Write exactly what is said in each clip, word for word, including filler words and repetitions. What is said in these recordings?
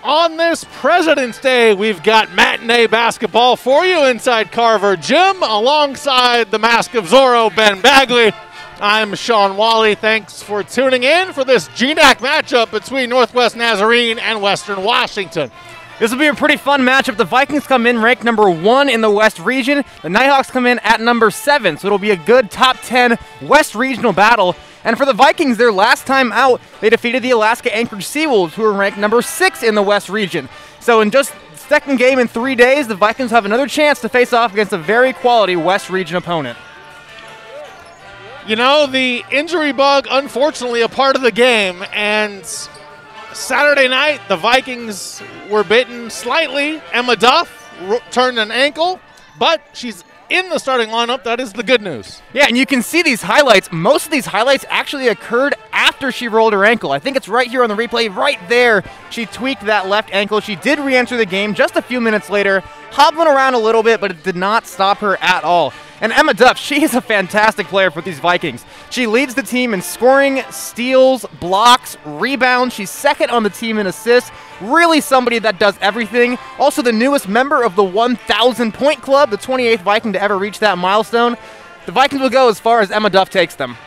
On this President's Day, we've got matinee basketball for you inside Carver Gym alongside the Mask of Zorro, Ben Bagley. I'm Sean Wally. Thanks for tuning in for this G N A C matchup between Northwest Nazarene and Western Washington. This will be a pretty fun matchup. The Vikings come in ranked number one in the West Region. The Nighthawks come in at number seven, so it'll be a good top ten West Regional battle. And for the Vikings, their last time out, they defeated the Alaska Anchorage Seawolves, who are ranked number six in the West Region. So in just second game in three days, the Vikings have another chance to face off against a very quality West Region opponent. You know, the injury bug, unfortunately, a part of the game, and Saturday night, the Vikings were bitten slightly. Emma Duff turned an ankle, but she's in the starting lineup. That is the good news. Yeah, and you can see these highlights. Most of these highlights actually occurred after she rolled her ankle. I think it's right here on the replay. Right there, she tweaked that left ankle. She did re-enter the game just a few minutes later, hobbling around a little bit, but it did not stop her at all. And Emma Duff, she is a fantastic player for these Vikings. She leads the team in scoring, steals, blocks, rebounds. She's second on the team in assists. Really somebody that does everything. Also the newest member of the one thousand point club, the twenty-eighth Viking to ever reach that milestone. The Vikings will go as far as Emma Duff takes them.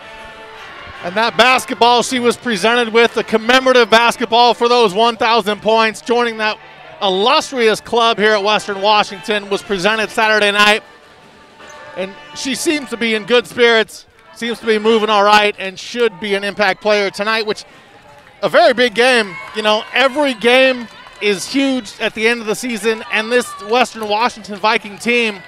And that basketball she was presented with, the commemorative basketball for those one thousand points, joining that illustrious club here at Western Washington, was presented Saturday night. And she seems to be in good spirits, seems to be moving all right, and should be an impact player tonight, which a very big game. You know, every game is huge at the end of the season, and this Western Washington Viking team,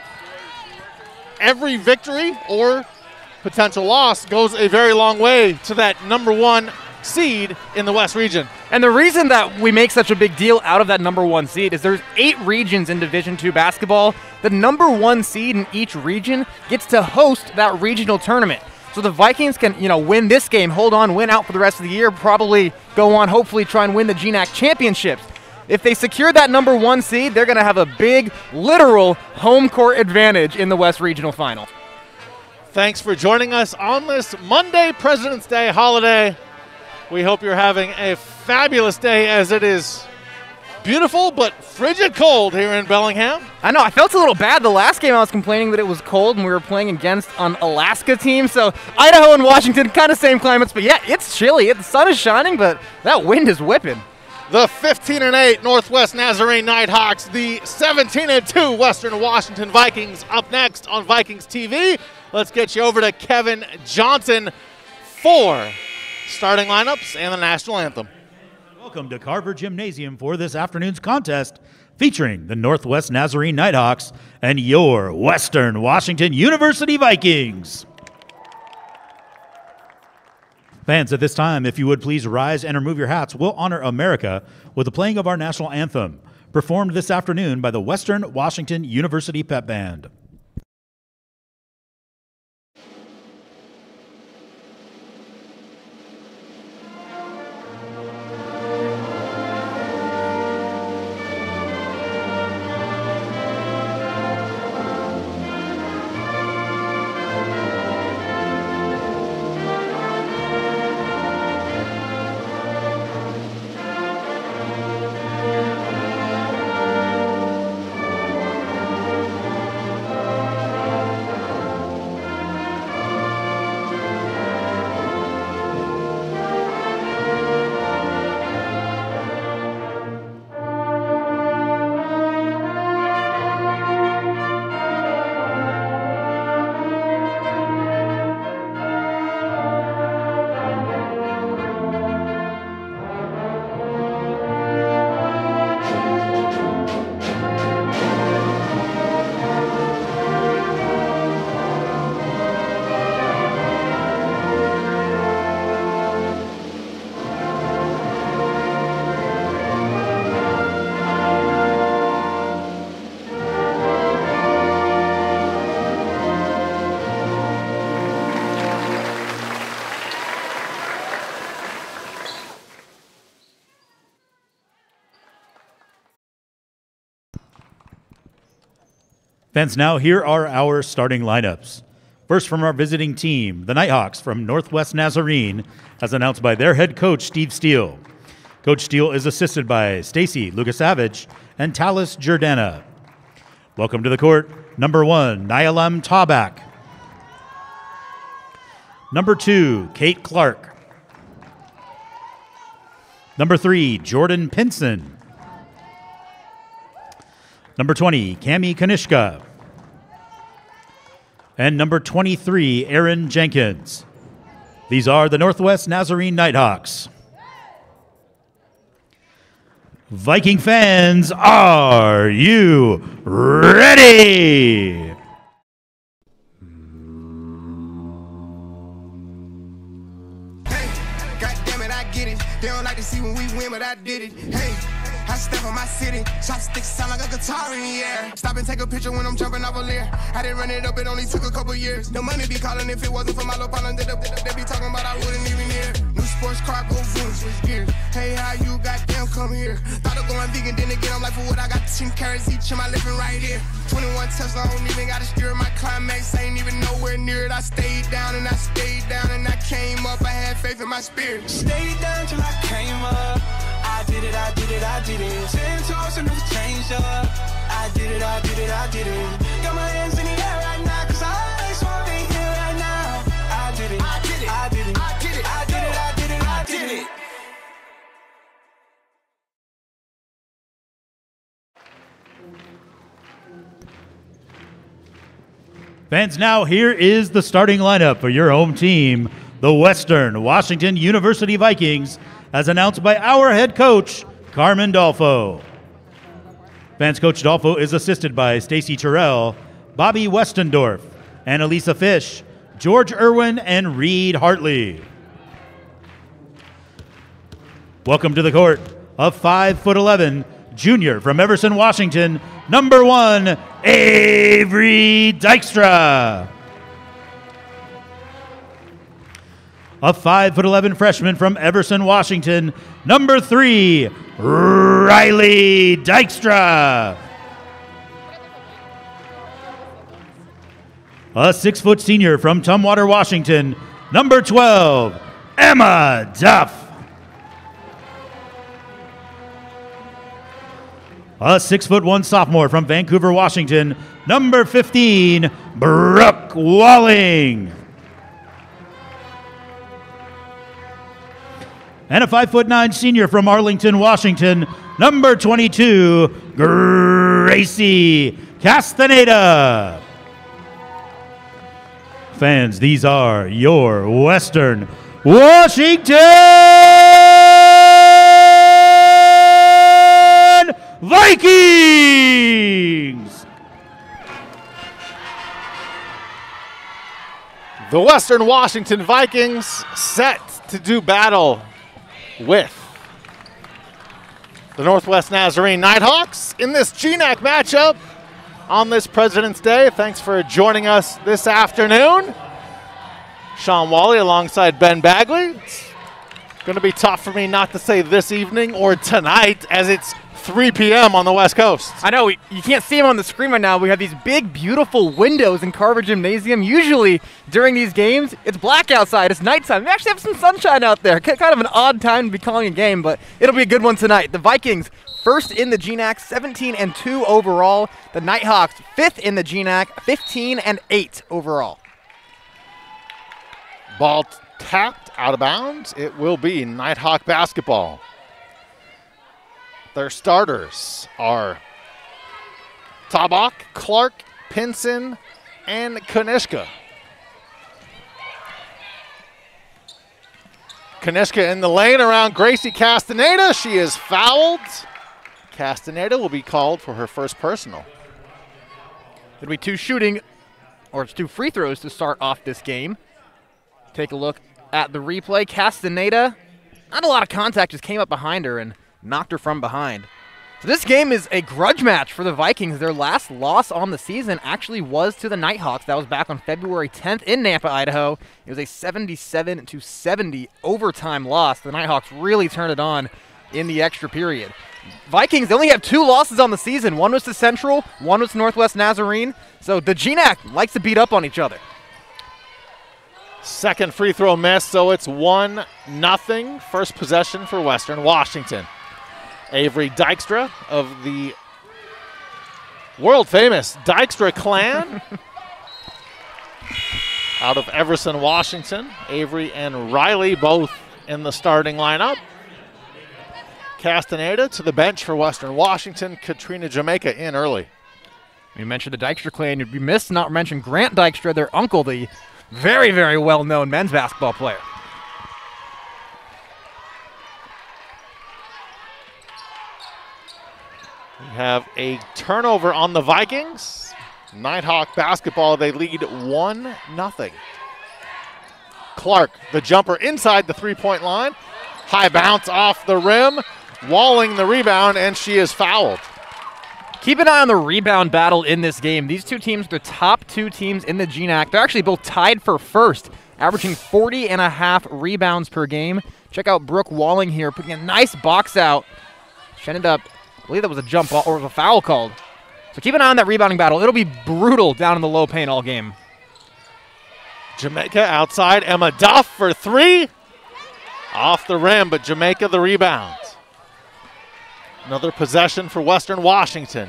every victory or potential loss goes a very long way to that number one seed in the West Region. And the reason that we make such a big deal out of that number one seed is there's eight regions in Division two basketball. The number one seed in each region gets to host that regional tournament. So the Vikings can, you know, win this game, hold on, win out for the rest of the year, probably go on, hopefully try and win the G N A C championships. If they secure that number one seed, they're going to have a big, literal home court advantage in the West Regional Final. Thanks for joining us on this Monday President's Day holiday. We hope you're having a fabulous day, as it is beautiful but frigid cold here in Bellingham. I know, I felt a little bad. The last game I was complaining that it was cold and we were playing against an Alaska team. So Idaho and Washington, kind of same climates. But yeah, it's chilly. The sun is shining, but that wind is whipping. The fifteen and eight Northwest Nazarene Nighthawks, the seventeen and two Western Washington Vikings up next on Vikings T V. Let's get you over to Kevin Johnson for starting lineups and the national anthem. Welcome to Carver Gymnasium for this afternoon's contest featuring the Northwest Nazarene Nighthawks and your Western Washington University Vikings. Fans, at this time, if you would please rise and remove your hats, we'll honor America with the playing of our national anthem, performed this afternoon by the Western Washington University Pep Band. Fans, now here are our starting lineups. First, from our visiting team, the Nighthawks from Northwest Nazarene, as announced by their head coach, Steve Steele. Coach Steele is assisted by Stacy Lukasavage and Talis Jordana. Welcome to the court, number one, Nyalam Tabak. Number two, Kate Clark. Number three, Jordan Pinson. Number twenty, Cami Kanishka. And number twenty-three, Aaron Jenkins. These are the Northwest Nazarene Nighthawks. Viking fans, are you ready? Hey, goddamn it, I get it. They don't like to see when we win, but I did it. Hey, I step on my city. Chopsticks sound like a guitar in the air. Stop and take a picture when I'm jumping off a leer. I didn't run it up, it only took a couple years. The money be calling if it wasn't for my little partner. They, they, they be talking about I wouldn't even hear. New sports car, go zoom, switch gears. Hey, how you goddamn come here? Thought of going vegan, then again, I'm like, for what I got ten carrots each in my living right here. twenty-one Tesla, I don't even got to steer. My climax ain't even nowhere near it. I stayed down and I stayed down and I came up. I had faith in my spirit. Stayed down till I came up. I did it, I did it, I did it. Ten toes and never changed up. I did it, I did it, I did it. Got my hands in the air right now, cause I just wanna be here right now. I did it, I did it, I did it, I did it, I did it, I did it, I did it. Fans, now here is the starting lineup for your home team, the Western Washington University Vikings, as announced by our head coach, Carmen Dolfo. Fans, Coach Dolfo is assisted by Stacy Terrell, Bobby Westendorf, Annalisa Fish, George Irwin, and Reed Hartley. Welcome to the court, a five foot eleven junior from Everson, Washington, number one, Avery Dykstra. A five foot eleven freshman from Everson, Washington, number three, Riley Dykstra. A six foot senior from Tumwater, Washington, number twelve, Emma Duff. A six foot one sophomore from Vancouver, Washington, number fifteen, Brooke Walling. And a five foot nine senior from Arlington, Washington, number twenty-two, Gracie Castaneda. Fans, these are your Western Washington Vikings! The Western Washington Vikings set to do battle with the Northwest Nazarene Nighthawks in this G N A C matchup on this President's Day. Thanks for joining us this afternoon. Sean Wally alongside Ben Bagley. It's going to be tough for me not to say this evening or tonight, as it's three p m on the West Coast. I know, we, you can't see them on the screen right now. We have these big, beautiful windows in Carver Gymnasium. Usually, during these games, it's black outside. It's nighttime. We actually have some sunshine out there. Kind of an odd time to be calling a game, but it'll be a good one tonight. The Vikings, first in the G N A C, seventeen and two overall. The Nighthawks, fifth in the G N A C, fifteen and eight overall. Ball tapped out of bounds. It will be Nighthawk basketball. Their starters are Tabak, Clark, Pinson, and Kanishka. Kanishka in the lane around Gracie Castaneda. She is fouled. Castaneda will be called for her first personal. It'll be two shooting, or it's two free throws to start off this game. Take a look at the replay. Castaneda, not a lot of contact, just came up behind her and knocked her from behind. So this game is a grudge match for the Vikings. Their last loss on the season actually was to the Nighthawks. That was back on February tenth in Nampa, Idaho. It was a seventy-seven to seventy overtime loss. The Nighthawks really turned it on in the extra period. Vikings, they only have two losses on the season. One was to Central, one was to Northwest Nazarene. So the G N A C likes to beat up on each other. Second free throw missed, so it's one nothing. First possession for Western Washington. Avery Dykstra of the world-famous Dykstra clan out of Everson, Washington. Avery and Riley both in the starting lineup. Castaneda to the bench for Western Washington. Katrina Jamaica in early. You mentioned the Dykstra clan. You'd be missed not to mention Grant Dykstra, their uncle, the very, very well-known men's basketball player. We have a turnover on the Vikings. Nighthawk basketball, they lead one nothing. Clark, the jumper inside the three-point line. High bounce off the rim, walling the rebound, and she is fouled. Keep an eye on the rebound battle in this game. These two teams are the top two teams in the G N A C. They're actually both tied for first, averaging forty and a half rebounds per game. Check out Brooke Walling here, putting a nice box out. She ended up, I believe that was a jump ball, or was a foul called. So keep an eye on that rebounding battle. It'll be brutal down in the low paint all game. Jamaica outside, Emma Duff for three. Off the rim, but Jamaica the rebound. Another possession for Western Washington.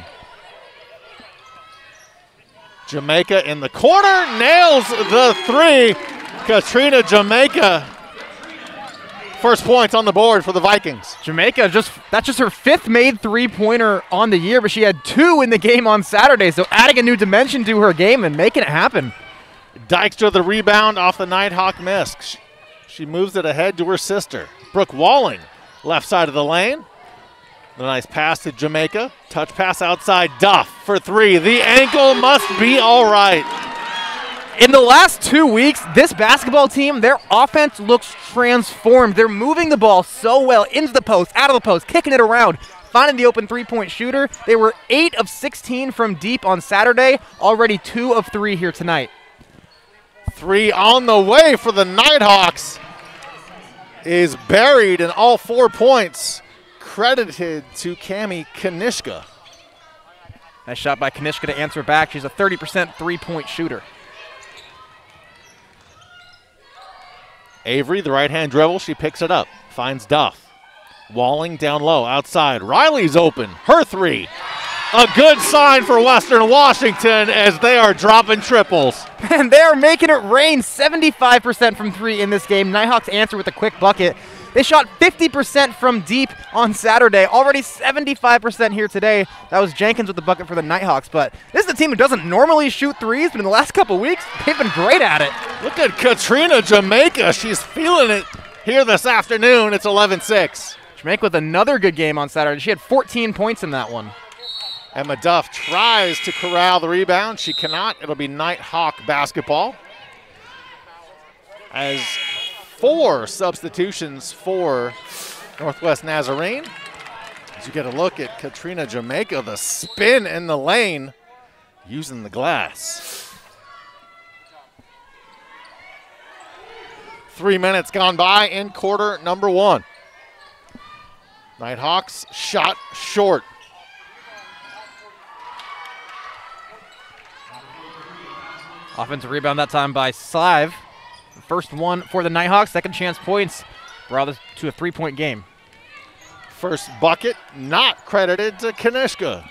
Jamaica in the corner, nails the three. Katrina Jamaica. First points on the board for the Vikings. Jamaica, just that's just her fifth made three-pointer on the year, but she had two in the game on Saturday, so adding a new dimension to her game and making it happen. Dykstra the rebound off the Nighthawk miss. She, she moves it ahead to her sister. Brooke Walling, left side of the lane. The nice pass to Jamaica. Touch pass outside. Duff for three. The ankle must be all right. In the last two weeks, this basketball team, their offense looks transformed. They're moving the ball so well into the post, out of the post, kicking it around, finding the open three-point shooter. They were eight of sixteen from deep on Saturday, already two of three here tonight. Three on the way for the Nighthawks is buried in all four points. Credited to Cami Kanishka. Nice shot by Kanishka to answer back. She's a thirty percent three-point shooter. Avery, the right-hand dribble, she picks it up, finds Duff. Walling down low, outside. Riley's open, her three. A good sign for Western Washington as they are dropping triples. And they are making it rain. seventy-five percent from three in this game. Nighthawks answer with a quick bucket. They shot fifty percent from deep on Saturday, already seventy-five percent here today. That was Jenkins with the bucket for the Nighthawks, but this is a team who doesn't normally shoot threes, but in the last couple weeks, they've been great at it. Look at Katrina Jamaica. She's feeling it here this afternoon. It's eleven six. Jamaica with another good game on Saturday. She had fourteen points in that one. Emma Duff tries to corral the rebound. She cannot. It'll be Nighthawk basketball. As four substitutions for Northwest Nazarene. As you get a look at Katrina Jamaica, the spin in the lane, using the glass. Three minutes gone by in quarter number one. Nighthawks shot short. Offensive rebound that time by Slive. First one for the Nighthawks. Second chance points brought us to a three-point game. First bucket not credited to Kanishka.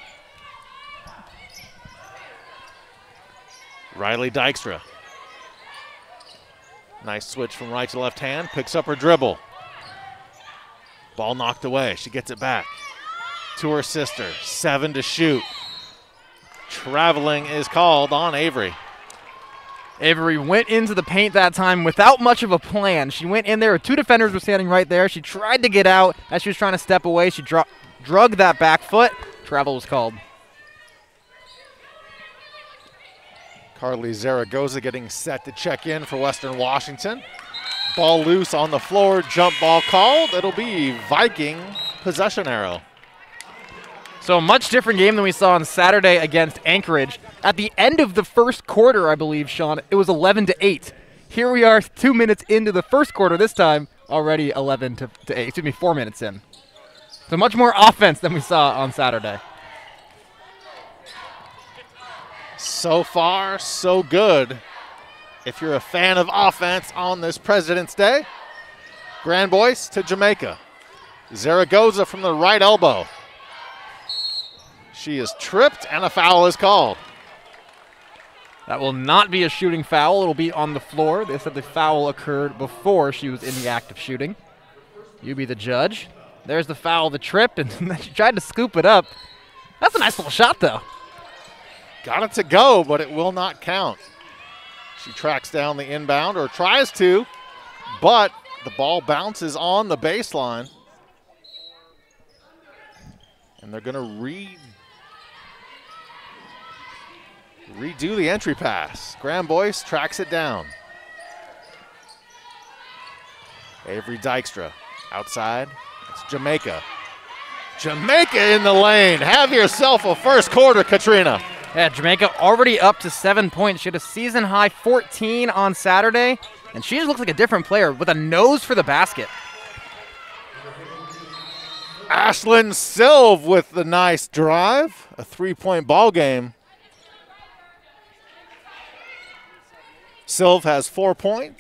Riley Dykstra. Nice switch from right to left hand. Picks up her dribble. Ball knocked away. She gets it back to her sister. Seven to shoot. Traveling is called on Avery. Avery went into the paint that time without much of a plan. She went in there. Two defenders were standing right there. She tried to get out. As she was trying to step away, she dro- drug that back foot. Travel was called. Carly Zaragoza getting set to check in for Western Washington. Ball loose on the floor. Jump ball called. It'll be Viking possession arrow. So a much different game than we saw on Saturday against Anchorage. At the end of the first quarter, I believe, Sean, it was eleven to eight. Here we are two minutes into the first quarter this time, already eleven to eight, excuse me, four minutes in. So much more offense than we saw on Saturday. So far, so good if you're a fan of offense on this President's Day. Grand Boyce to Jamaica. Zaragoza from the right elbow. She is tripped and a foul is called. That will not be a shooting foul. It'll be on the floor. They said the foul occurred before she was in the act of shooting. You be the judge. There's the foul, the trip, and then she tried to scoop it up. That's a nice little shot, though. Got it to go, but it will not count. She tracks down the inbound, or tries to, but the ball bounces on the baseline. And they're going to re redo the entry pass. Grand Boyce tracks it down. Avery Dykstra outside. It's Jamaica. Jamaica in the lane. Have yourself a first quarter, Katrina. Yeah, Jamaica already up to seven points. She had a season high fourteen on Saturday, and she just looks like a different player with a nose for the basket. Ashlyn Silv with the nice drive. A three-point ball game. Silv has four points.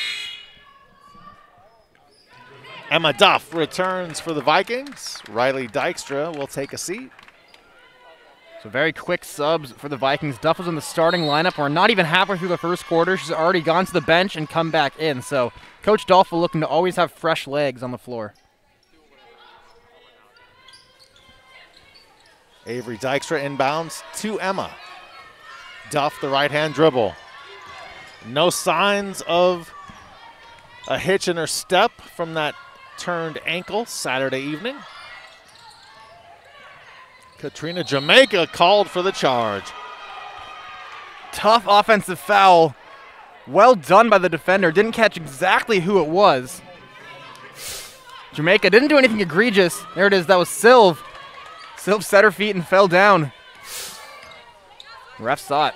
Emma Duff returns for the Vikings. Riley Dykstra will take a seat. So very quick subs for the Vikings. Duff was in the starting lineup. We're not even halfway through the first quarter. She's already gone to the bench and come back in. So Coach Dolph will looking to always have fresh legs on the floor. Avery Dykstra inbounds to Emma. Duff the right-hand dribble. No signs of a hitch in her step from that turned ankle Saturday evening. Katrina Jamaica called for the charge. Tough offensive foul. Well done by the defender. Didn't catch exactly who it was. Jamaica didn't do anything egregious. There it is. That was Silv. Silv set her feet and fell down. Ref saw it.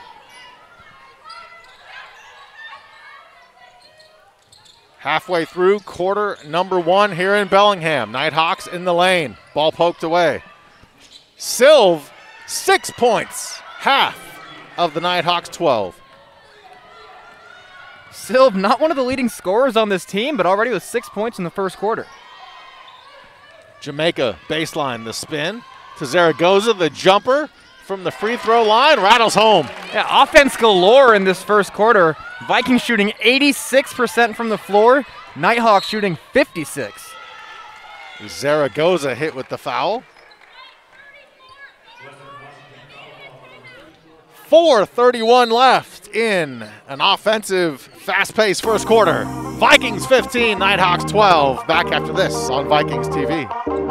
Halfway through quarter number one here in Bellingham. Nighthawks in the lane. Ball poked away. Silv, six points. Half of the Nighthawks twelve. Silv, not one of the leading scorers on this team, but already with six points in the first quarter. Jamaica baseline, the spin to Zaragoza, the jumper from the free throw line, rattles home. Yeah, offense galore in this first quarter. Vikings shooting eighty-six percent from the floor. Nighthawks shooting fifty-six. Zaragoza hit with the foul. four thirty-one left in an offensive, fast-paced first quarter. Vikings fifteen, Nighthawks twelve. Back after this on Vikings T V.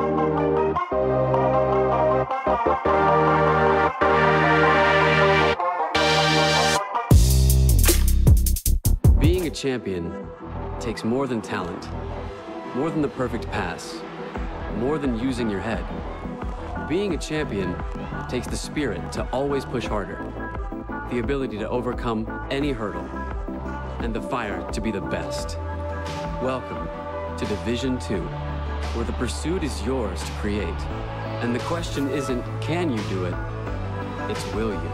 Being a champion takes more than talent, more than the perfect pass, more than using your head. Being a champion takes the spirit to always push harder, the ability to overcome any hurdle, and the fire to be the best. Welcome to Division Two, where the pursuit is yours to create. And the question isn't, can you do it? It's, will you?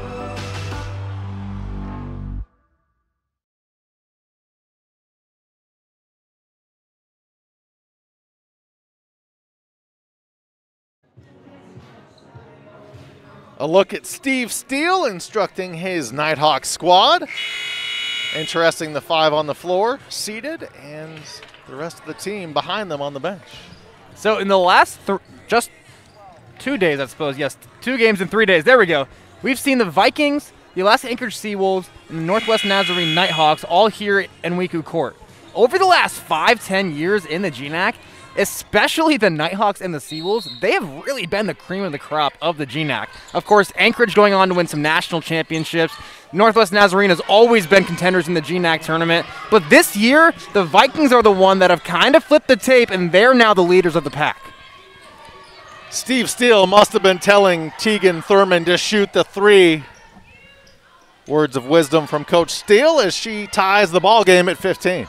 A look at Steve Steele instructing his Nighthawk squad. Interesting, the five on the floor seated and the rest of the team behind them on the bench. So in the last th just two days, I suppose, yes, two games in three days, there we go. We've seen the Vikings, the Alaska Anchorage Seawolves, and the Northwest Nazarene Nighthawks all here in W E C U court. Over the last five, ten years in the G N A C, especially the Nighthawks and the Seawolves, they have really been the cream of the crop of the G N A C. Of course, Anchorage going on to win some national championships. Northwest Nazarene has always been contenders in the G N A C tournament. But this year, the Vikings are the one that have kind of flipped the tape, and they're now the leaders of the pack. Steve Steele must have been telling Tegan Thurman to shoot the three. Words of wisdom from Coach Steele as she ties the ball game at fifteen.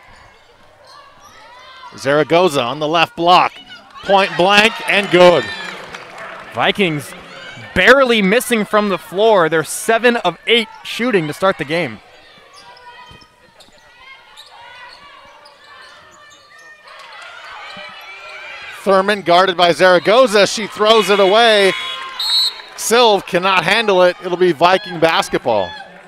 Zaragoza on the left block. Point blank and good. Vikings barely missing from the floor. They're seven of eight shooting to start the game. Thurman guarded by Zaragoza. She throws it away. Silv cannot handle it. It'll be Viking basketball.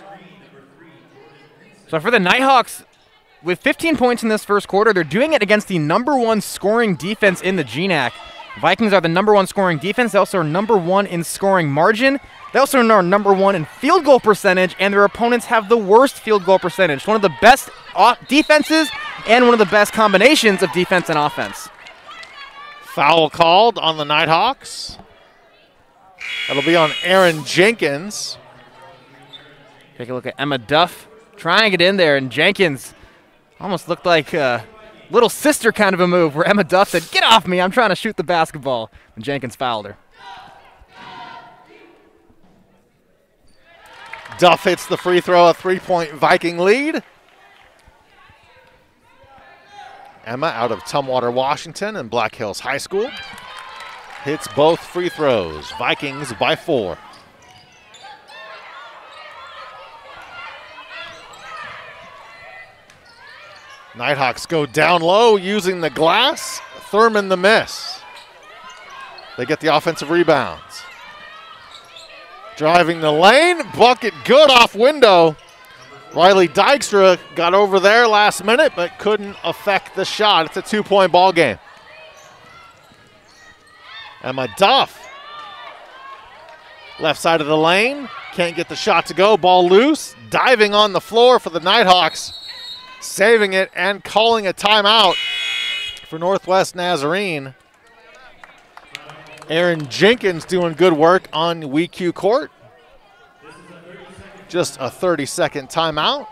So for the Nighthawks, with fifteen points in this first quarter, they're doing it against the number one scoring defense in the G N A C. Vikings are the number one scoring defense. They also are number one in scoring margin. They also are number one in field goal percentage, and their opponents have the worst field goal percentage. One of the best defenses and one of the best combinations of defense and offense. Foul called on the Nighthawks. That'll be on Aaron Jenkins. Take a look at Emma Duff trying it in there, and Jenkins almost looked like a little sister kind of a move where Emma Duff said, "Get off me, I'm trying to shoot the basketball." And Jenkins fouled her. Duff hits the free throw, a three-point Viking lead. Emma out of Tumwater, Washington and Black Hills High School hits both free throws. Vikings by four. Nighthawks go down low using the glass. Thurman the miss. They get the offensive rebounds. Driving the lane, bucket good off window. Riley Dykstra got over there last minute but couldn't affect the shot. It's a two-point ball game. Emma Duff, left side of the lane, can't get the shot to go, ball loose, diving on the floor for the Nighthawks. Saving it and calling a timeout for Northwest Nazarene. Aaron Jenkins doing good work on W E C U court. Just a thirty-second timeout.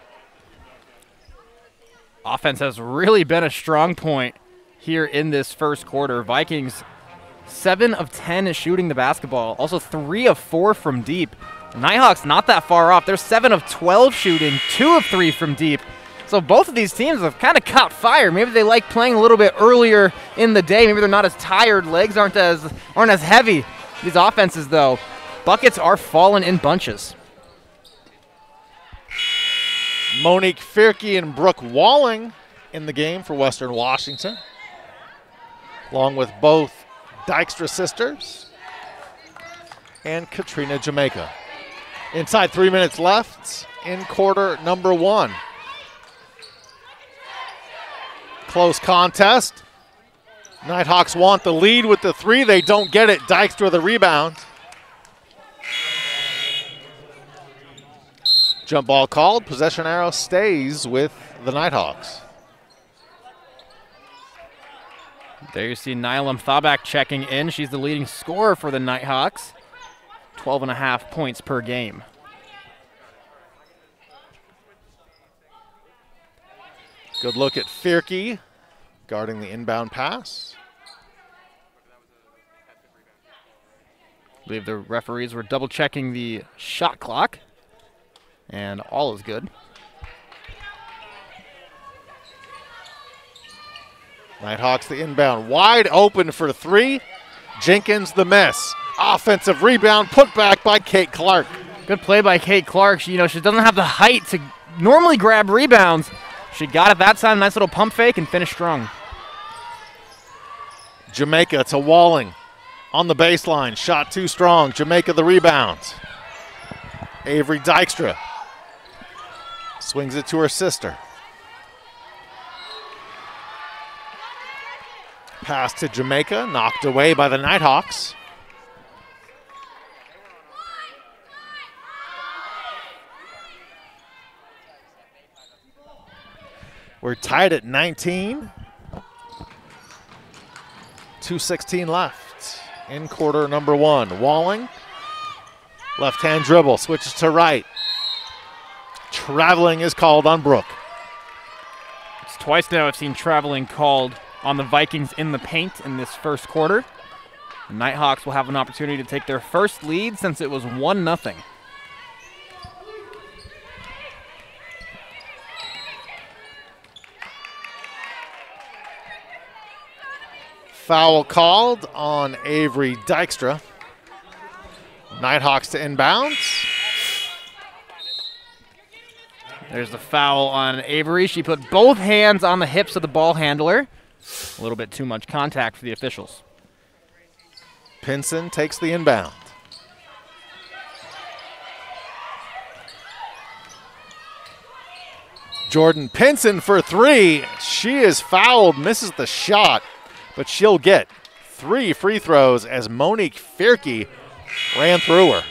Offense has really been a strong point here in this first quarter. Vikings, seven of ten is shooting the basketball. Also three of four from deep. Nighthawks not that far off. They're seven of twelve shooting, two of three from deep. So both of these teams have kind of caught fire. Maybe they like playing a little bit earlier in the day. Maybe they're not as tired. Legs aren't as aren't as heavy. These offenses, though, buckets are falling in bunches. Monique Fierke and Brooke Walling in the game for Western Washington, along with both Dykstra sisters and Katrina Jamaica. Inside three minutes left in quarter number one. Close contest. Nighthawks want the lead with the three. They don't get it. Dykstra the rebound. Jump ball called. Possession arrow stays with the Nighthawks. There you see Nylam Thabak checking in. She's the leading scorer for the Nighthawks. twelve and a half points per game. Good look at Fierke guarding the inbound pass. I believe the referees were double checking the shot clock, and all is good. Nighthawks the inbound, wide open for three. Jenkins the miss. Offensive rebound put back by Kate Clark. Good play by Kate Clark. She, you know, she doesn't have the height to normally grab rebounds. She got it that time. Nice little pump fake and finished strong. Jamaica to Walling on the baseline. Shot too strong. Jamaica the rebound. Avery Dykstra swings it to her sister. Pass to Jamaica, knocked away by the Nighthawks. We're tied at nineteen. two sixteen left in quarter number one. Walling, left-hand dribble, switches to right. Traveling is called on Brooke. It's twice now I've seen traveling called on the Vikings in the paint in this first quarter. The Nighthawks will have an opportunity to take their first lead since it was one nothing. Foul called on Avery Dykstra. Nighthawks to inbounds. There's the foul on Avery. She put both hands on the hips of the ball handler. A little bit too much contact for the officials. Pinson takes the inbound. Jordan Pinson for three. She is fouled, misses the shot, but she'll get three free throws as Monique Fierke ran through her.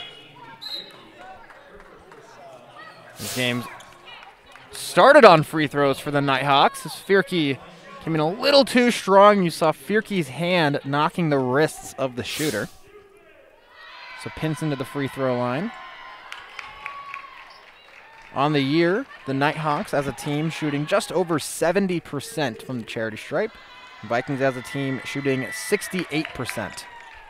This game started on free throws for the Nighthawks as Fierke came in a little too strong. You saw Fierke's hand knocking the wrists of the shooter. So Pinson to the free throw line. On the year, the Nighthawks as a team shooting just over seventy percent from the charity stripe. Vikings as a team shooting sixty-eight percent.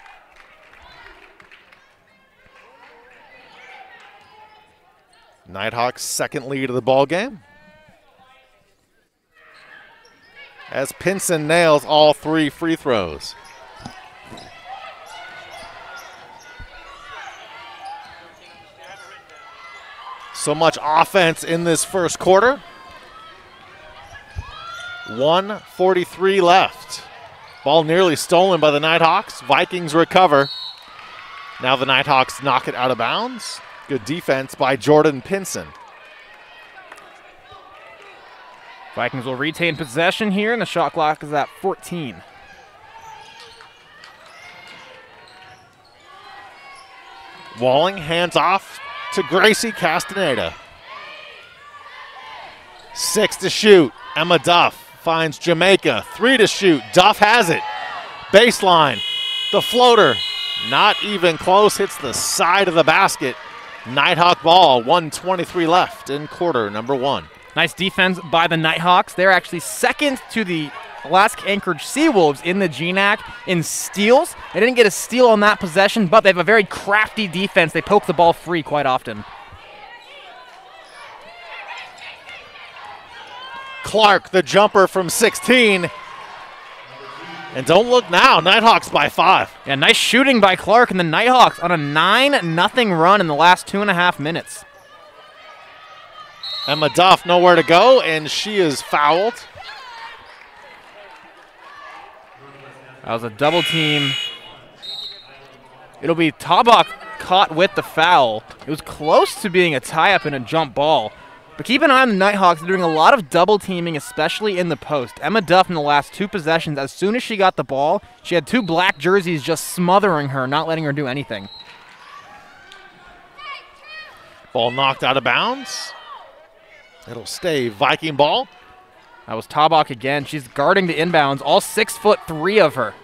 Nighthawks' second lead of the ball game. As Pinson nails all three free throws. So much offense in this first quarter. one forty-three left. Ball nearly stolen by the Nighthawks. Vikings recover. Now the Nighthawks knock it out of bounds. Good defense by Jordan Pinson. Vikings will retain possession here, and the shot clock is at fourteen. Walling hands off to Gracie Castaneda. Six to shoot. Emma Duff finds Jamaica. Three to shoot. Duff has it. Baseline. The floater. Not even close. Hits the side of the basket. Nighthawk ball. one twenty-three left in quarter number one. Nice defense by the Nighthawks. They're actually second to the Alaska Anchorage Seawolves in the G N A C in steals. They didn't get a steal on that possession, but they have a very crafty defense. They poke the ball free quite often. Clark, the jumper from sixteen. And don't look now, Nighthawks by five. Yeah, nice shooting by Clark and the Nighthawks on a nine nothing run in the last two and a half minutes. Emma Duff nowhere to go, and she is fouled. That was a double team. It'll be Tabak caught with the foul. It was close to being a tie-up and a jump ball. But keep an eye on the Nighthawks. They're doing a lot of double teaming, especially in the post. Emma Duff in the last two possessions, as soon as she got the ball, she had two black jerseys just smothering her, not letting her do anything. Ball knocked out of bounds. It'll stay Viking ball. That was Tabak again. She's guarding the inbounds, all six foot three of her.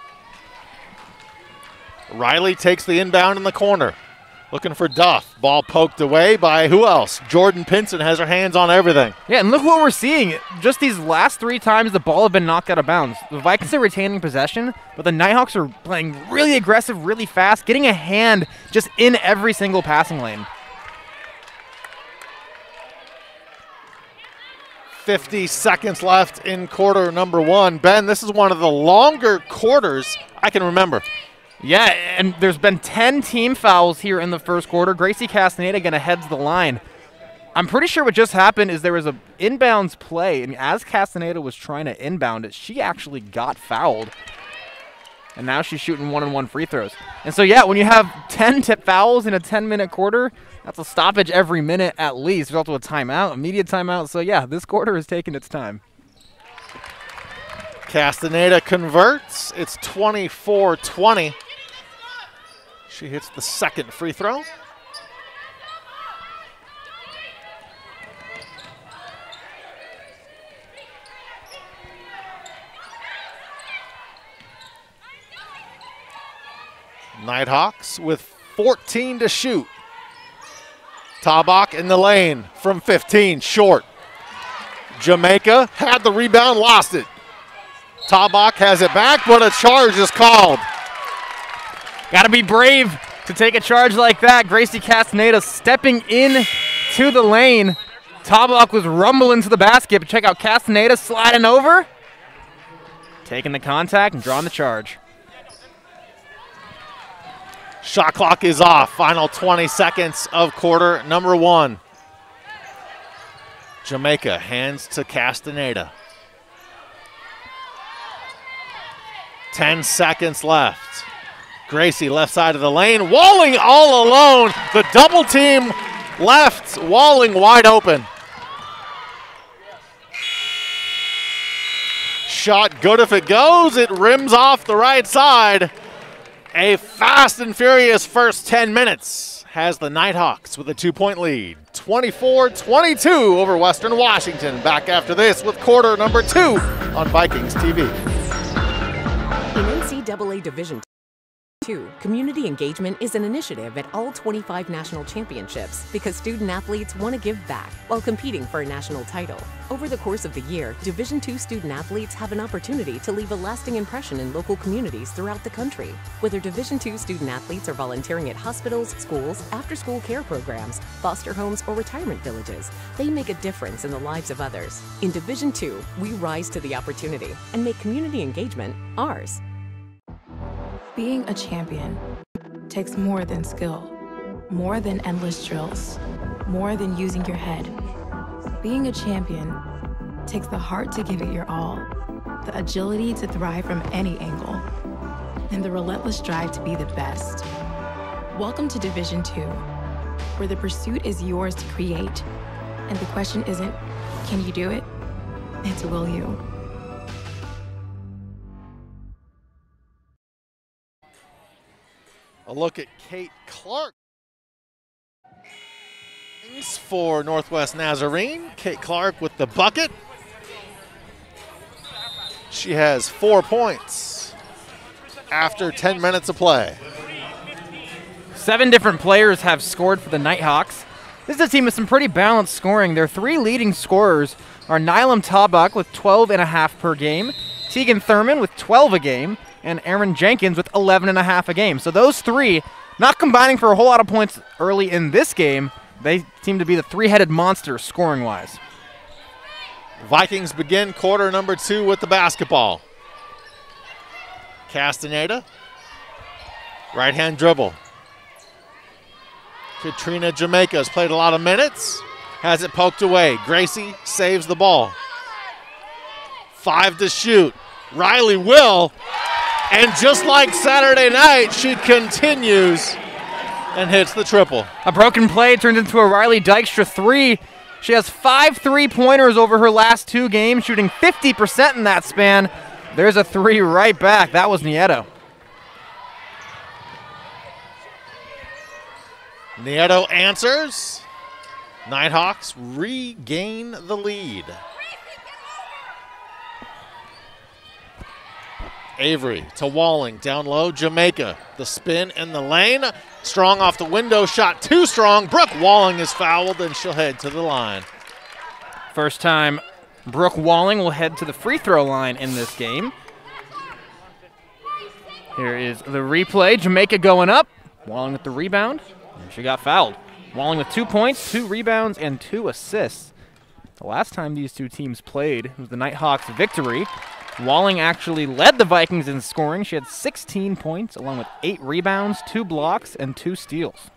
Riley takes the inbound in the corner. Looking for Duff. Ball poked away by who else? Jordan Pinson has her hands on everything. Yeah, and look what we're seeing. Just these last three times the ball have been knocked out of bounds. The Vikings are retaining possession, but the Nighthawks are playing really aggressive, really fast, getting a hand just in every single passing lane. fifty seconds left in quarter number one. Ben, this is one of the longer quarters I can remember. Yeah, and there's been ten team fouls here in the first quarter. Gracie Castaneda going to head to the line. I'm pretty sure what just happened is there was a inbounds play, and as Castaneda was trying to inbound it, she actually got fouled. And now she's shooting one-on-one free throws. And so, yeah, when you have ten tip fouls in a ten-minute quarter, that's a stoppage every minute at least. There's also a timeout, a media timeout. So, yeah, this quarter is taking its time. Castaneda converts. It's twenty-four twenty. She hits the second free throw. Nighthawks with fourteen to shoot. Tabak in the lane from fifteen, short. Jamaica had the rebound, lost it. Tabak has it back, but a charge is called. Got to be brave to take a charge like that. Gracie Castaneda stepping in to the lane. Tabak was rumbling to the basket, but check out Castaneda sliding over, taking the contact and drawing the charge. Shot clock is off. Final twenty seconds of quarter number one. Jamaica hands to Castaneda. ten seconds left. Gracie left side of the lane. Walling all alone. The double team left. Walling wide open. Shot good if it goes. It rims off the right side. A fast and furious first ten minutes has the Nighthawks with a two-point lead. twenty-four twenty-two over Western Washington. Back after this with quarter number two on Vikings T V. In N C double A Division two, community engagement is an initiative at all twenty-five national championships because student athletes want to give back while competing for a national title. Over the course of the year, Division two student athletes have an opportunity to leave a lasting impression in local communities throughout the country. Whether Division two student athletes are volunteering at hospitals, schools, after-school care programs, foster homes, or retirement villages, they make a difference in the lives of others. In Division two, we rise to the opportunity and make community engagement ours. Being a champion takes more than skill, more than endless drills, more than using your head. Being a champion takes the heart to give it your all, the agility to thrive from any angle, and the relentless drive to be the best. Welcome to Division two, where the pursuit is yours to create, and the question isn't, can you do it? It's will you? A look at Kate Clark for Northwest Nazarene. Kate Clark with the bucket. She has four points after ten minutes of play. Seven different players have scored for the Nighthawks. This is a team with some pretty balanced scoring. Their three leading scorers are Nylam Tabak with twelve and a half per game, Tegan Thurman with twelve a game, and Aaron Jenkins with eleven and a half a game. So those three, not combining for a whole lot of points early in this game, they seem to be the three-headed monster scoring-wise. Vikings begin quarter number two with the basketball. Castaneda, right-hand dribble. Katrina Jamaica has played a lot of minutes, has it poked away. Gracie saves the ball. Five to shoot. Riley will. And just like Saturday night, she continues and hits the triple. A broken play turns into a Riley Dykstra three. She has five three-pointers over her last two games, shooting fifty percent in that span. There's a three right back. That was Nieto. Nieto answers. Nighthawks regain the lead. Avery to Walling, down low, Jamaica. The spin in the lane. Strong off the window, shot too strong. Brooke Walling is fouled, and she'll head to the line. First time Brooke Walling will head to the free throw line in this game. Here is the replay. Jamaica going up. Walling with the rebound, and she got fouled. Walling with two points, two rebounds, and two assists. The last time these two teams played was the Nighthawks' victory. Walling actually led the Vikings in scoring. She had sixteen points, along with eight rebounds, two blocks, and two steals.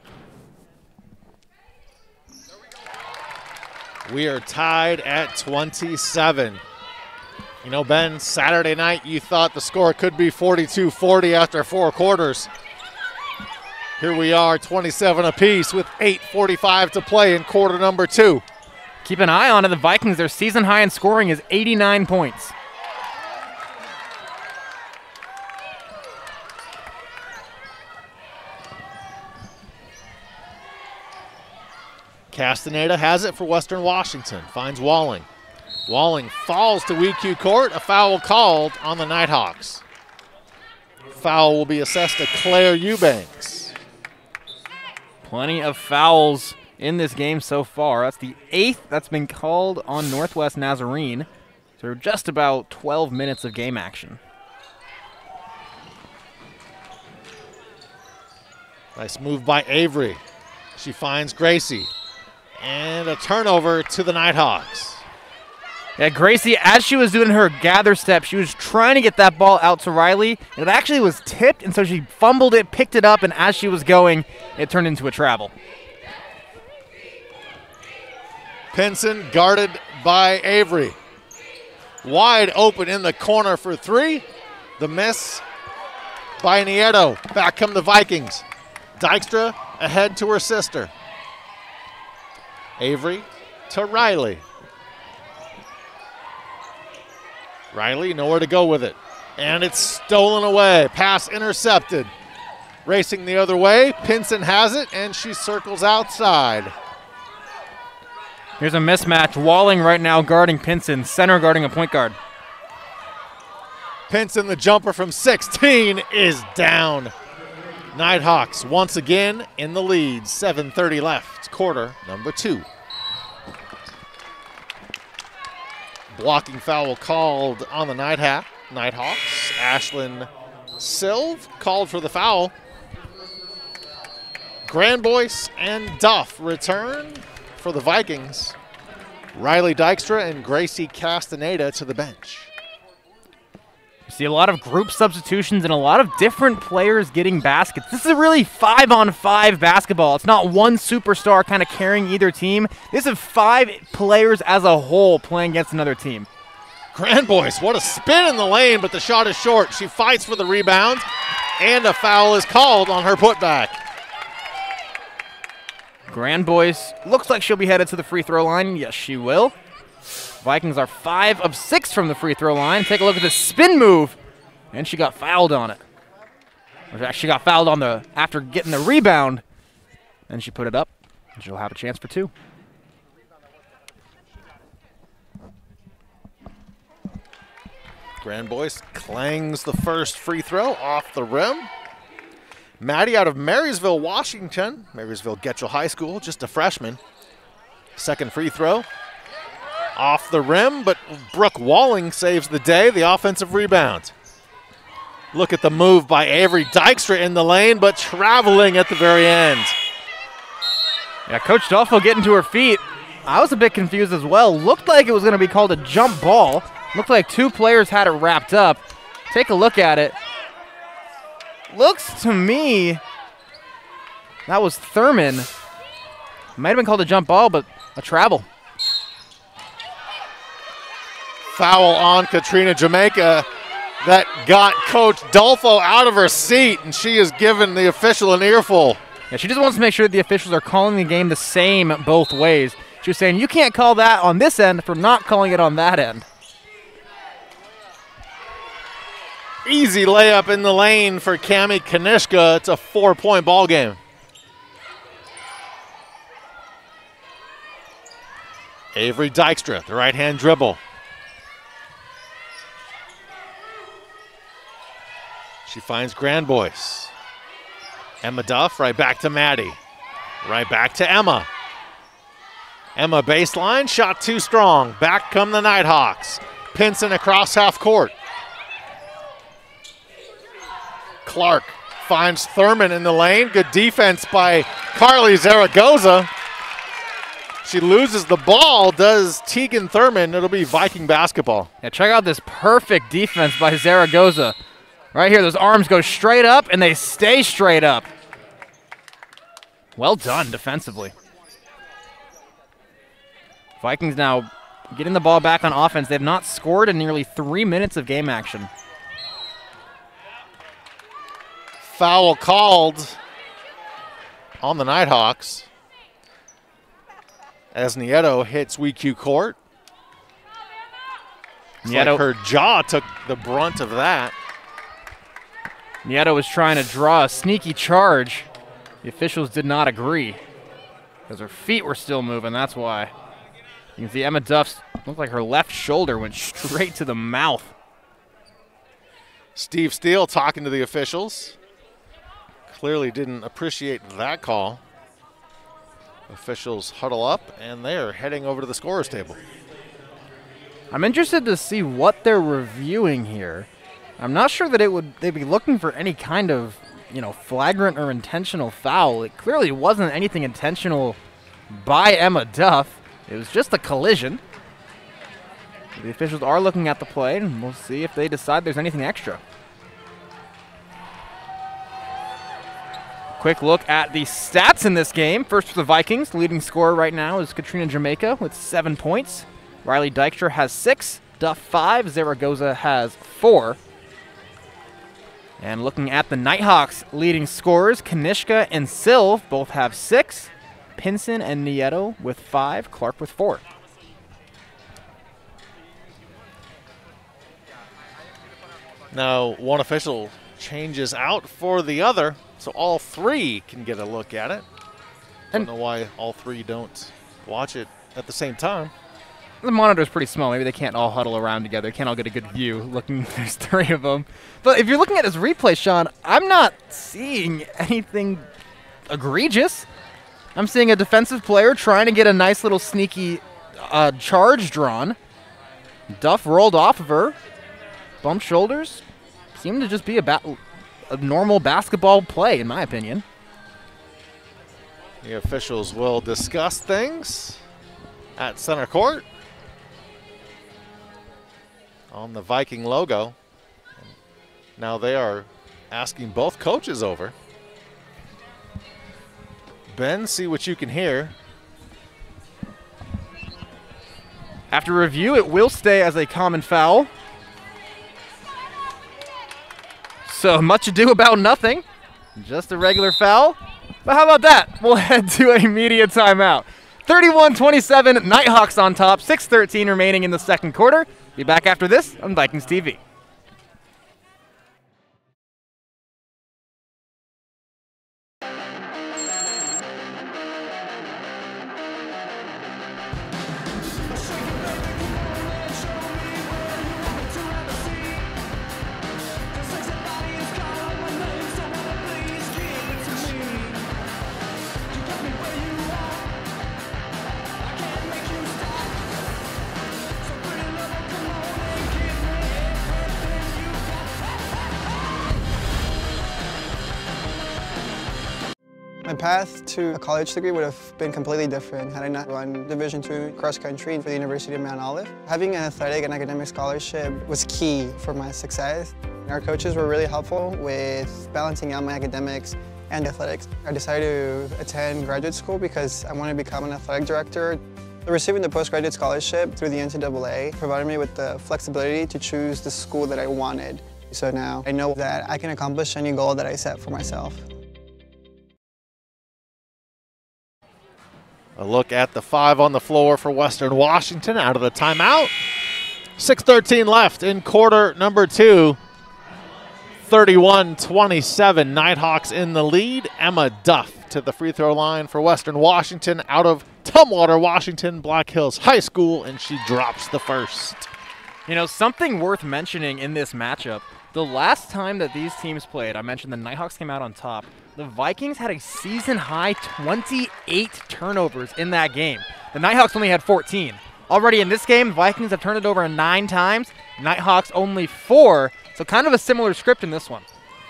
We are tied at twenty-seven. You know, Ben, Saturday night you thought the score could be forty-two forty after four quarters. Here we are, twenty-seven apiece with eight forty-five to play in quarter number two. Keep an eye on it. The Vikings, their season high in scoring is eighty-nine points. Castaneda has it for Western Washington, finds Walling. Walling falls to W E C U court, a foul called on the Nighthawks. Foul will be assessed to Claire Eubanks. Plenty of fouls in this game so far. That's the eighth that's been called on Northwest Nazarene through just about twelve minutes of game action. Nice move by Avery. She finds Gracie. And a turnover to the Nighthawks. Yeah, Gracie, as she was doing her gather step, she was trying to get that ball out to Riley. It actually was tipped, and so she fumbled it, picked it up, and as she was going, it turned into a travel. Pinson guarded by Avery. Wide open in the corner for three. The miss by Nieto. Back come the Vikings. Dykstra ahead to her sister. Avery to Riley. Riley nowhere to go with it. And it's stolen away. Pass intercepted. Racing the other way. Pinson has it, and she circles outside. Here's a mismatch. Walling right now guarding Pinson. Center guarding a point guard. Pinson, the jumper from sixteen, is down. Nighthawks once again in the lead. seven thirty left, quarter number two. Blocking foul called on the Nighthawk. Nighthawks. Ashlyn Silv called for the foul. Grandboyce and Duff return for the Vikings. Riley Dykstra and Gracie Castaneda to the bench. You see a lot of group substitutions and a lot of different players getting baskets. This is a really five-on-five basketball. It's not one superstar kind of carrying either team. This is five players as a whole playing against another team. Grandboyce, what a spin in the lane, but the shot is short. She fights for the rebound, and a foul is called on her putback. Grandboyce looks like she'll be headed to the free throw line. Yes, she will. Vikings are five of six from the free throw line. Take a look at the spin move, and she got fouled on it. Or she got fouled on the after getting the rebound, and she put it up. And she'll have a chance for two. Grandboyce clangs the first free throw off the rim. Maddie out of Marysville, Washington. Marysville Getchell High School, just a freshman. Second free throw off the rim, but Brooke Walling saves the day, the offensive rebound. Look at the move by Avery Dykstra in the lane, but traveling at the very end. Yeah, Coach Dolfo getting to her feet. I was a bit confused as well. Looked like it was going to be called a jump ball. Looked like two players had it wrapped up. Take a look at it. Looks to me that was Thurman. Might have been called a jump ball, but a travel. Foul on Katrina Jamaica that got Coach Dolfo out of her seat, and she has given the official an earful. Yeah, she just wants to make sure that the officials are calling the game the same both ways. She was saying, you can't call that on this end for not calling it on that end. Easy layup in the lane for Cami Kanishka. It's a four-point ball game. Avery Dykstra, the right-hand dribble. She finds Grandboyce. Emma Duff, right back to Maddie. Right back to Emma. Emma baseline, shot too strong. Back come the Nighthawks. Pinson across half court. Clark finds Thurman in the lane. Good defense by Carly Zaragoza. She loses the ball, does Tegan Thurman. It'll be Viking basketball. Yeah, check out this perfect defense by Zaragoza. Right here, those arms go straight up, and they stay straight up. Well done defensively. Vikings now getting the ball back on offense. They have not scored in nearly three minutes of game action. Foul called on the Nighthawks as Nieto hits W E C U court. Nieto, like her jaw took the brunt of that. Nieto was trying to draw a sneaky charge. The officials did not agree because her feet were still moving, that's why. You can see Emma Duff's, looked like her left shoulder went straight to the mouth. Steve Steele talking to the officials. Clearly didn't appreciate that call. Officials huddle up, and they are heading over to the scorer's table. I'm interested to see what they're reviewing here. I'm not sure that it would they'd be looking for any kind of, you know, flagrant or intentional foul. It clearly wasn't anything intentional by Emma Duff. It was just a collision. The officials are looking at the play, and we'll see if they decide there's anything extra. Quick look at the stats in this game. First for the Vikings, the leading scorer right now is Katrina Jamaica with seven points. Riley Dykstra has six, Duff five, Zaragoza has four. And looking at the Nighthawks leading scorers, Kanishka and Silv both have six. Pinson and Nieto with five. Clark with four. Now, one official changes out for the other, so all three can get a look at it. I don't know why all three don't watch it at the same time. The monitor is pretty small. Maybe they can't all huddle around together. Can't all get a good view looking. There's three of them. But if you're looking at this replay, Sean, I'm not seeing anything egregious. I'm seeing a defensive player trying to get a nice little sneaky uh, charge drawn. Duff rolled off of her. Bumped shoulders. Seemed to just be a, ba a normal basketball play, in my opinion. The officials will discuss things at center court on the Viking logo. Now they are asking both coaches over. Ben, see what you can hear. After review, it will stay as a common foul. So much ado about nothing. Just a regular foul. But how about that? We'll head to a media timeout. thirty-one twenty-seven, Nighthawks on top, six thirteen remaining in the second quarter. Be back after this on Vikings T V. My path to a college degree would have been completely different had I not run Division two cross country for the University of Mount Olive. Having an athletic and academic scholarship was key for my success. Our coaches were really helpful with balancing out my academics and athletics. I decided to attend graduate school because I wanted to become an athletic director. Receiving the postgraduate scholarship through the N C double A provided me with the flexibility to choose the school that I wanted. So now I know that I can accomplish any goal that I set for myself. A look at the five on the floor for Western Washington out of the timeout. six thirteen left in quarter number two. thirty-one twenty-seven, Nighthawks in the lead. Emma Duff to the free throw line for Western Washington out of Tumwater, Washington, Black Hills High School, and she drops the first. You know, something worth mentioning in this matchup, the last time that these teams played, I mentioned the Nighthawks came out on top. The Vikings had a season-high twenty-eight turnovers in that game. The Nighthawks only had fourteen. Already in this game, the Vikings have turned it over nine times. Nighthawks only four, so kind of a similar script in this one.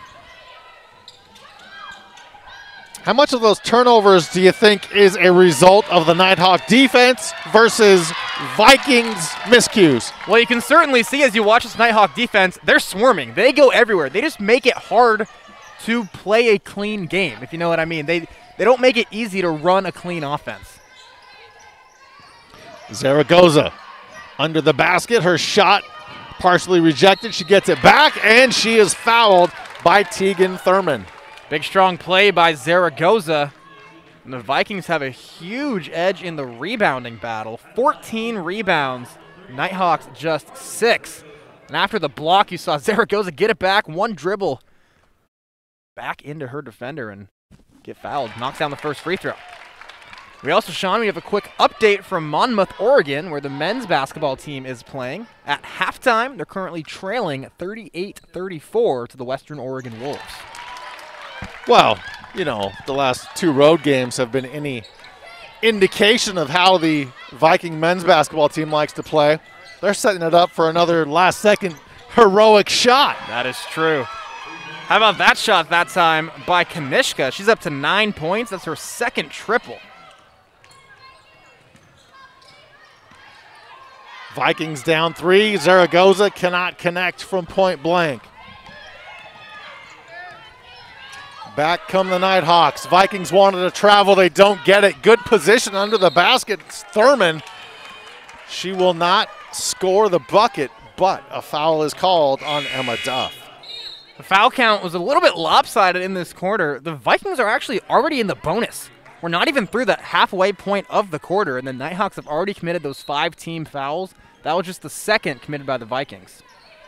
How much of those turnovers do you think is a result of the Nighthawk defense versus Vikings miscues? Well, you can certainly see as you watch this Nighthawk defense, they're swarming. They go everywhere. They just make it hard to play a clean game, if you know what I mean. They, they don't make it easy to run a clean offense. Zaragoza under the basket. Her shot partially rejected. She gets it back, and she is fouled by Tegan Thurman. Big, strong play by Zaragoza. And the Vikings have a huge edge in the rebounding battle. fourteen rebounds. Nighthawks just six. And after the block, you saw Zaragoza get it back. One dribble back into her defender and get fouled. Knocks down the first free throw. We also, Sean, we have a quick update from Monmouth, Oregon, where the men's basketball team is playing. At halftime, they're currently trailing thirty-eight thirty-four to the Western Oregon Wolves. Well, you know, the last two road games have been any indication of how the Viking men's basketball team likes to play. They're setting it up for another last-second heroic shot. That is true. How about that shot that time by Kanishka? She's up to nine points. That's her second triple. Vikings down three. Zaragoza cannot connect from point blank. Back come the Nighthawks. Vikings wanted to travel. They don't get it. Good position under the basket. Thurman. She will not score the bucket, but a foul is called on Emma Duff. The foul count was a little bit lopsided in this quarter. The Vikings are actually already in the bonus. We're not even through the halfway point of the quarter, and the Nighthawks have already committed those five team fouls. That was just the second committed by the Vikings.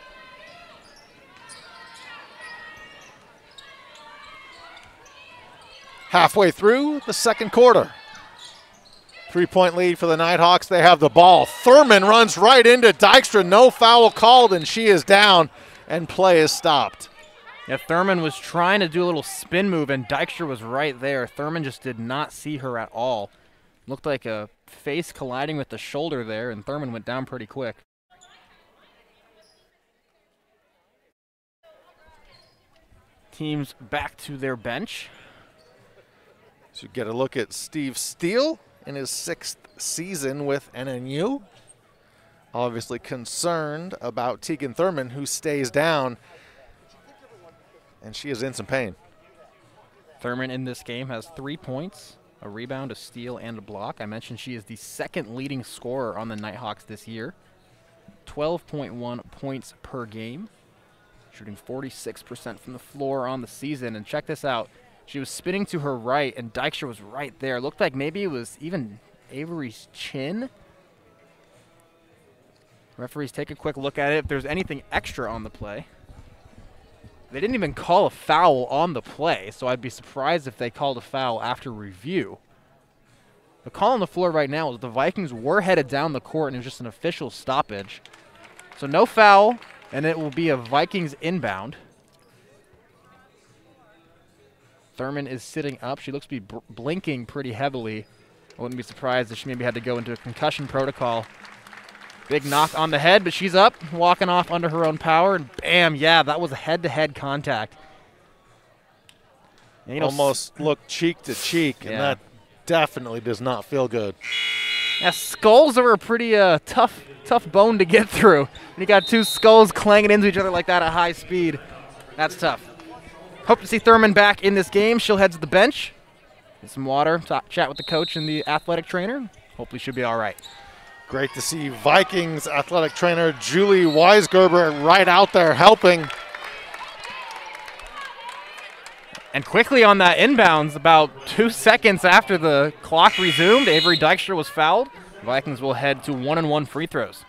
Halfway through the second quarter. Three-point lead for the Nighthawks. They have the ball. Thurman runs right into Dykstra. No foul called, and she is down, and play is stopped. Yeah, Thurman was trying to do a little spin move, and Dykstra was right there. Thurman just did not see her at all. Looked like a face colliding with the shoulder there, and Thurman went down pretty quick. Teams back to their bench. So get a look at Steve Steele in his sixth season with N N U. Obviously concerned about Tegan Thurman, who stays down, and she is in some pain. Thurman in this game has three points, a rebound, a steal, and a block. I mentioned she is the second leading scorer on the Nighthawks this year. twelve point one points per game, shooting forty-six percent from the floor on the season. And check this out. She was spinning to her right, and Dykstra was right there. Looked like maybe it was even Avery's chin. Referees take a quick look at it. If there's anything extra on the play. They didn't even call a foul on the play, so I'd be surprised if they called a foul after review. The call on the floor right now is the Vikings were headed down the court, and it was just an official stoppage. So no foul, and it will be a Vikings inbound. Thurman is sitting up. She looks to be br blinking pretty heavily. I wouldn't be surprised if she maybe had to go into a concussion protocol. Big knock on the head, but she's up, walking off under her own power, and bam, yeah, that was a head-to-head contact. And, you know, almost looked cheek to cheek, yeah. and that definitely does not feel good. Yeah, skulls are a pretty uh, tough, tough bone to get through. When you got two skulls clanging into each other like that at high speed, that's tough. Hope to see Thurman back in this game. She'll head to the bench, get some water, talk, chat with the coach and the athletic trainer. Hopefully she'll be all right. Great to see Vikings athletic trainer Julie Weisgerber right out there helping. And quickly on that inbounds, about two seconds after the clock resumed, Avery Dykstra was fouled. The Vikings will head to one and one free throws.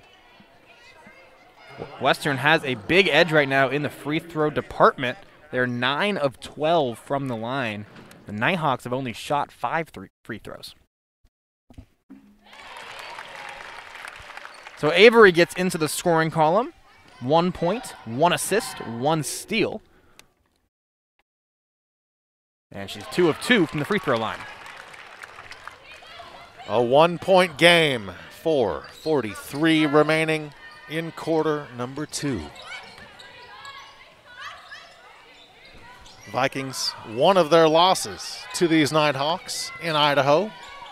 Western has a big edge right now in the free throw department. They're nine of twelve from the line. The Nighthawks have only shot five three free throws. So Avery gets into the scoring column. One point, one assist, one steal. And she's two of two from the free throw line. A one-point game. four forty-three remaining in quarter number two. Vikings, one of their losses to these Nighthawks in Idaho.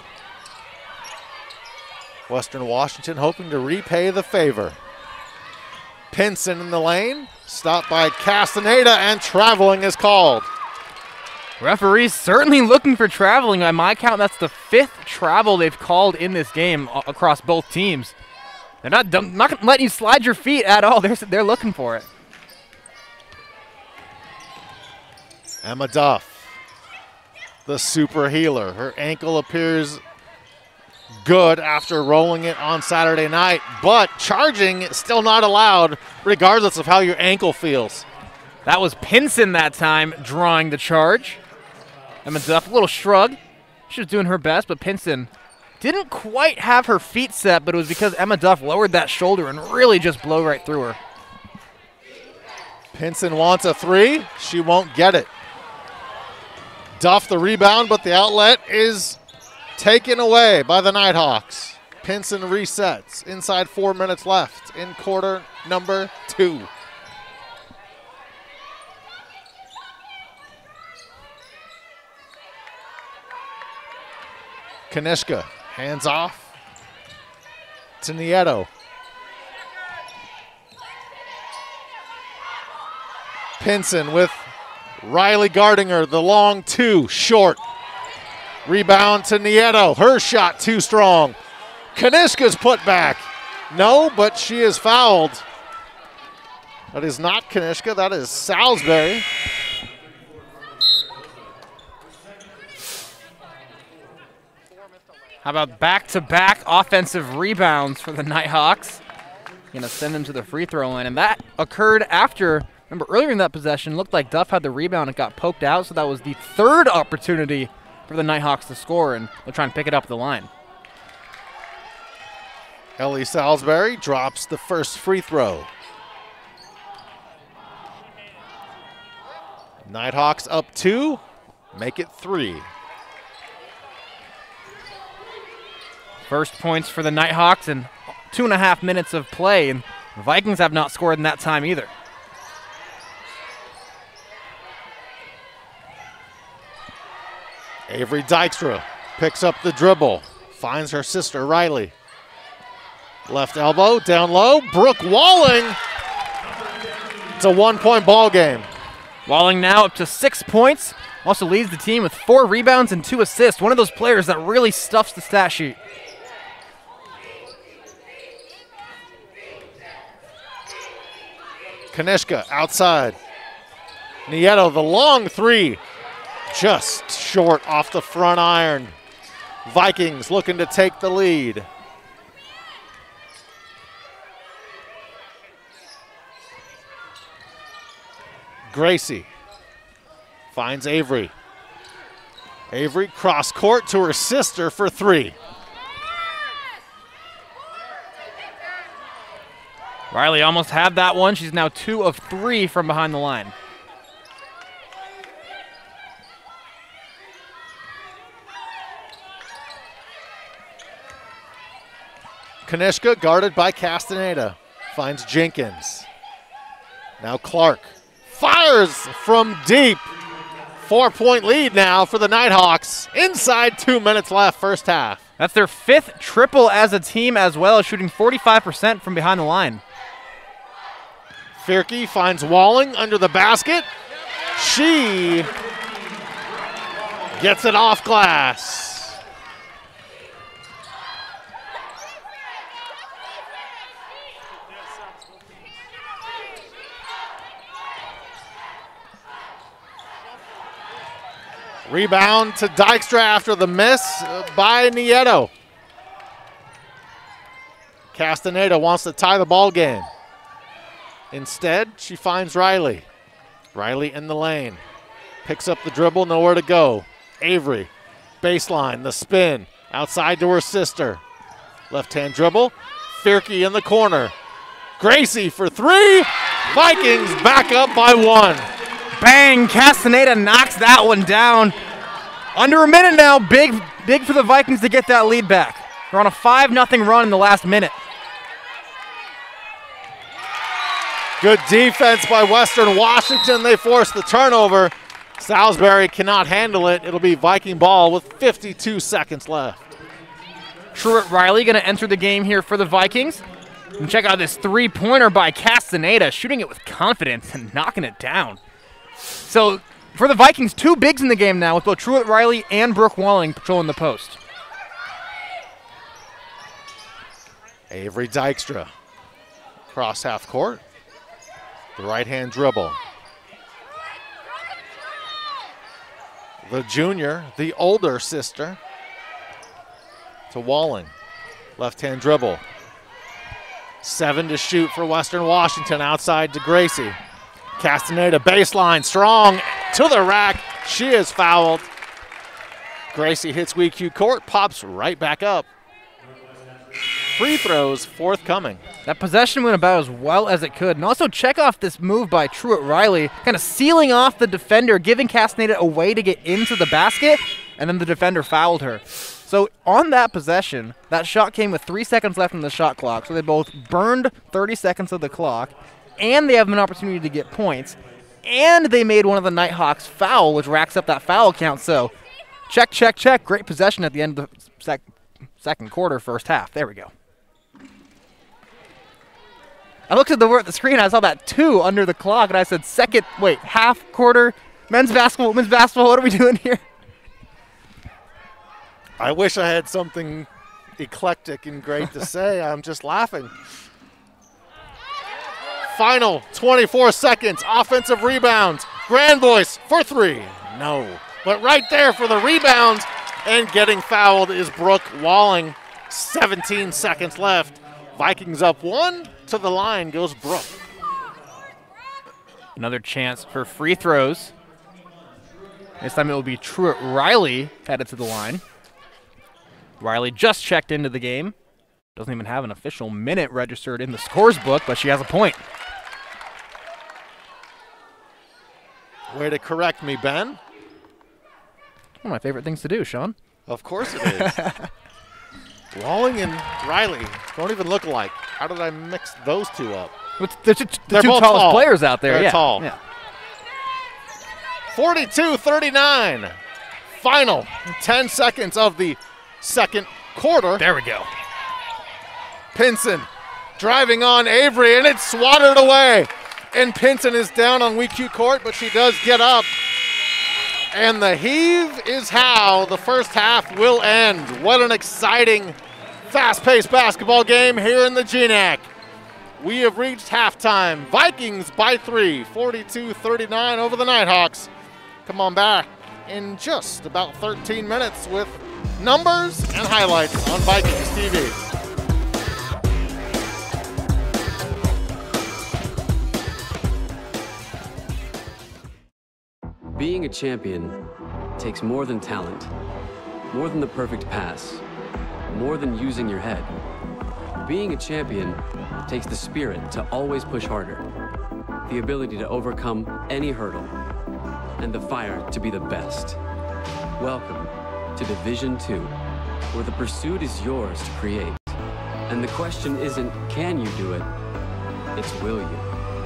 Western Washington hoping to repay the favor. Pinson in the lane, stopped by Castaneda, and traveling is called. Referees certainly looking for traveling. By my count, that's the fifth travel they've called in this game across both teams. They're not, not letting you slide your feet at all. They're, they're looking for it. Emma Duff, the super healer. Her ankle appears good after rolling it on Saturday night, but charging is still not allowed regardless of how your ankle feels. That was Pinson that time drawing the charge. Emma Duff, a little shrug. She was doing her best, but Pinson didn't quite have her feet set, but it was because Emma Duff lowered that shoulder and really just blew right through her. Pinson wants a three. She won't get it. Duff the rebound, but the outlet is taken away by the Nighthawks. Pinson resets. Inside four minutes left in quarter number two. Kanishka hands off to Nieto. Pinson with Riley guarding her, the long two, short. Rebound to Nieto, her shot too strong. Kanishka's put back. No, but she is fouled. That is not Kanishka, that is Salisbury. How about back-to-back offensive rebounds for the Nighthawks? Going to send them to the free throw line, and that occurred after, remember earlier in that possession, looked like Duff had the rebound and got poked out, so that was the third opportunity for the Nighthawks to score, and they'll try and pick it up at the line. Ellie Salisbury drops the first free throw. Nighthawks up two, make it three. First points for the Nighthawks in two and a half minutes of play, and the Vikings have not scored in that time either. Avery Dykstra picks up the dribble, finds her sister Riley. Left elbow, down low, Brooke Walling. It's a one-point ball game. Walling now up to six points, also leads the team with four rebounds and two assists. One of those players that really stuffs the stat sheet. Kanishka outside. Nieto, the long three, just short off the front iron. Vikings looking to take the lead. Gracie finds Avery. Avery cross court to her sister for three. Riley almost had that one. She's now two of three from behind the line. Kanishka guarded by Castaneda. Finds Jenkins. Now Clark fires from deep. Four-point lead now for the Nighthawks. Inside two minutes left, first half. That's their fifth triple as a team as well, shooting forty-five percent from behind the line. Fierke finds Walling under the basket. She gets it off glass. Rebound to Dykstra after the miss by Nieto. Castaneda wants to tie the ball game. Instead, she finds Riley. Riley in the lane. Picks up the dribble, nowhere to go. Avery, baseline, the spin. Outside to her sister. Left-hand dribble. Fierke in the corner. Gracie for three. Vikings back up by one. Bang! Castaneda knocks that one down. Under a minute now. Big, big for the Vikings to get that lead back. They're on a five nothing run in the last minute. Good defense by Western Washington. They force the turnover. Salisbury cannot handle it. It'll be Viking ball with fifty-two seconds left. Truett Riley going to enter the game here for the Vikings. And check out this three-pointer by Castaneda, shooting it with confidence and knocking it down. So for the Vikings, two bigs in the game now with both Truett Riley and Brooke Walling patrolling the post. Avery Dykstra. Cross half court. The right-hand dribble. The junior, the older sister, to Walling. Left-hand dribble. Seven to shoot for Western Washington, outside to Gracie. Castaneda baseline, strong to the rack. She is fouled. Gracie hits W E C U court, pops right back up. Free throws forthcoming. That possession went about as well as it could. And also check off this move by Truett Riley, kind of sealing off the defender, giving Castaneda a way to get into the basket, and then the defender fouled her. So on that possession, that shot came with three seconds left on the shot clock. So they both burned thirty seconds of the clock, and they have an opportunity to get points, and they made one of the Nighthawks foul, which racks up that foul count. So check, check, check. Great possession at the end of the sec second quarter, first half. There we go. I looked at the word at the screen, I saw that two under the clock, and I said second, wait, half, quarter, men's basketball, women's basketball, what are we doing here? I wish I had something eclectic and great to say. I'm just laughing. Final twenty-four seconds. Offensive rebounds. Grand Voice for three. No. But right there for the rebound. And getting fouled is Brooke Walling. seventeen seconds left. Vikings up one. To the line goes Brooke. Another chance for free throws. This time it will be Truett Riley headed to the line. Riley just checked into the game. Doesn't even have an official minute registered in the scores book, but she has a point. Way to correct me, Ben. One of my favorite things to do, Sean. Of course it is. Walling and Riley don't even look alike. How did I mix those two up? They're, the They're two both tallest tall. players out there. They're yeah. tall. Yeah. forty-two thirty-nine. Final ten seconds of the second quarter. There we go. Pinson driving on Avery, and it's swatted away. And Pinson is down on W E C U court, but she does get up. And the heave is how the first half will end. What an exciting, fast-paced basketball game here in the G N A C. We have reached halftime. Vikings by three, forty-two thirty-nine over the Nighthawks. Come on back in just about thirteen minutes with numbers and highlights on Vikings T V. Being a champion takes more than talent, more than the perfect pass, more than using your head. Being a champion takes the spirit to always push harder, the ability to overcome any hurdle, and the fire to be the best. Welcome to Division two, where the pursuit is yours to create. And the question isn't, can you do it? It's, will you?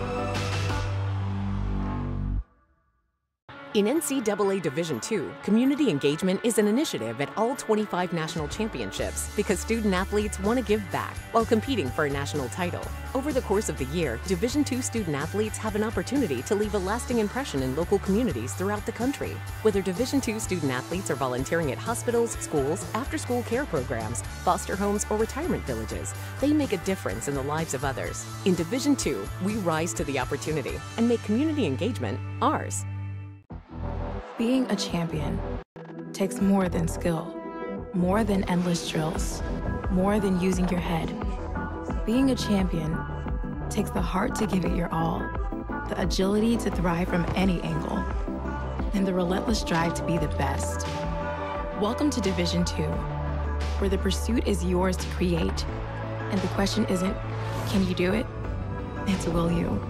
In N C double A Division two, community engagement is an initiative at all twenty-five national championships because student athletes want to give back while competing for a national title. Over the course of the year, Division two student athletes have an opportunity to leave a lasting impression in local communities throughout the country. Whether Division two student athletes are volunteering at hospitals, schools, after-school care programs, foster homes, or retirement villages, they make a difference in the lives of others. In Division two, we rise to the opportunity and make community engagement ours. Being a champion takes more than skill, more than endless drills, more than using your head. Being a champion takes the heart to give it your all, the agility to thrive from any angle, and the relentless drive to be the best. Welcome to Division two, where the pursuit is yours to create, and the question isn't, can you do it? It's, will you?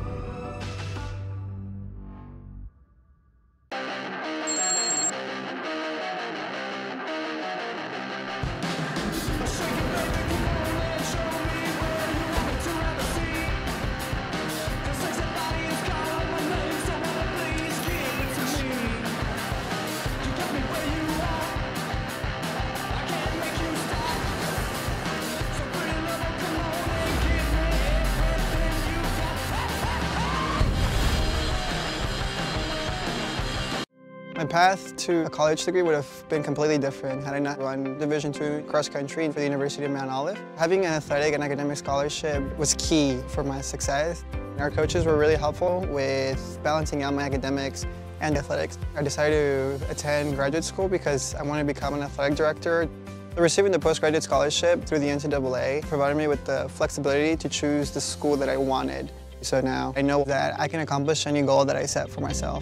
My path to a college degree would have been completely different had I not run Division two cross country for the University of Mount Olive. Having an athletic and academic scholarship was key for my success. Our coaches were really helpful with balancing out my academics and athletics. I decided to attend graduate school because I wanted to become an athletic director. Receiving the postgraduate scholarship through the N C double A provided me with the flexibility to choose the school that I wanted. So now I know that I can accomplish any goal that I set for myself.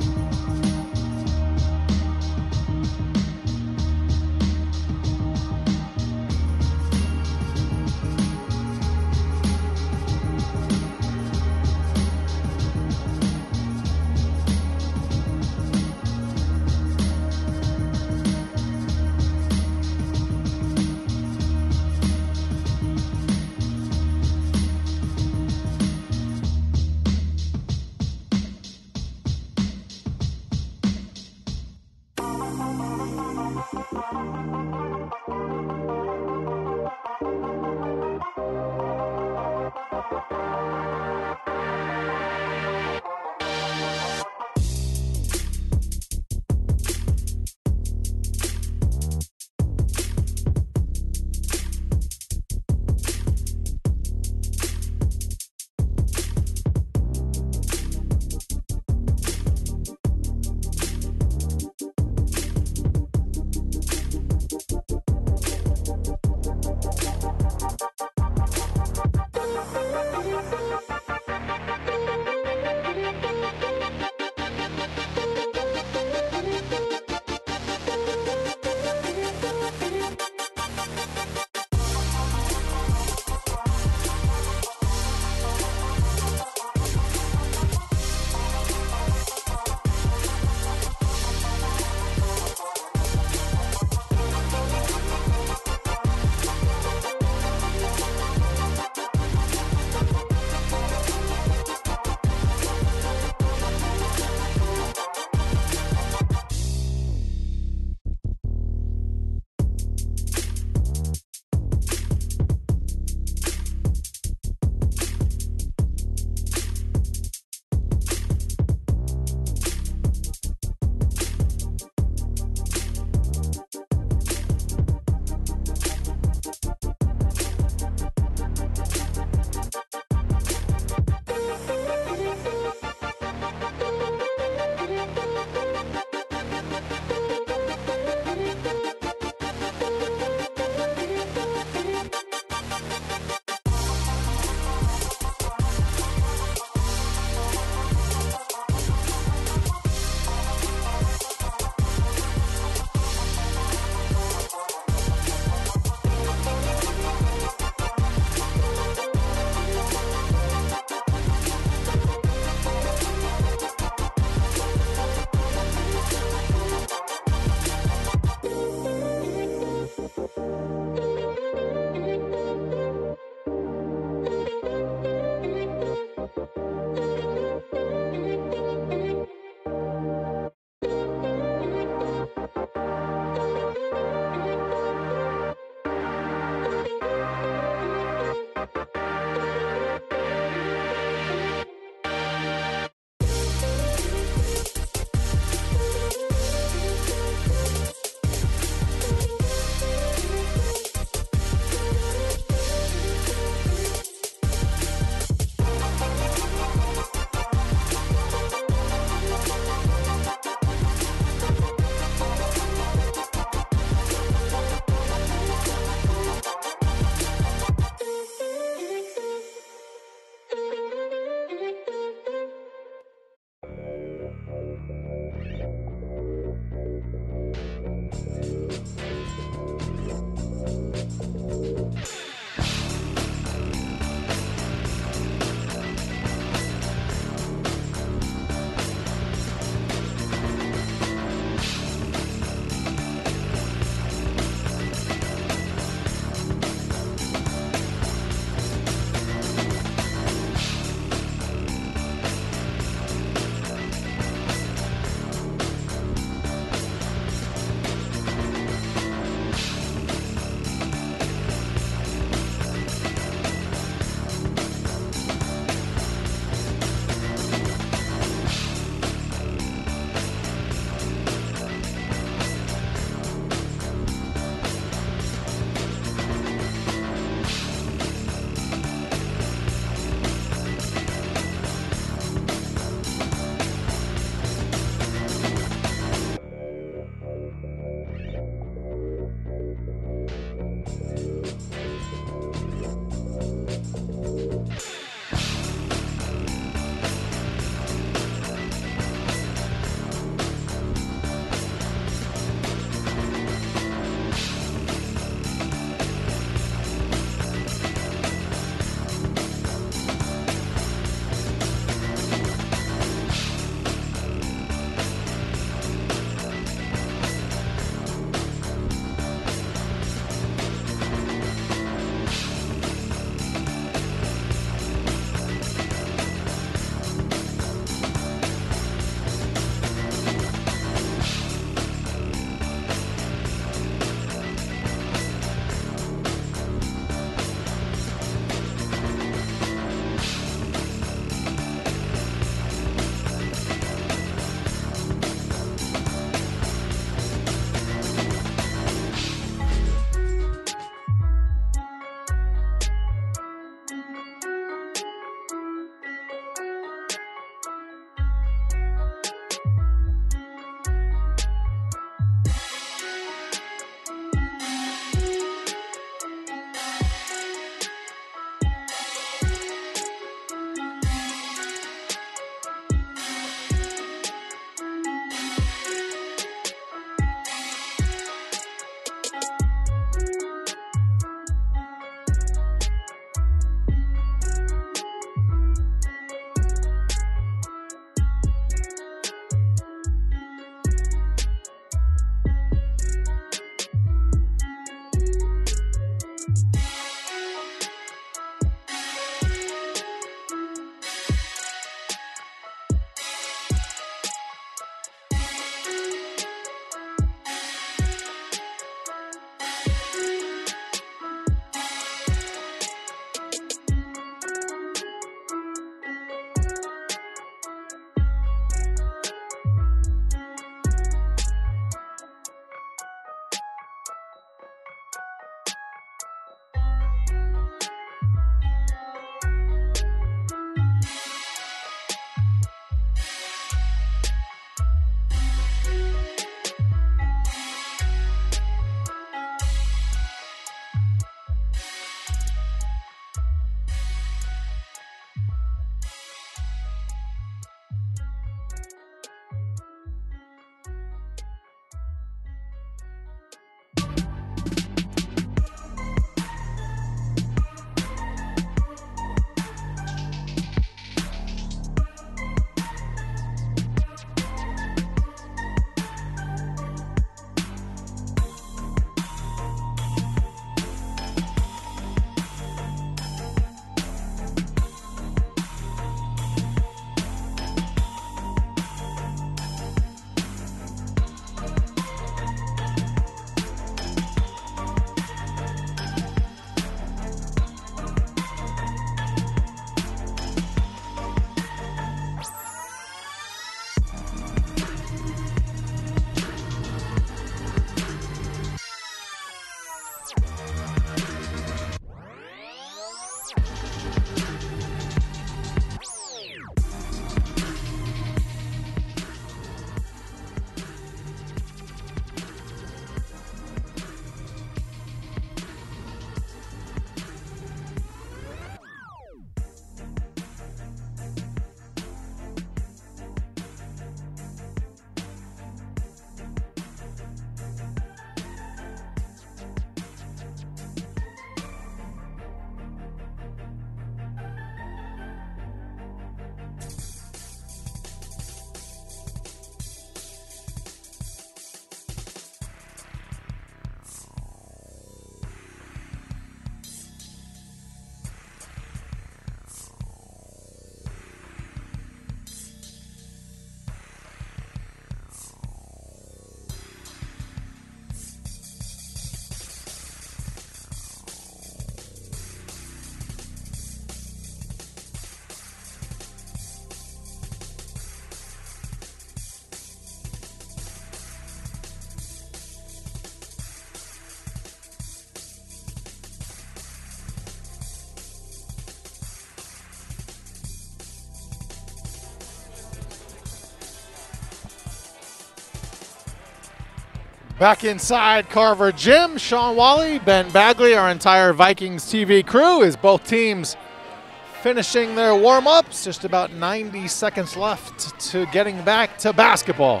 Back inside Carver Gym, Sean Wally, Ben Bagley, our entire Vikings T V crew, is both teams finishing their warm-ups. Just about ninety seconds left to getting back to basketball.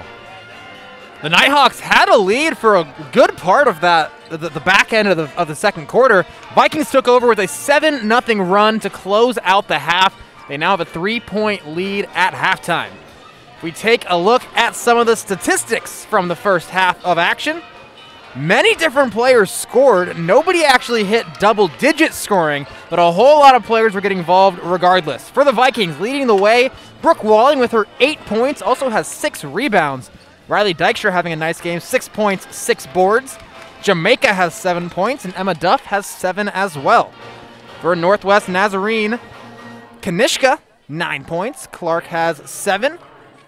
The Nighthawks had a lead for a good part of that, the, the back end of the, of the second quarter. Vikings took over with a seven nothing run to close out the half. They now have a three-point lead at halftime. If we take a look at some of the statistics from the first half of action, many different players scored. Nobody actually hit double-digit scoring, but a whole lot of players were getting involved regardless. For the Vikings, leading the way, Brooke Walling with her eight points, also has six rebounds. Riley Dykstra having a nice game, six points, six boards. Jamaica has seven points, and Emma Duff has seven as well. For Northwest Nazarene, Kanishka, nine points. Clark has seven.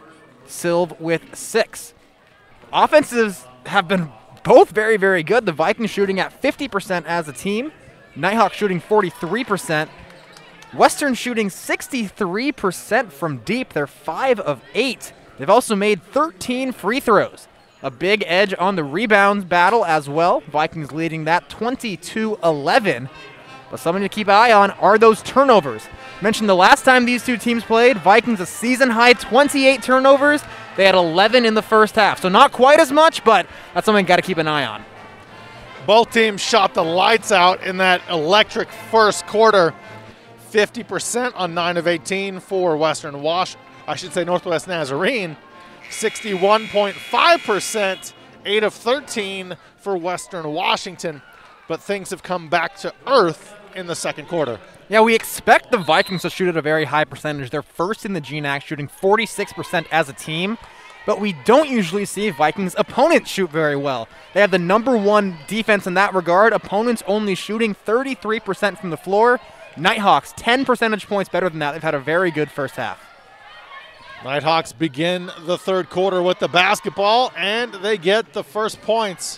Silv with six. Offenses have been both very, very good. The Vikings shooting at fifty percent as a team. Nighthawks shooting forty-three percent. Western shooting sixty-three percent from deep. They're five of eight. They've also made thirteen free throws. A big edge on the rebounds battle as well. Vikings leading that twenty-two eleven. But something to keep an eye on are those turnovers. Mentioned the last time these two teams played, Vikings a season-high twenty-eight turnovers. They had eleven in the first half, so not quite as much, but that's something got to keep an eye on. Both teams shot the lights out in that electric first quarter. fifty percent on nine of eighteen for Western Wash. I should say Northwest Nazarene. sixty-one point five percent, eight of thirteen for Western Washington. But things have come back to earth in the second quarter. Yeah, we expect the Vikings to shoot at a very high percentage. They're first in the G N A C, shooting forty-six percent as a team. But we don't usually see Vikings opponents shoot very well. They have the number one defense in that regard. Opponents only shooting thirty-three percent from the floor. Nighthawks, ten percentage points better than that. They've had a very good first half. Nighthawks begin the third quarter with the basketball, and they get the first points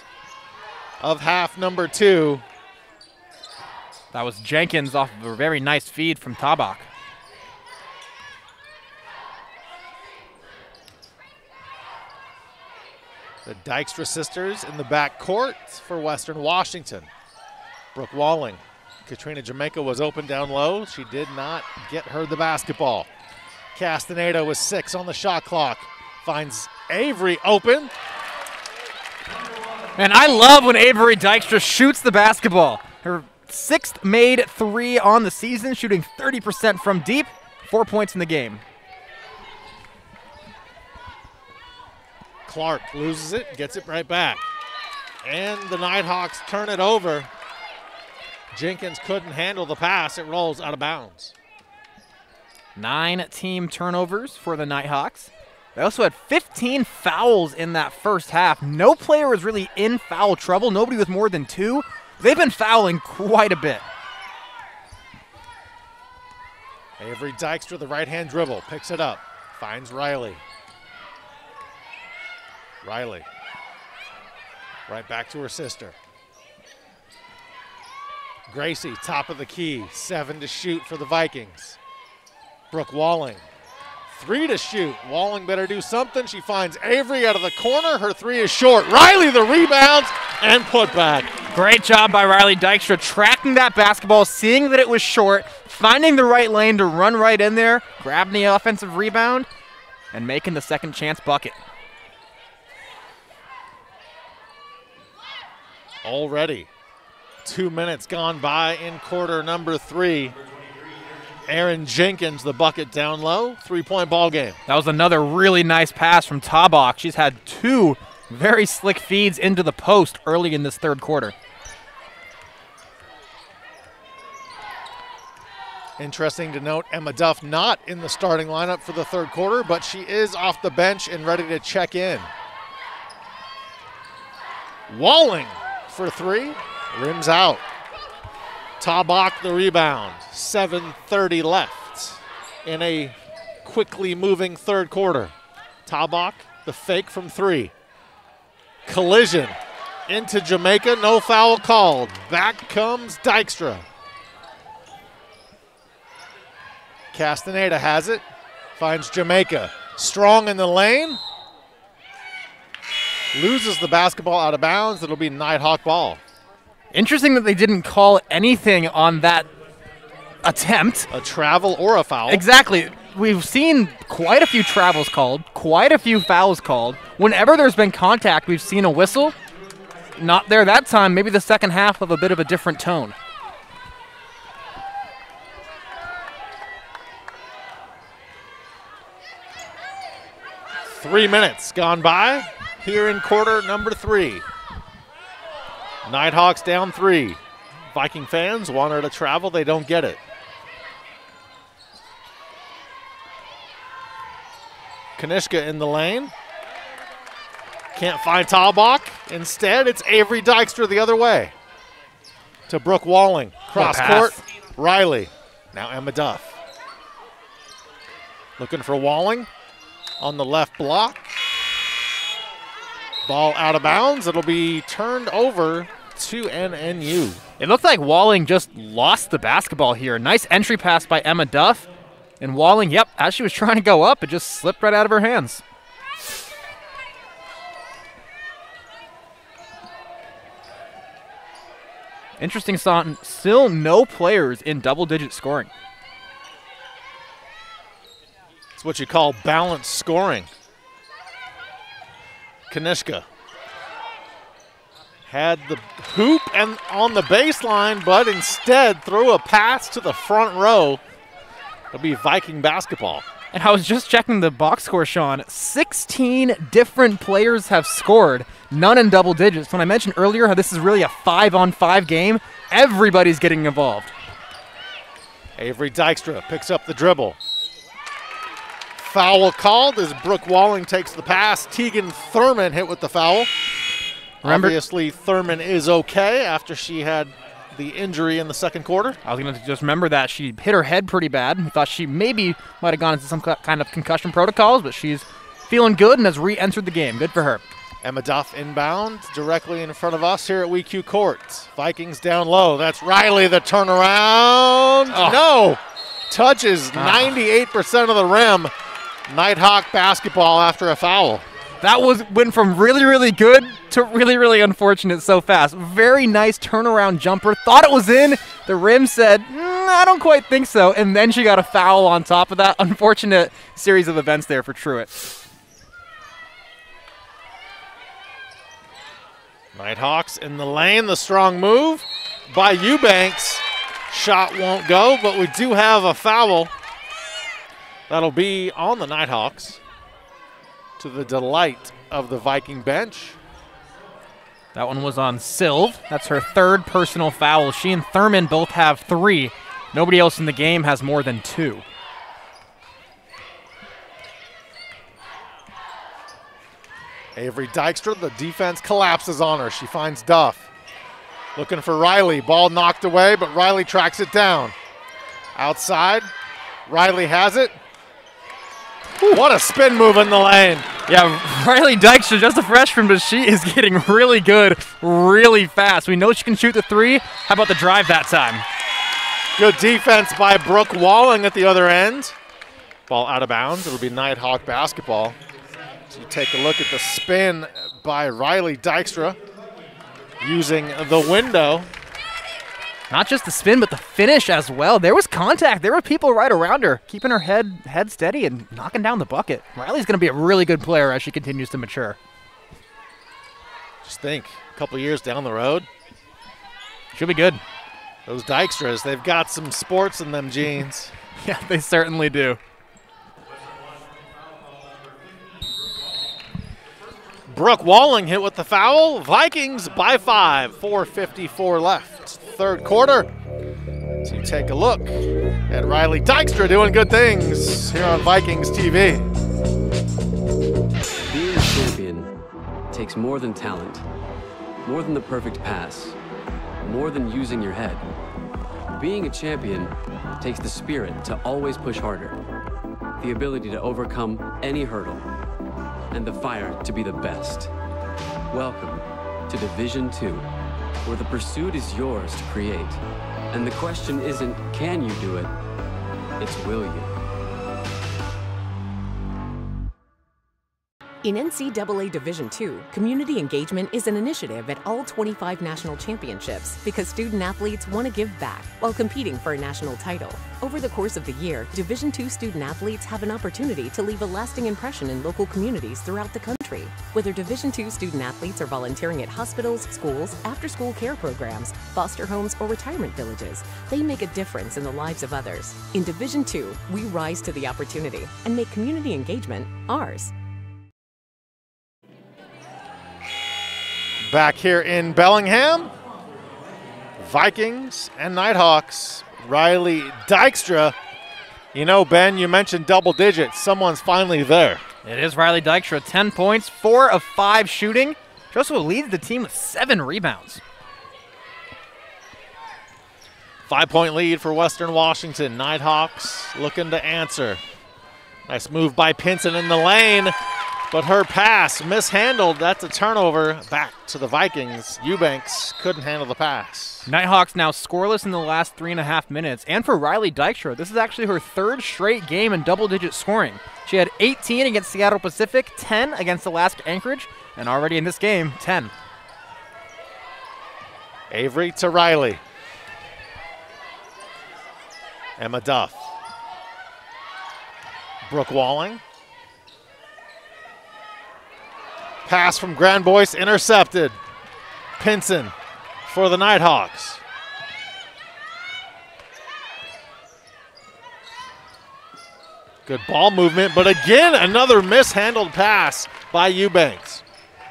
of half number two. That was Jenkins off of a very nice feed from Tabak. The Dykstra sisters in the back court for Western Washington. Brooke Walling. Katrina Jamaica was open down low. She did not get her the basketball. Castaneda with six on the shot clock. Finds Avery open. And I love when Avery Dykstra shoots the basketball. Her sixth made three on the season, shooting thirty percent from deep. Four points in the game. Clark loses it, gets it right back. And the Nighthawks turn it over. Jenkins couldn't handle the pass. It rolls out of bounds. Nine team turnovers for the Nighthawks. They also had fifteen fouls in that first half. No player was really in foul trouble. Nobody with more than two. They've been fouling quite a bit. Avery Dykstra, the right-hand dribble, picks it up, finds Riley. Riley, right back to her sister. Gracie, top of the key, seven to shoot for the Vikings. Brooke Walling, three to shoot. Walling better do something. She finds Avery out of the corner. Her three is short. Riley the rebounds and put back. Great job by Riley Dykstra tracking that basketball, seeing that it was short, finding the right lane to run right in there, grabbing the offensive rebound, and making the second chance bucket. Already two minutes gone by in quarter number three. Aaron Jenkins, the bucket down low, three-point ball game. That was another really nice pass from Tabak. She's had two very slick feeds into the post early in this third quarter. Interesting to note, Emma Duff not in the starting lineup for the third quarter, but she is off the bench and ready to check in. Walling for three, rims out. Tabak the rebound, seven thirty left in a quickly moving third quarter. Tabak, the fake from three. Collision into Jamaica, no foul called. Back comes Dykstra. Castaneda has it, finds Jamaica. Strong in the lane. loses the basketball out of bounds. It'll be Nighthawk ball. Interesting that they didn't call anything on that attempt. A travel or a foul. Exactly. We've seen quite a few travels called, quite a few fouls called. Whenever there's been contact, we've seen a whistle. Not there that time. Maybe the second half of a bit of a different tone. Three minutes gone by here in quarter number three. Nighthawks down three. Viking fans want her to travel. They don't get it. Kanishka in the lane. Can't find Talbach. Instead, it's Avery Dykstra the other way. To Brooke Walling. Cross court. Riley. Now Emma Duff. Looking for Walling on the left block. Ball out of bounds. It'll be turned over to N N U. It looked like Walling just lost the basketball here. Nice entry pass by Emma Duff. And Walling, yep, as she was trying to go up, it just slipped right out of her hands. Interesting, Son. Still no players in double-digit scoring. It's what you call balanced scoring. Kanishka had the hoop and on the baseline, but instead threw a pass to the front row. It'll be Viking basketball. And I was just checking the box score, Sean. sixteen different players have scored, none in double digits. When I mentioned earlier how this is really a five-on-five game, everybody's getting involved. Avery Dykstra picks up the dribble. Foul called as Brooke Walling takes the pass. Tegan Thurman hit with the foul. Remember, obviously, Thurman is okay after she had the injury in the second quarter. I was going to just remember that. She hit her head pretty bad. We thought she maybe might have gone into some kind of concussion protocols, but she's feeling good and has re-entered the game. Good for her. Emma Duff inbound directly in front of us here at W E C U court. Vikings down low. That's Riley, the turnaround. Oh. No. Touches oh. ninety-eight percent of the rim. Nighthawk basketball after a foul. That was went from really, really good to really, really unfortunate so fast. Very nice turnaround jumper. Thought it was in. The rim said, mm, I don't quite think so. And then she got a foul on top of that. Unfortunate series of events there for Truitt. Nighthawks in the lane. The strong move by Eubanks. Shot won't go, but we do have a foul. That'll be on the Nighthawks, to the delight of the Viking bench. That one was on Sylv. That's her third personal foul. She and Thurman both have three. Nobody else in the game has more than two. Avery Dykstra, the defense collapses on her. She finds Duff. Looking for Riley. Ball knocked away, but Riley tracks it down. Outside, Riley has it. Ooh. What a spin move in the lane. Yeah, Riley Dykstra, just a freshman, but she is getting really good, really fast. We know she can shoot the three. How about the drive that time? Good defense by Brooke Walling at the other end. Ball out of bounds. It'll be Nighthawk basketball. So you take a look at the spin by Riley Dykstra using the window. Not just the spin, but the finish as well. There was contact. There were people right around her, keeping her head head steady and knocking down the bucket. Riley's going to be a really good player as she continues to mature. Just think, a couple years down the road. She'll be good. Those Dykstras, they've got some sports in them jeans. Yeah, they certainly do. Brooke Walling hit with the foul. Vikings by five. four fifty-four left. Third quarter. So you take a look at Riley Dykstra doing good things here on Vikings T V. Being a champion takes more than talent, more than the perfect pass, more than using your head. Being a champion takes the spirit to always push harder, the ability to overcome any hurdle, and the fire to be the best. Welcome to Division Two, where the pursuit is yours to create. And the question isn't, can you do it? It's, will you? In N C double A Division two, community engagement is an initiative at all twenty-five national championships because student-athletes want to give back while competing for a national title. Over the course of the year, Division two student-athletes have an opportunity to leave a lasting impression in local communities throughout the country. Whether Division two student-athletes are volunteering at hospitals, schools, after-school care programs, foster homes, or retirement villages, they make a difference in the lives of others. In Division two, we rise to the opportunity and make community engagement ours. Back here in Bellingham, Vikings and Nighthawks. Riley Dykstra. You know, Ben, you mentioned double digits. Someone's finally there. It is Riley Dykstra, ten points, four of five shooting. She also leads the team with seven rebounds. Five-point lead for Western Washington. Nighthawks looking to answer. Nice move by Pinson in the lane. But her pass mishandled. That's a turnover back to the Vikings. Eubanks couldn't handle the pass. Nighthawks now scoreless in the last three and a half minutes. And for Riley Dykstra, this is actually her third straight game in double-digit scoring. She had eighteen against Seattle Pacific, ten against Alaska Anchorage, and already in this game, ten. Avery to Riley. Emma Duff. Brooke Walling. Pass from Grand Boyce intercepted. Pinson for the Nighthawks. Good ball movement, but again, another mishandled pass by Eubanks.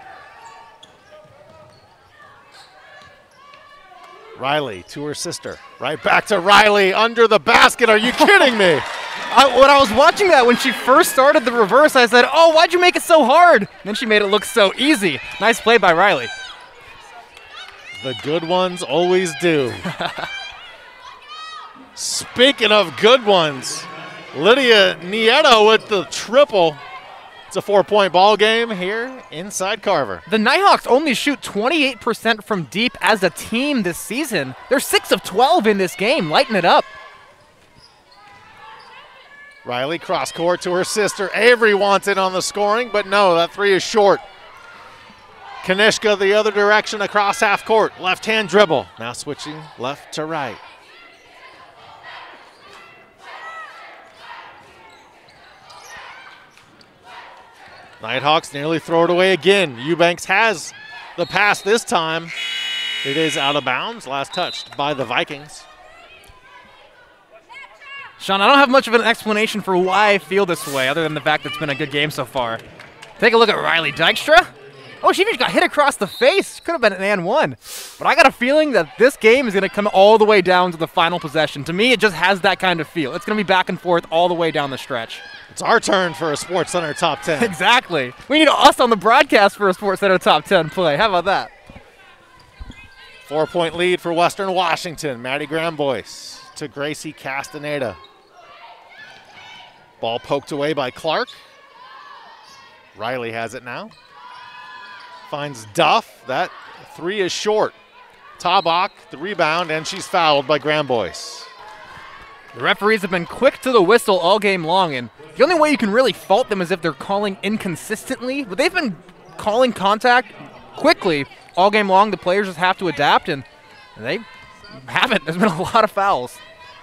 Riley to her sister. Right back to Riley under the basket. Are you kidding me? I, when I was watching that, when she first started the reverse, I said, oh, why'd you make it so hard? And then she made it look so easy. Nice play by Riley. The good ones always do. Speaking of good ones, Lydia Nieto with the triple. It's a four-point ball game here inside Carver. The Nighthawks only shoot twenty-eight percent from deep as a team this season. They're six of twelve in this game. Lighten it up. Riley cross court to her sister. Avery wants it on the scoring, but no, that three is short. Kanishka the other direction across half court. Left-hand dribble. Now switching left to right. Nighthawks nearly throw it away again. Eubanks has the pass this time. It is out of bounds. Last touched by the Vikings. Sean, I don't have much of an explanation for why I feel this way other than the fact that it's been a good game so far. Take a look at Riley Dykstra. Oh, she just got hit across the face. Could have been an and one. But I got a feeling that this game is going to come all the way down to the final possession. To me, it just has that kind of feel. It's going to be back and forth all the way down the stretch. It's our turn for a Sports Center top ten. Exactly. We need us on the broadcast for a Sports Center top ten play. How about that? Four-point lead for Western Washington. Maddie Graham-Boyce to Gracie Castaneda. Ball poked away by Clark. Riley has it now. Finds Duff. That three is short. Tabak, the rebound, and she's fouled by Graham-Boyce. The referees have been quick to the whistle all game long, and the only way you can really fault them is if they're calling inconsistently. But they've been calling contact quickly all game long. The players just have to adapt, and they haven't. There's been a lot of fouls.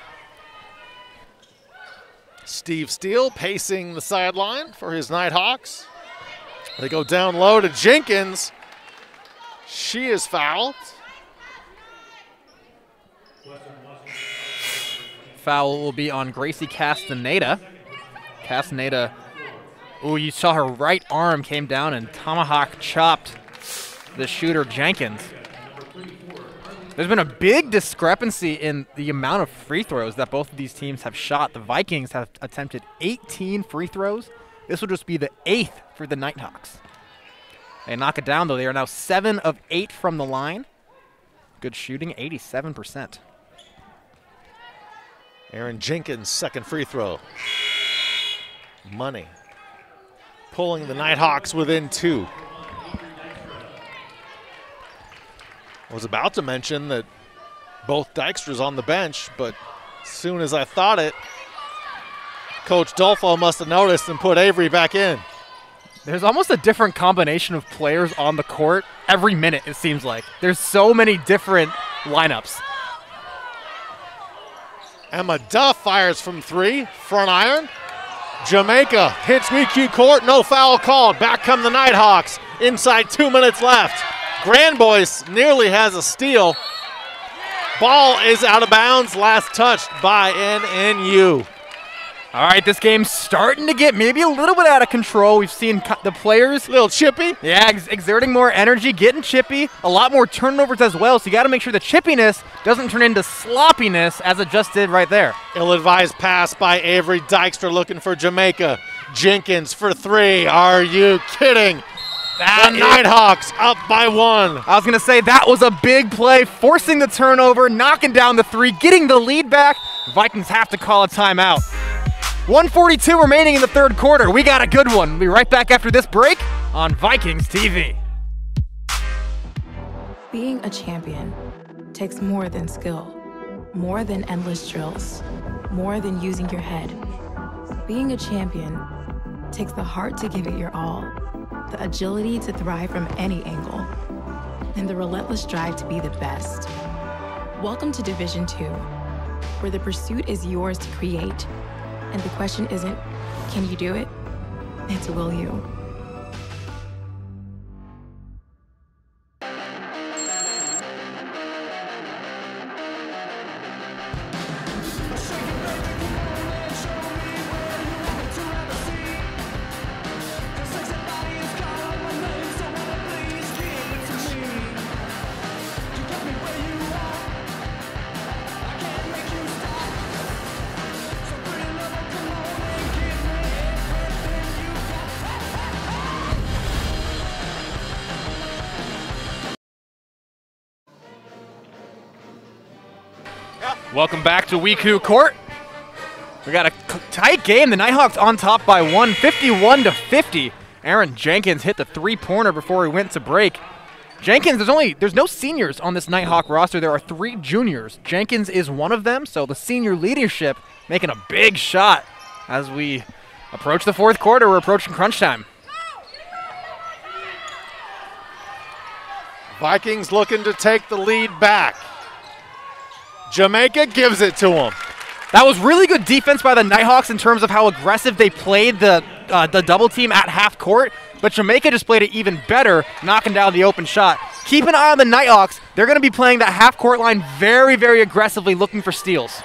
Steve Steele pacing the sideline for his Nighthawks. They go down low to Jenkins. She is fouled. Foul will be on Gracie Castaneda. Castaneda, oh, you saw her right arm came down and tomahawk chopped the shooter Jenkins. There's been a big discrepancy in the amount of free throws that both of these teams have shot. The Vikings have attempted eighteen free throws. This will just be the eighth for the Nighthawks. They knock it down, though. They are now seven of eight from the line. Good shooting, eighty-seven percent. Aaron Jenkins' second free throw. Money. Pulling the Nighthawks within two. I was about to mention that both Dykstra's on the bench, but as soon as I thought it, Coach Dolfo must have noticed and put Avery back in. There's almost a different combination of players on the court every minute, it seems like. There's so many different lineups. Emma Duff fires from three, front iron. Jamaica hits W E C U court, no foul called. Back come the Nighthawks, inside two minutes left. Grand Boys nearly has a steal. Ball is out of bounds, last touched by N N U. All right, this game's starting to get maybe a little bit out of control. We've seen the players. A little chippy. Yeah, ex exerting more energy, getting chippy. A lot more turnovers as well, so you got to make sure the chippiness doesn't turn into sloppiness as it just did right there. Ill-advised pass by Avery Dykstra looking for Jamaica. Jenkins for three. Are you kidding? That the Nighthawks up by one. I was going to say that was a big play, forcing the turnover, knocking down the three, getting the lead back. Vikings have to call a timeout. one forty-two remaining in the third quarter. We got a good one. We'll be right back after this break on Vikings T V. Being a champion takes more than skill, more than endless drills, more than using your head. Being a champion takes the heart to give it your all, the agility to thrive from any angle, and the relentless drive to be the best. Welcome to Division two, where the pursuit is yours to create. And the question isn't, can you do it? It's, will you? Welcome back to W E C U court. We got a tight game. The Nighthawks on top by one, fifty-one to fifty. Aaron Jenkins hit the three-pointer before he went to break. Jenkins, there's only there's no seniors on this Nighthawk roster. There are three juniors. Jenkins is one of them, so the senior leadership making a big shot as we approach the fourth quarter. We're approaching crunch time. Vikings looking to take the lead back. Jamaica gives it to him. That was really good defense by the Nighthawks in terms of how aggressive they played the uh, the double team at half court, but Jamaica just played it even better, knocking down the open shot. Keep an eye on the Nighthawks. They're going to be playing that half court line very, very aggressively, looking for steals.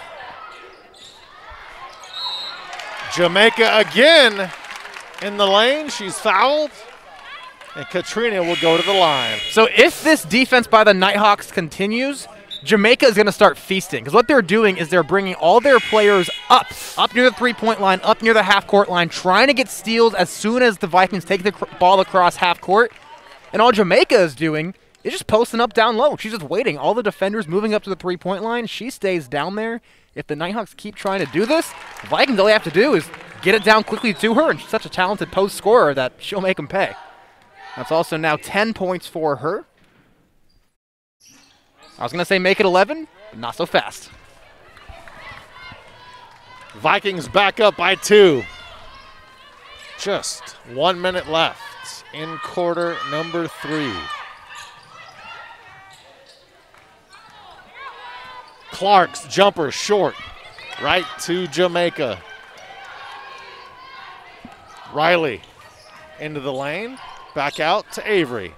Jamaica again in the lane. She's fouled, and Katrina will go to the line. So if this defense by the Nighthawks continues, Jamaica is going to start feasting, because what they're doing is they're bringing all their players up, up near the three-point line, up near the half-court line, trying to get steals as soon as the Vikings take the ball across half-court. And all Jamaica is doing is just posting up down low. She's just waiting. All the defenders moving up to the three-point line. She stays down there. If the Nighthawks keep trying to do this, the Vikings, all they have to do is get it down quickly to her, and she's such a talented post scorer that she'll make them pay. That's also now ten points for her. I was going to say make it eleven, but not so fast. Vikings back up by two. Just one minute left in quarter number three. Clark's jumper short, right to Jamaica. Riley into the lane, back out to Avery.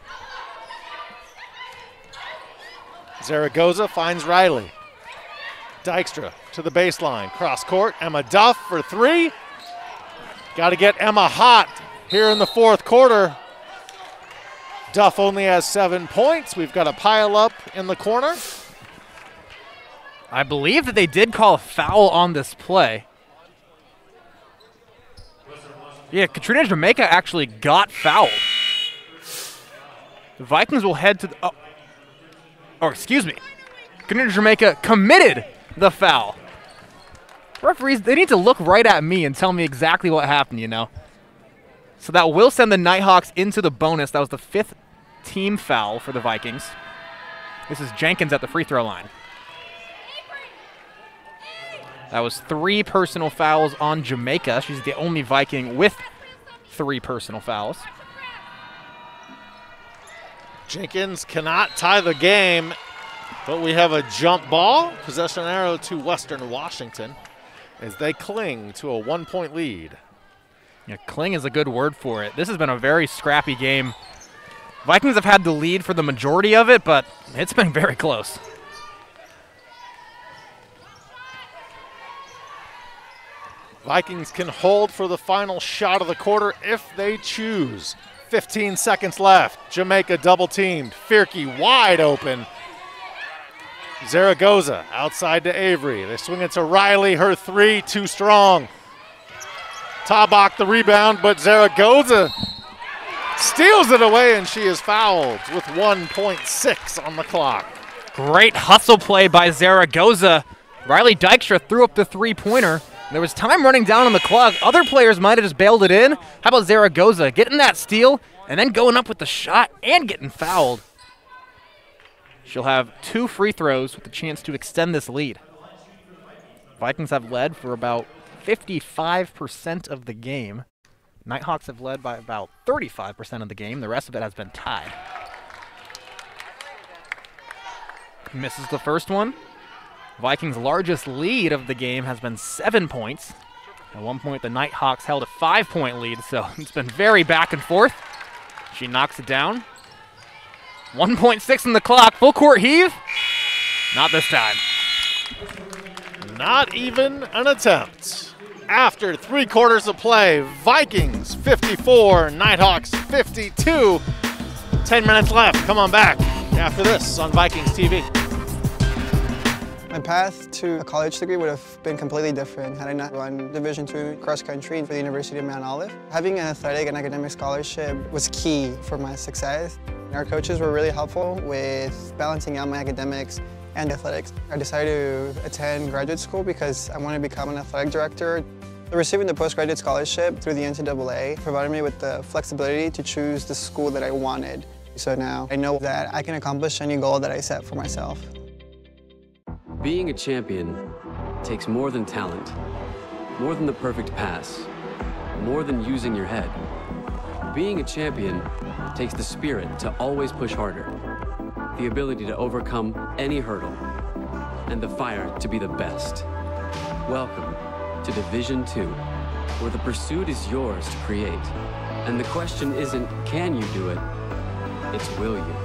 Zaragoza finds Riley. Dykstra to the baseline, cross court. Emma Duff for three. Got to get Emma hot here in the fourth quarter. Duff only has seven points. We've got a pile up in the corner. I believe that they did call a foul on this play. Yeah, Katrina Jamaica actually got fouled. The Vikings will head to the... Oh. Or excuse me, Katrina Jamaica committed the foul. Referees, they need to look right at me and tell me exactly what happened, you know. So that will send the Nighthawks into the bonus. That was the fifth team foul for the Vikings. This is Jenkins at the free throw line. That was three personal fouls on Jamaica. She's the only Viking with three personal fouls. Jenkins cannot tie the game, but we have a jump ball. Possession arrow to Western Washington as they cling to a one-point lead. Yeah, cling is a good word for it. This has been a very scrappy game. Vikings have had the lead for the majority of it, but it's been very close. Vikings can hold for the final shot of the quarter if they choose. fifteen seconds left. Jamaica double teamed. Fierke wide open. Zaragoza outside to Avery. They swing it to Riley. Her three, too strong. Tabak the rebound, but Zaragoza steals it away, and she is fouled with one point six on the clock. Great hustle play by Zaragoza. Riley Dykstra threw up the three-pointer. There was time running down on the clock. Other players might have just bailed it in. How about Zaragoza getting that steal and then going up with the shot and getting fouled? She'll have two free throws with a chance to extend this lead. Vikings have led for about fifty-five percent of the game. Nighthawks have led by about thirty-five percent of the game. The rest of it has been tied. Misses the first one. Vikings' largest lead of the game has been seven points. At one point, the Nighthawks held a five-point lead, so it's been very back and forth. She knocks it down. one point six on the clock. Full court heave. Not this time. Not even an attempt. After three quarters of play, Vikings fifty-four, Nighthawks fifty-two. Ten minutes left. Come on back after this on Vikings T V. My path to a college degree would have been completely different had I not run Division two cross country for the University of Mount Olive. Having an athletic and academic scholarship was key for my success. Our coaches were really helpful with balancing out my academics and athletics. I decided to attend graduate school because I wanted to become an athletic director. Receiving the postgraduate scholarship through the N C double A provided me with the flexibility to choose the school that I wanted. So now I know that I can accomplish any goal that I set for myself. Being a champion takes more than talent, more than the perfect pass, more than using your head. Being a champion takes the spirit to always push harder, the ability to overcome any hurdle, and the fire to be the best. Welcome to Division two, where the pursuit is yours to create. And the question isn't, can you do it? It's, will you?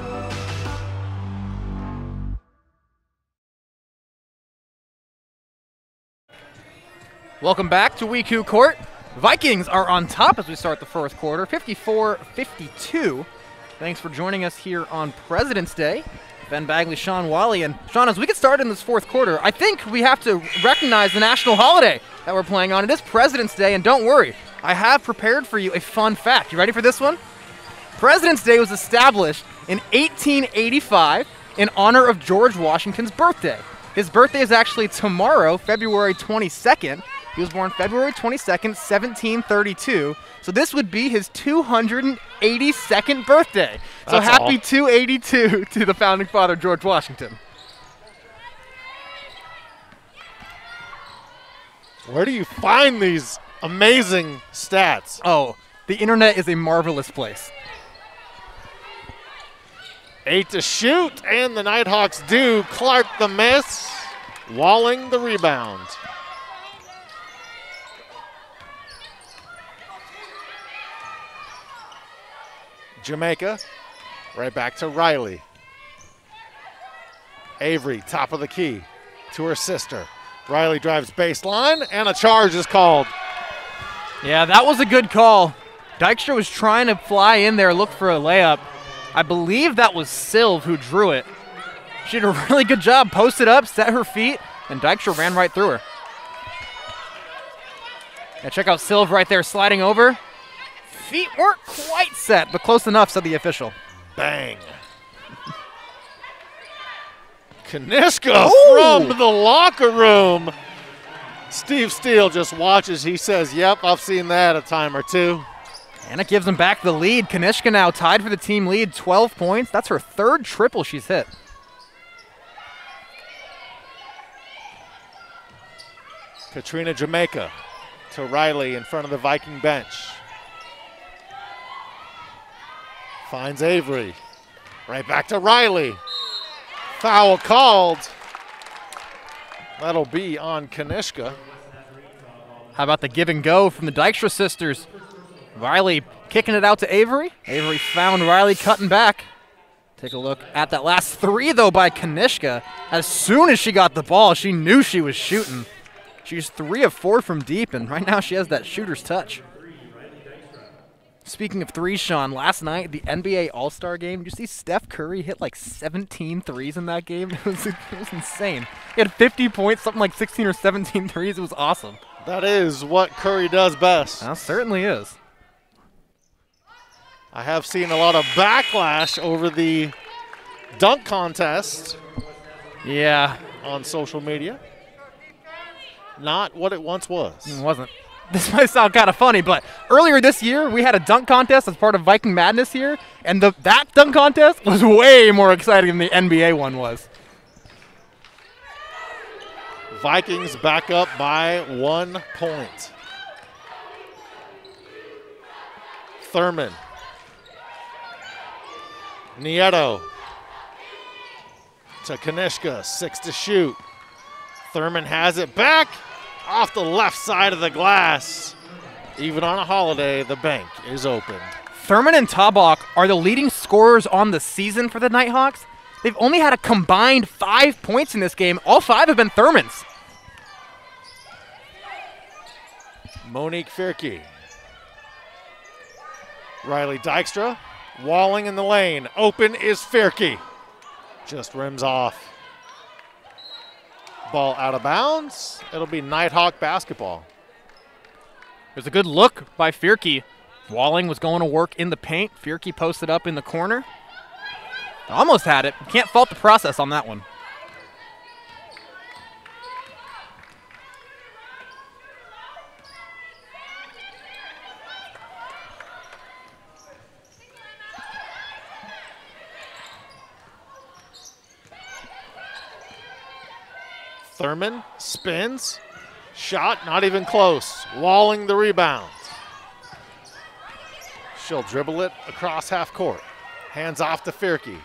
Welcome back to W E C U Court. Vikings are on top as we start the fourth quarter, fifty-four fifty-two. Thanks for joining us here on President's Day. Ben Bagley, Sean Wally, and Sean, as we get started in this fourth quarter, I think we have to recognize the national holiday that we're playing on. It is President's Day, and don't worry, I have prepared for you a fun fact. You ready for this one? President's Day was established in eighteen eighty-five in honor of George Washington's birthday. His birthday is actually tomorrow, February twenty-second. He was born February twenty-second, seventeen thirty-two. So this would be his two hundred eighty-second birthday. So That's happy all. two eighty-two to the founding father, George Washington. Where do you find these amazing stats? Oh, the internet is a marvelous place. Eight to shoot, and the Nighthawks do. Clark the miss, Walling the rebound. Jamaica, right back to Riley. Avery, top of the key, to her sister. Riley drives baseline, and a charge is called. Yeah, that was a good call. Dykstra was trying to fly in there, look for a layup. I believe that was Sylv who drew it. She did a really good job, posted up, set her feet, and Dykstra ran right through her. Yeah, check out Sylv right there sliding over. Feet weren't quite set, but close enough, said the official. Bang. Kaniska from the locker room. Steve Steele just watches. He says, yep, I've seen that a time or two. And it gives him back the lead. Kanishka now tied for the team lead, twelve points. That's her third triple she's hit. Katrina Jamaica to Riley in front of the Viking bench. Finds Avery. Right back to Riley. Foul called. That'll be on Kanishka. How about the give and go from the Dykstra sisters? Riley kicking it out to Avery. Avery found Riley cutting back. Take a look at that last three, though, by Kanishka. As soon as she got the ball, she knew she was shooting. She's three of four from deep, and right now she has that shooter's touch. Speaking of threes, Sean, last night, the N B A All-Star game, did you see Steph Curry hit like seventeen threes in that game? It was, it was insane. He had fifty points, something like sixteen or seventeen threes. It was awesome. That is what Curry does best. That certainly is. I have seen a lot of backlash over the dunk contest. Yeah. On social media. Not what it once was. It wasn't. This might sound kind of funny, but earlier this year, we had a dunk contest as part of Viking Madness here, and the, that dunk contest was way more exciting than the N B A one was. Vikings back up by one point. Thurman. Nieto. To Kanishka, six to shoot. Thurman has it back. Off the left side of the glass. Even on a holiday, the bank is open. Thurman and Tabak are the leading scorers on the season for the Nighthawks. They've only had a combined five points in this game. All five have been Thurman's. Monique Firke. Riley Dykstra. Walling in the lane. Open is Firke. Just rims off. Ball out of bounds. It'll be Nighthawk basketball. There's a good look by Firke. Walling was going to work in the paint. Firke posted up in the corner. Almost had it. Can't fault the process on that one. Thurman spins. Shot not even close. Walling the rebound. She'll dribble it across half court. Hands off to Firke.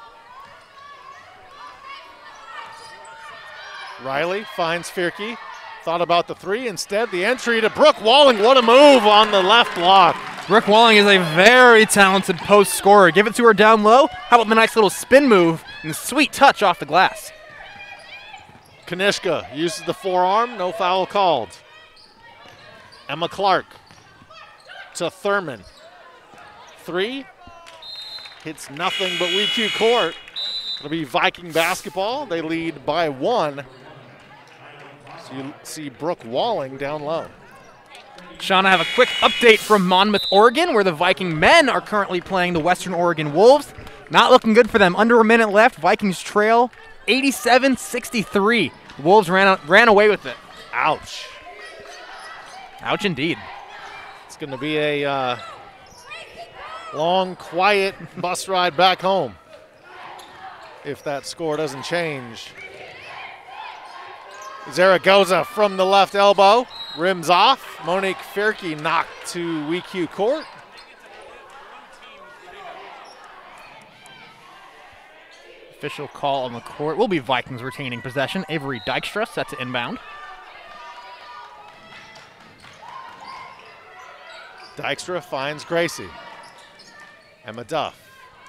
Riley finds Firke. Thought about the three. Instead, the entry to Brooke Walling. What a move on the left block. Brooke Walling is a very talented post scorer. Give it to her down low. How about the nice little spin move and the sweet touch off the glass? Kanishka uses the forearm, no foul called. Emma Clark to Thurman. Three, hits nothing but W E C U court. It'll be Viking basketball. They lead by one. So you see Brooke Walling down low. Sean, I have a quick update from Monmouth, Oregon, where the Viking men are currently playing the Western Oregon Wolves. Not looking good for them. Under a minute left. Vikings trail eighty-seven sixty-three. Wolves ran ran away with it. Ouch. Ouch indeed. It's going to be a uh, long, quiet bus ride back home if that score doesn't change. Zaragoza from the left elbow. Rims off. Monique Firke knocked to W E C U court. Official call on the court will be Vikings retaining possession. Avery Dykstra set to inbound. Dykstra finds Gracie. Emma Duff.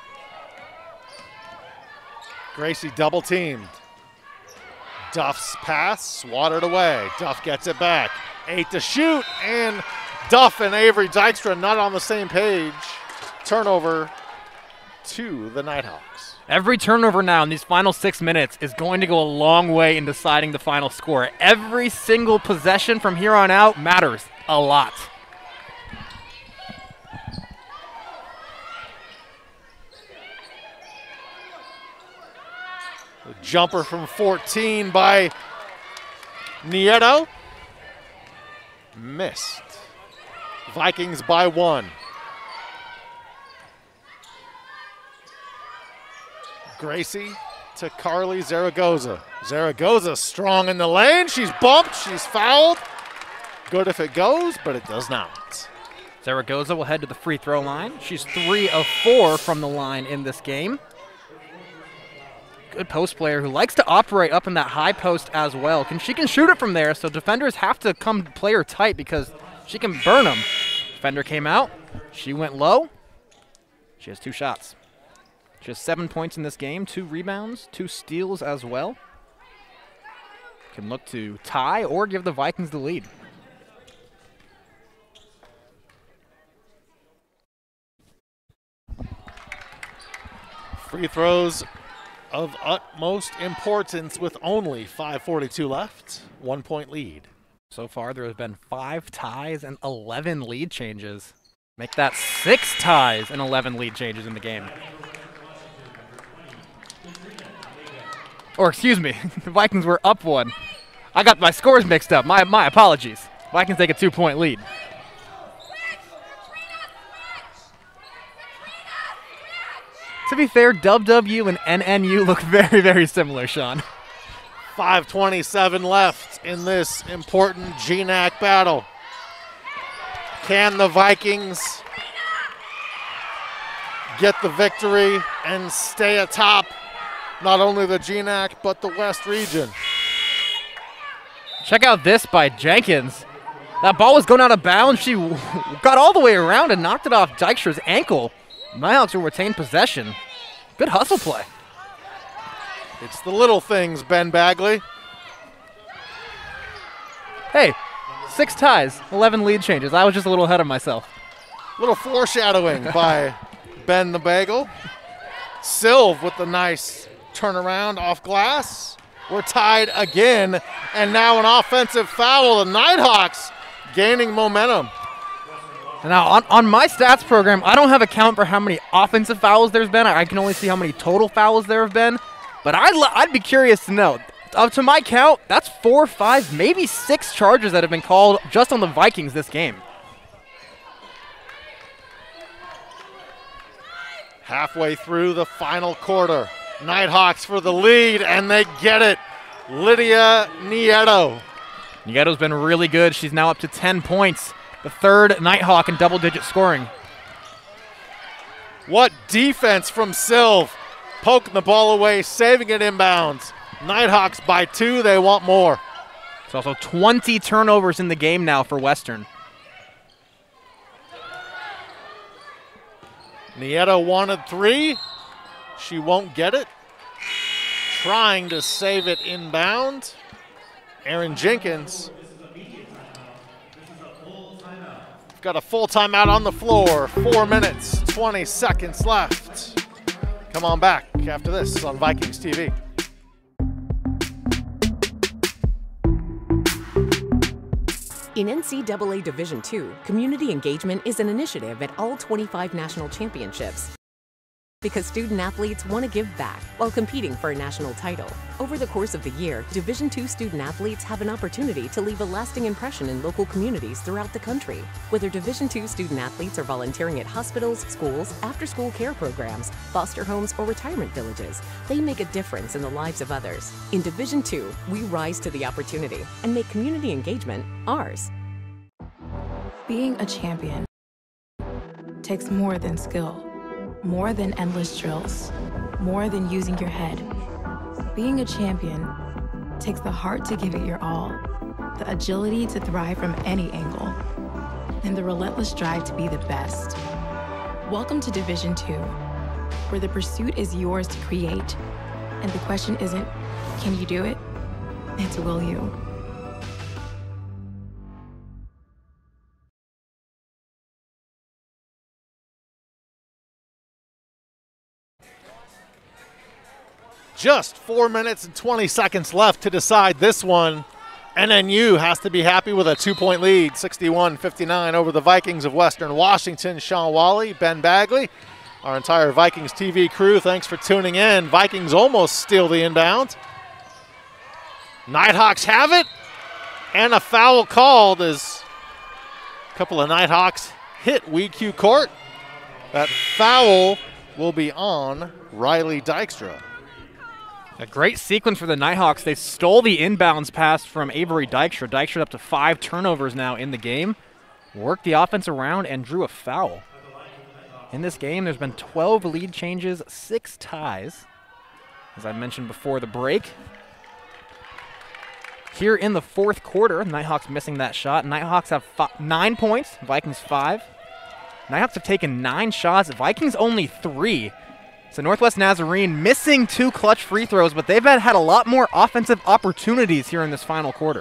Gracie double teamed. Duff's pass swatted away. Duff gets it back. Eight to shoot, and Duff and Avery Dykstra not on the same page. Turnover to the Nighthawks. Every turnover now in these final six minutes is going to go a long way in deciding the final score. Every single possession from here on out matters a lot. The jumper from fourteen by Nieto. Missed. Vikings by one. Gracie to Carly Zaragoza. Zaragoza strong in the lane. She's bumped. She's fouled. Good if it goes, but it does not. Zaragoza will head to the free throw line. She's three of four from the line in this game. Good post player who likes to operate up in that high post as well. Can She can shoot it from there, so defenders have to come play her tight because she can burn them. Defender came out. She went low. She has two shots. She has seven points in this game, two rebounds, two steals as well. Can look to tie or give the Vikings the lead. Free throws of utmost importance with only five forty-two left. One point lead. So far, there have been five ties and eleven lead changes. Make that six ties and eleven lead changes in the game. Or excuse me, the Vikings were up one. I got my scores mixed up. My, my apologies. Vikings take a two-point lead. To be fair, W W U and N N U look very, very similar, Sean. five twenty-seven left in this important G N A C battle. Can the Vikings get the victory and stay atop not only the G N A C, but the West region? Check out this by Jenkins. That ball was going out of bounds. She got all the way around and knocked it off Dykstra's ankle. Nighthawks will retain possession. Good hustle play. It's the little things, Ben Bagley. Hey, six ties, eleven lead changes. I was just a little ahead of myself. Little foreshadowing by Ben the Bagel. Silv with the nice turnaround off glass. We're tied again, and now an offensive foul. The Nighthawks gaining momentum. Now, on, on my stats program, I don't have a count for how many offensive fouls there's been. I can only see how many total fouls there have been. But I'd, I'd be curious to know. Up to my count, that's four, five, maybe six charges that have been called just on the Vikings this game. Halfway through the final quarter. Nighthawks for the lead, and they get it. Lydia Nieto. Nieto's been really good. She's now up to ten points. The third Nighthawk in double-digit scoring. What defense from Silv. Poking the ball away, saving it inbounds. Nighthawks by two, they want more. It's also twenty turnovers in the game now for Western. Nieto wanted three. She won't get it. Trying to save it inbound. Aaron Jenkins. Got a full timeout on the floor. Four minutes, twenty seconds left. Come on back after this on Vikings T V. In N C double A Division two, community engagement is an initiative at all twenty-five national championships because student athletes want to give back while competing for a national title. Over the course of the year, Division two student athletes have an opportunity to leave a lasting impression in local communities throughout the country. Whether Division two student athletes are volunteering at hospitals, schools, after-school care programs, foster homes, or retirement villages, they make a difference in the lives of others. In Division two, we rise to the opportunity and make community engagement ours. Being a champion takes more than skill, more than endless drills, more than using your head. Being a champion takes the heart to give it your all, the agility to thrive from any angle, and the relentless drive to be the best. Welcome to Division two, where the pursuit is yours to create, and the question isn't, can you do it? It's, will you? Just four minutes and twenty seconds left to decide this one. N N U has to be happy with a two-point lead, sixty-one fifty-nine over the Vikings of Western Washington. Sean Wally, Ben Bagley, our entire Vikings T V crew, thanks for tuning in. Vikings almost steal the inbound. Nighthawks have it, and a foul called as a couple of Nighthawks hit W E C U court. That foul will be on Riley Dykstra. A great sequence for the Nighthawks. They stole the inbounds pass from Avery Dykstra. Dykstra up to five turnovers now in the game. worked the offense around and drew a foul. In this game, there's been twelve lead changes, six ties, as I mentioned before the break. Here in the fourth quarter, Nighthawks missing that shot. Nighthawks have nine points, Vikings five. Nighthawks have taken nine shots, Vikings only three. So Northwest Nazarene missing two clutch free throws, but they've had, had a lot more offensive opportunities here in this final quarter.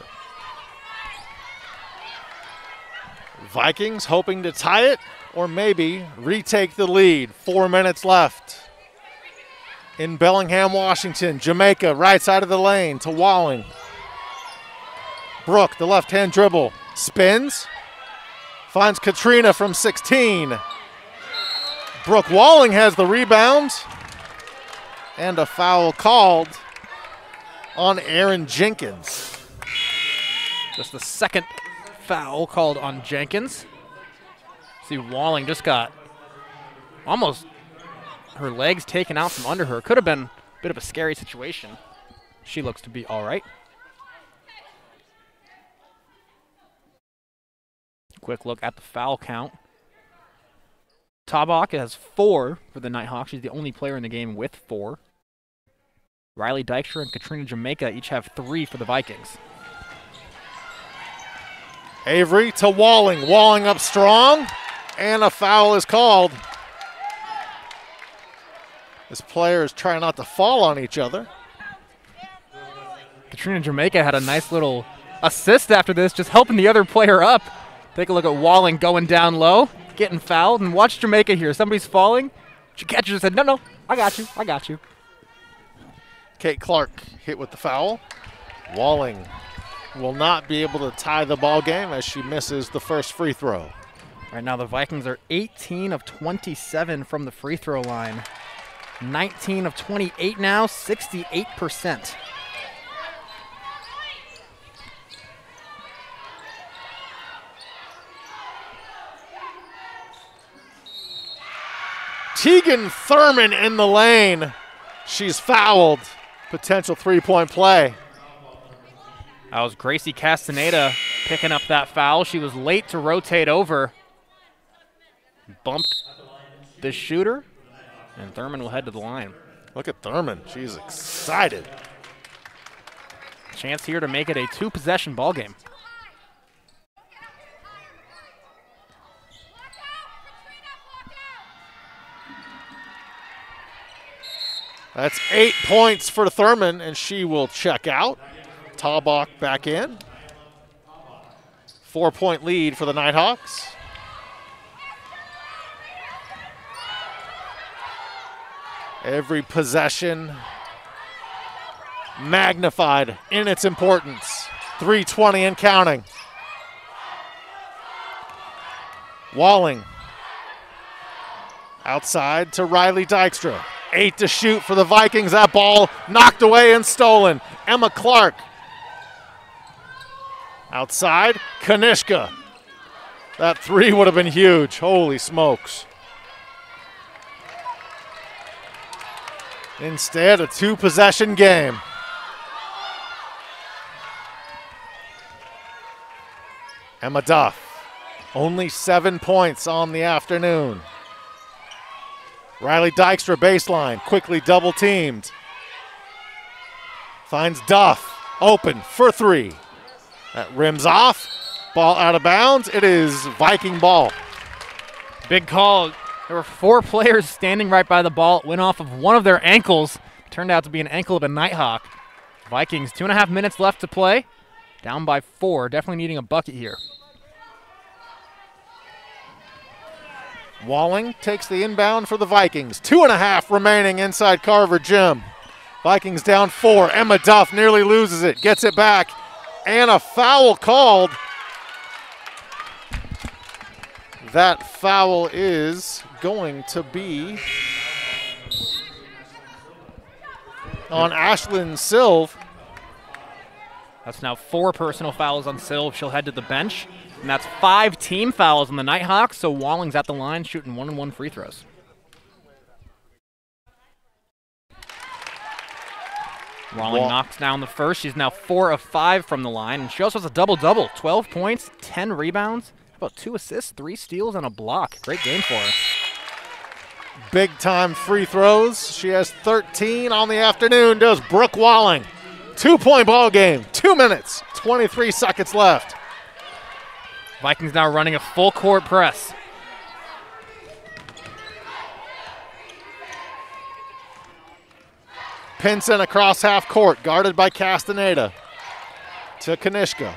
Vikings hoping to tie it or maybe retake the lead. Four minutes left. In Bellingham, Washington, Jamaica, right side of the lane to Walling. Brooke, the left-hand dribble, spins, finds Katrina from sixteen. Brooke Walling has the rebound, and a foul called on Aaron Jenkins. Just the second foul called on Jenkins. See, Walling just got almost her legs taken out from under her. Could have been a bit of a scary situation. She looks to be all right. Quick look at the foul count. Tabak has four for the Nighthawks. She's the only player in the game with four. Riley Dykstra and Katrina Jamaica each have three for the Vikings. Avery to Walling. Walling up strong, and a foul is called. This player is trying not to fall on each other. Katrina Jamaica had a nice little assist after this, just helping the other player up. Take a look at Walling going down low, getting fouled, and watch Jamaica here. Somebody's falling. She catches and said, no, no, I got you, I got you. Kate Clark hit with the foul. Walling will not be able to tie the ball game as she misses the first free throw. Right now the Vikings are eighteen of twenty-seven from the free throw line. nineteen of twenty-eight now, sixty-eight percent. Tegan Thurman in the lane. She's fouled. Potential three-point play. That was Gracie Castaneda picking up that foul. She was late to rotate over. Bumped the shooter, and Thurman will head to the line. Look at Thurman. She's excited. Chance here to make it a two-possession ball game. That's eight points for Thurman, and she will check out. Tabak back in. Four-point lead for the Nighthawks. Every possession magnified in its importance. three twenty and counting. Walling. Outside to Riley Dykstra. Eight to shoot for the Vikings. That ball knocked away and stolen. Emma Clark. Outside, Kanishka. That three would have been huge. Holy smokes. Instead, a two-possession game. Emma Duff, only seven points on the afternoon. Riley Dykstra baseline, quickly double-teamed. Finds Duff, open for three. That rims off, ball out of bounds. It is Viking ball. Big call. There were four players standing right by the ball. It went off of one of their ankles. Turned out to be an ankle of a Nighthawk. Vikings, two and a half minutes left to play. Down by four, definitely needing a bucket here. Walling takes the inbound for the Vikings. Two and a half remaining inside Carver Gym. Vikings down four. Emma Duff nearly loses it, gets it back, and a foul called. That foul is going to be on Ashlyn Silv. That's now four personal fouls on Silv. She'll head to the bench. And that's five team fouls on the Nighthawks, so Walling's at the line shooting one and one free throws. Walling Wall- knocks down the first. She's now four of five from the line, and she also has a double-double, twelve points, ten rebounds, How about two assists, three steals, and a block? Great game for her. Big time free throws. She has thirteen on the afternoon, does Brooke Walling. Two-point ball game, two minutes, twenty-three seconds left. Vikings now running a full court press. Pinson across half court, guarded by Castaneda. To Kanishka.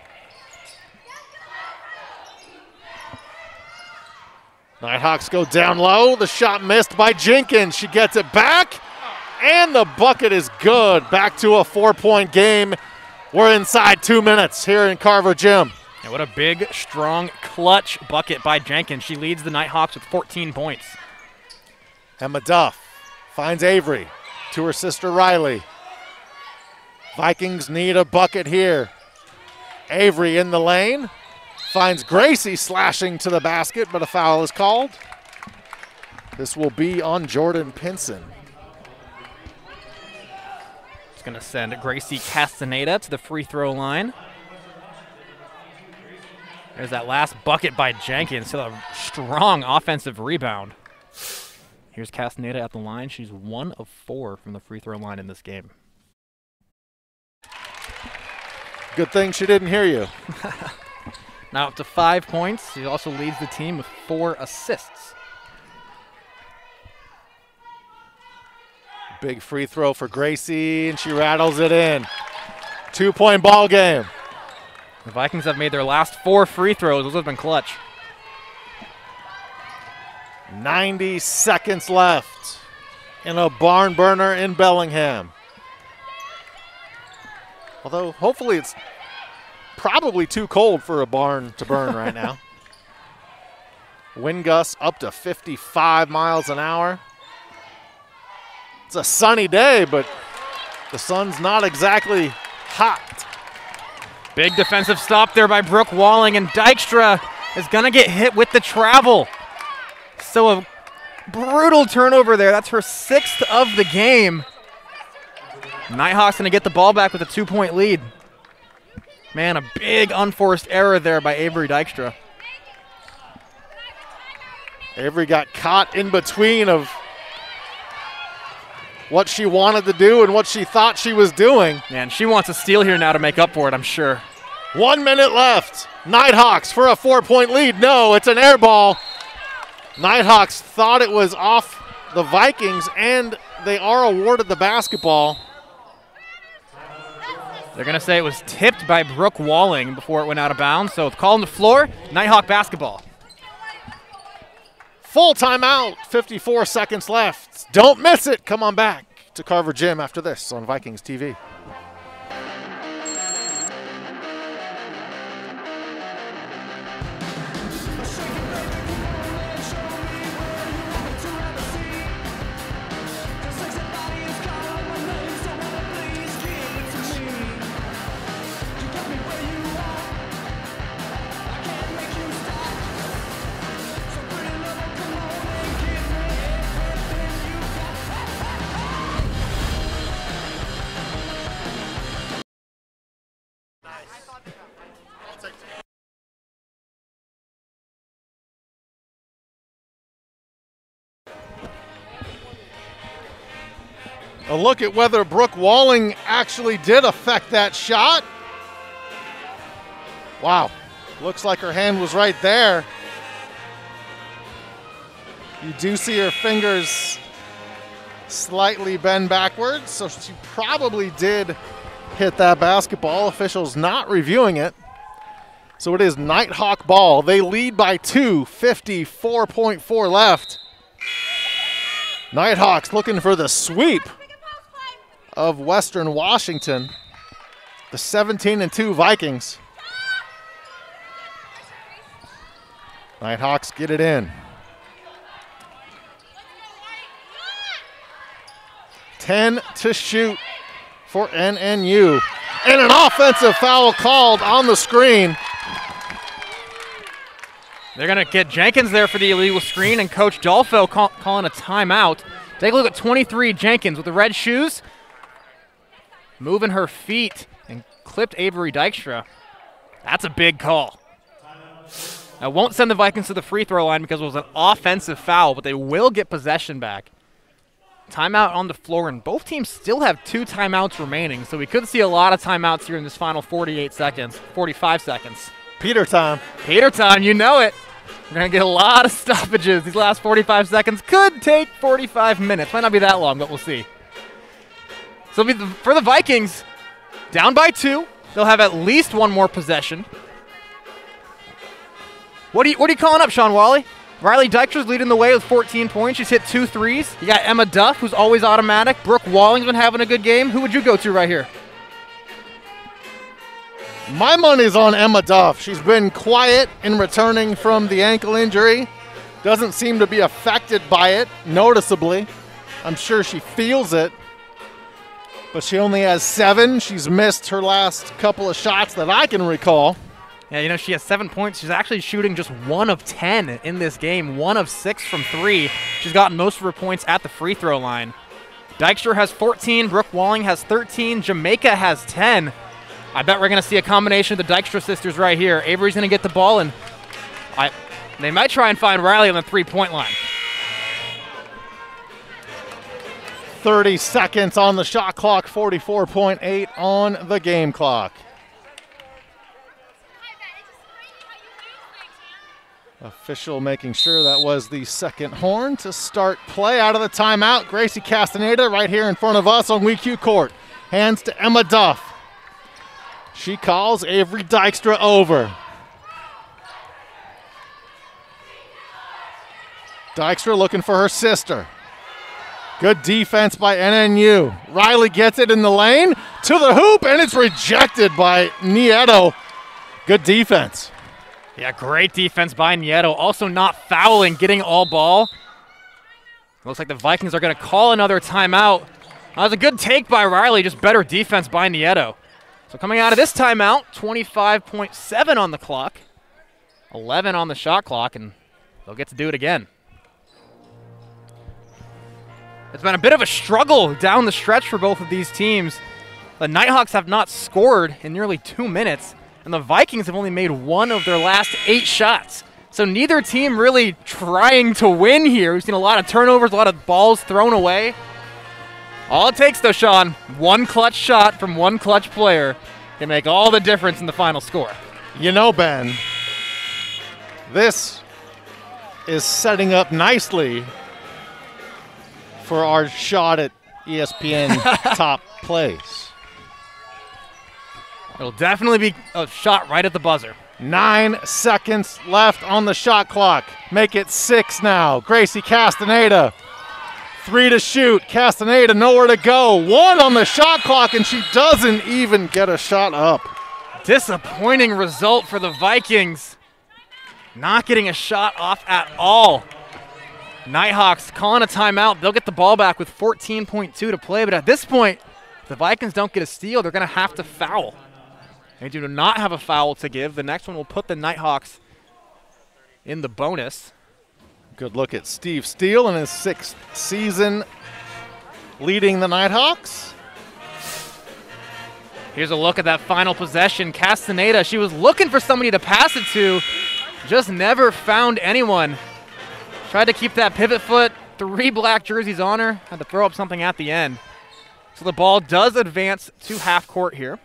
Nighthawks go down low. The shot missed by Jenkins. She gets it back, and the bucket is good. Back to a four-point game. We're inside two minutes here in Carver Gym. And what a big, strong, clutch bucket by Jenkins. She leads the Nighthawks with fourteen points. Emma Duff finds Avery to her sister Riley. Vikings need a bucket here. Avery in the lane. Finds Gracie slashing to the basket, but a foul is called. This will be on Jordan Pinson. It's going to send Gracie Castaneda to the free throw line. There's that last bucket by Jenkins. So a strong offensive rebound. Here's Castaneda at the line. She's one of four from the free throw line in this game. Good thing she didn't hear you. Now up to five points. She also leads the team with four assists. Big free throw for Gracie, and she rattles it in. Two-point ball game. The Vikings have made their last four free throws. Those have been clutch. ninety seconds left in a barn burner in Bellingham. Although, hopefully it's probably too cold for a barn to burn right now. Wind gusts up to fifty-five miles an hour. It's a sunny day, but the sun's not exactly hot. Big defensive stop there by Brooke Walling, and Dykstra is going to get hit with the travel. So a brutal turnover there. That's her sixth of the game. Nighthawks going to get the ball back with a two-point lead. Man, a big unforced error there by Avery Dykstra. Avery got caught in between of what she wanted to do and what she thought she was doing. Man, she wants a steal here now to make up for it, I'm sure. One minute left. Nighthawks for a four-point lead. No, it's an air ball. Nighthawks thought it was off the Vikings, and they are awarded the basketball. They're going to say it was tipped by Brooke Walling before it went out of bounds. So it's called on the floor, Nighthawk basketball. Full timeout, fifty-four seconds left. Don't miss it. Come on back to Carver Gym after this on Vikings T V. A look at whether Brooke Walling actually did affect that shot. Wow, looks like her hand was right there. You do see her fingers slightly bend backwards, so she probably did hit that basketball. Officials not reviewing it. So it is Nighthawk ball. They lead by two, fifty-four point four left. Nighthawks looking for the sweep of Western Washington. The seventeen and two Vikings. Nighthawks get it in. ten to shoot for N N U. And an offensive foul called on the screen. They're going to get Jenkins there for the illegal screen, and Coach Dolfo call, calling a timeout. Take a look at twenty-three, Jenkins with the red shoes. Moving her feet and clipped Avery Dykstra. That's a big call. I won't send the Vikings to the free throw line because it was an offensive foul, but they will get possession back. Timeout on the floor, and both teams still have two timeouts remaining, so we could see a lot of timeouts here in this final forty-eight seconds, forty-five seconds. Peter time. Peter time, you know it. We're going to get a lot of stoppages. These last forty-five seconds could take forty-five minutes. Might not be that long, but we'll see. So for the Vikings, down by two, they'll have at least one more possession. What are you, what are you calling up, Sean Wally? Riley Dykstra's leading the way with fourteen points. She's hit two threes. You got Emma Duff, who's always automatic. Brooke Walling's been having a good game. Who would you go to right here? My money's on Emma Duff. She's been quiet in returning from the ankle injury. Doesn't seem to be affected by it noticeably. I'm sure she feels it. But she only has seven. She's missed her last couple of shots that I can recall. Yeah, you know, she has seven points. She's actually shooting just one of ten in this game, one of six from three. She's gotten most of her points at the free throw line. Dykstra has fourteen, Brooke Walling has thirteen, Jamaica has ten. I bet we're going to see a combination of the Dykstra sisters right here. Avery's going to get the ball, and I, they might try and find Riley on the three-point line. thirty seconds on the shot clock, forty-four point eight on the game clock. Official making sure that was the second horn to start play out of the timeout. Gracie Castaneda right here in front of us on W E C U court. Hands to Emma Duff. She calls Avery Dykstra over. Dykstra looking for her sister. Good defense by N N U. Riley gets it in the lane to the hoop, and it's rejected by Nieto. Good defense. Yeah, great defense by Nieto. Also not fouling, getting all ball. Looks like the Vikings are going to call another timeout. That was a good take by Riley, just better defense by Nieto. So coming out of this timeout, twenty-five point seven on the clock, eleven on the shot clock, and they'll get to do it again. It's been a bit of a struggle down the stretch for both of these teams. The Nighthawks have not scored in nearly two minutes. And the Vikings have only made one of their last eight shots. So neither team really trying to win here. We've seen a lot of turnovers, a lot of balls thrown away. All it takes, though, Sean, one clutch shot from one clutch player can make all the difference in the final score. You know, Ben, this is setting up nicely for our shot at E S P N top plays. It'll definitely be a shot right at the buzzer. Nine seconds left on the shot clock. Make it six now. Gracie Castaneda, three to shoot. Castaneda nowhere to go. One on the shot clock, and she doesn't even get a shot up. Disappointing result for the Vikings. Not getting a shot off at all. Nighthawks calling a timeout. They'll get the ball back with fourteen point two to play, but at this point, if the Vikings don't get a steal, they're going to have to foul. They do not have a foul to give. The next one will put the Nighthawks in the bonus. Good look at Steve Steele in his sixth season leading the Nighthawks. Here's a look at that final possession. Castaneda, she was looking for somebody to pass it to, just never found anyone. Tried to keep that pivot foot, three black jerseys on her, had to throw up something at the end. So the ball does advance to half court here.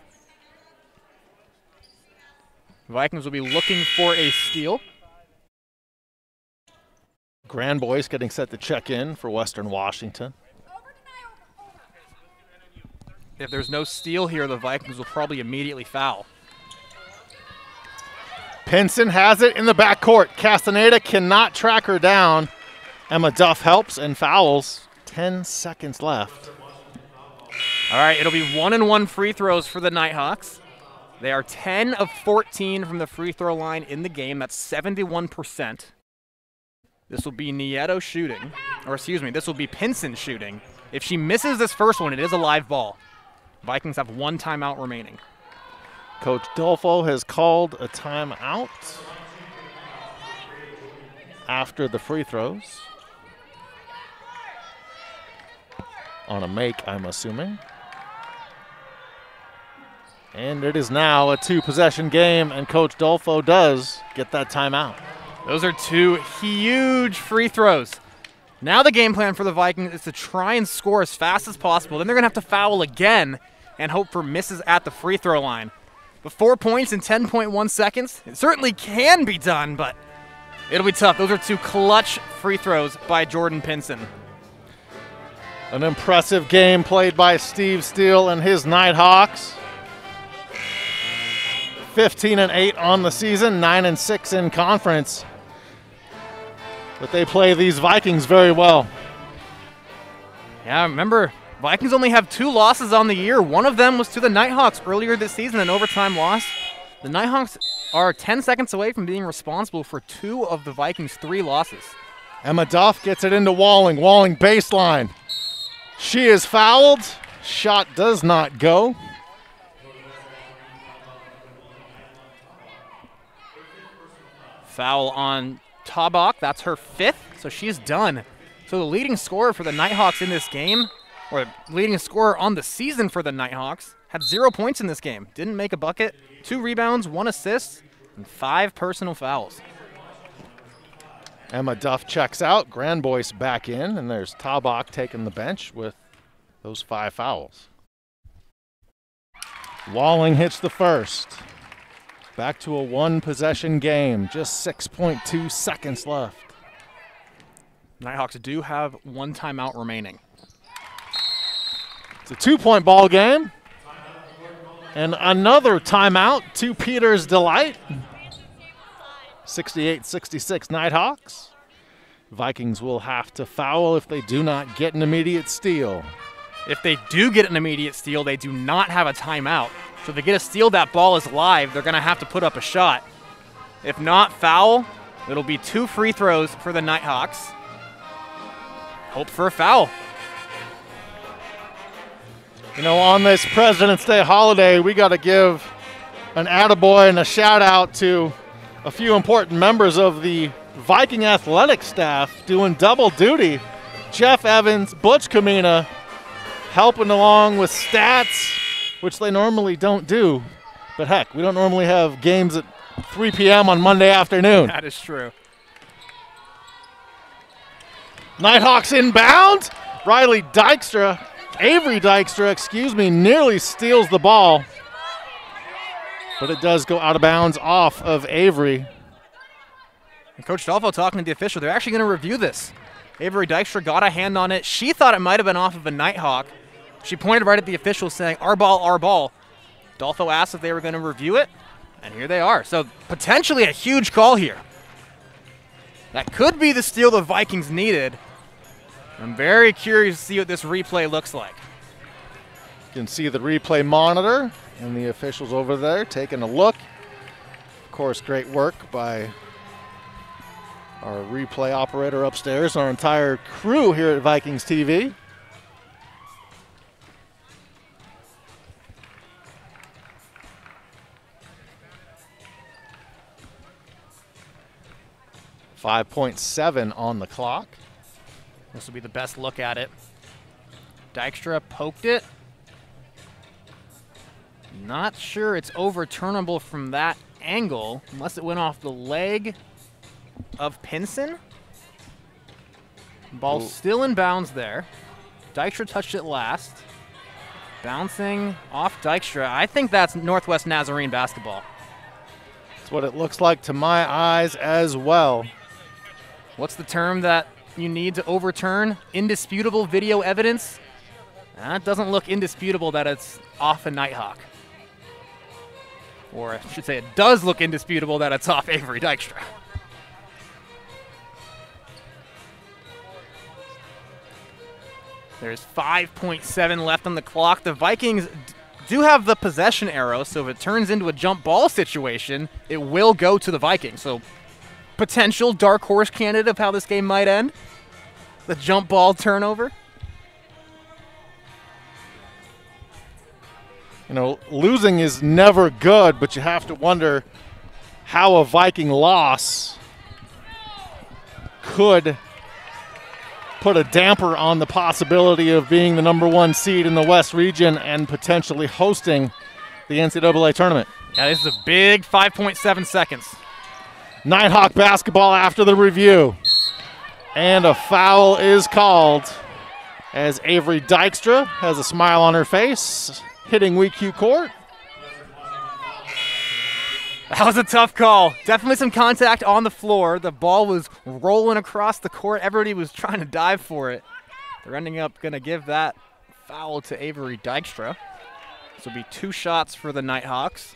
Vikings will be looking for a steal. Grand Boys getting set to check in for Western Washington. If there's no steal here, the Vikings will probably immediately foul. Pinson has it in the backcourt. Castaneda cannot track her down. Emma Duff helps and fouls. Ten seconds left. All right, it'll be one and one free throws for the Nighthawks. They are ten of fourteen from the free throw line in the game. That's seventy-one percent. This will be Nieto shooting, or excuse me, this will be Pinson shooting. If she misses this first one, it is a live ball. Vikings have one timeout remaining. Coach Dolfo has called a timeout after the free throws. On a make, I'm assuming. And it is now a two-possession game, and Coach Dolfo does get that timeout. Those are two huge free throws. Now the game plan for the Vikings is to try and score as fast as possible. Then they're going to have to foul again and hope for misses at the free throw line. But four points in ten point one seconds, it certainly can be done, but it'll be tough. Those are two clutch free throws by Jordan Pinson. An impressive game played by Steve Steele and his Nighthawks. fifteen and eight on the season, nine and six in conference. But they play these Vikings very well. Yeah, remember, Vikings only have two losses on the year. One of them was to the Nighthawks earlier this season, an overtime loss. The Nighthawks are ten seconds away from being responsible for two of the Vikings' three losses. Emma Duff gets it into Walling. Walling baseline. She is fouled. Shot does not go. Foul on Tabak. That's her fifth, so she's done. So the leading scorer for the Nighthawks in this game, or leading scorer on the season for the Nighthawks, had zero points in this game. Didn't make a bucket. Two rebounds, one assist, and five personal fouls. Emma Duff checks out. Grandboyce back in, and there's Tabak taking the bench with those five fouls. Walling hits the first. Back to a one-possession game. Just six point two seconds left. Nighthawks do have one timeout remaining. It's a two-point ball game. And another timeout to Peter's delight. sixty-eight sixty-six Nighthawks. Vikings will have to foul if they do not get an immediate steal. If they do get an immediate steal, they do not have a timeout. So if they get a steal, that ball is live. They're going to have to put up a shot. If not foul, it'll be two free throws for the Nighthawks. Hope for a foul. You know, on this President's Day holiday, we got to give an attaboy and a shout out to a few important members of the Viking athletic staff doing double duty. Jeff Evans, Butch Kamina, helping along with stats, which they normally don't do. But heck, we don't normally have games at three p m on Monday afternoon. That is true. Nighthawks inbound. Riley Dykstra, Avery Dykstra, excuse me, nearly steals the ball. But it does go out of bounds off of Avery. And Coach Dolfo talking to the official. They're actually going to review this. Avery Dykstra got a hand on it. She thought it might have been off of a Nighthawk. She pointed right at the official saying, our ball, our ball. Dolfo asked if they were going to review it, and here they are. So potentially a huge call here. That could be the steal the Vikings needed. I'm very curious to see what this replay looks like. You can see the replay monitor and the officials over there taking a look. Of course, great work by our replay operator upstairs, our entire crew here at Vikings T V. five point seven on the clock. This will be the best look at it. Dykstra poked it. Not sure it's overturnable from that angle, unless it went off the leg of Pinson. Ball Ooh. Still in bounds there. Dykstra touched it last. Bouncing off Dykstra. I think that's Northwest Nazarene basketball. That's what it looks like to my eyes as well. What's the term that you need to overturn? Indisputable video evidence? That doesn't look indisputable that it's off a Nighthawk. Or I should say it does look indisputable that it's off Avery Dykstra. There's five point seven left on the clock. The Vikings do have the possession arrow, so if it turns into a jump ball situation, it will go to the Vikings. So potential dark horse candidate of how this game might end. The jump ball turnover. You know, losing is never good, but you have to wonder how a Viking loss could put a damper on the possibility of being the number one seed in the West region and potentially hosting the N C double A tournament. Yeah, this is a big five point seven seconds. Nighthawk basketball after the review. And a foul is called as Avery Dykstra has a smile on her face, hitting W E C U court. That was a tough call. Definitely some contact on the floor. The ball was rolling across the court. Everybody was trying to dive for it. They're ending up going to give that foul to Avery Dykstra. This will be two shots for the Nighthawks.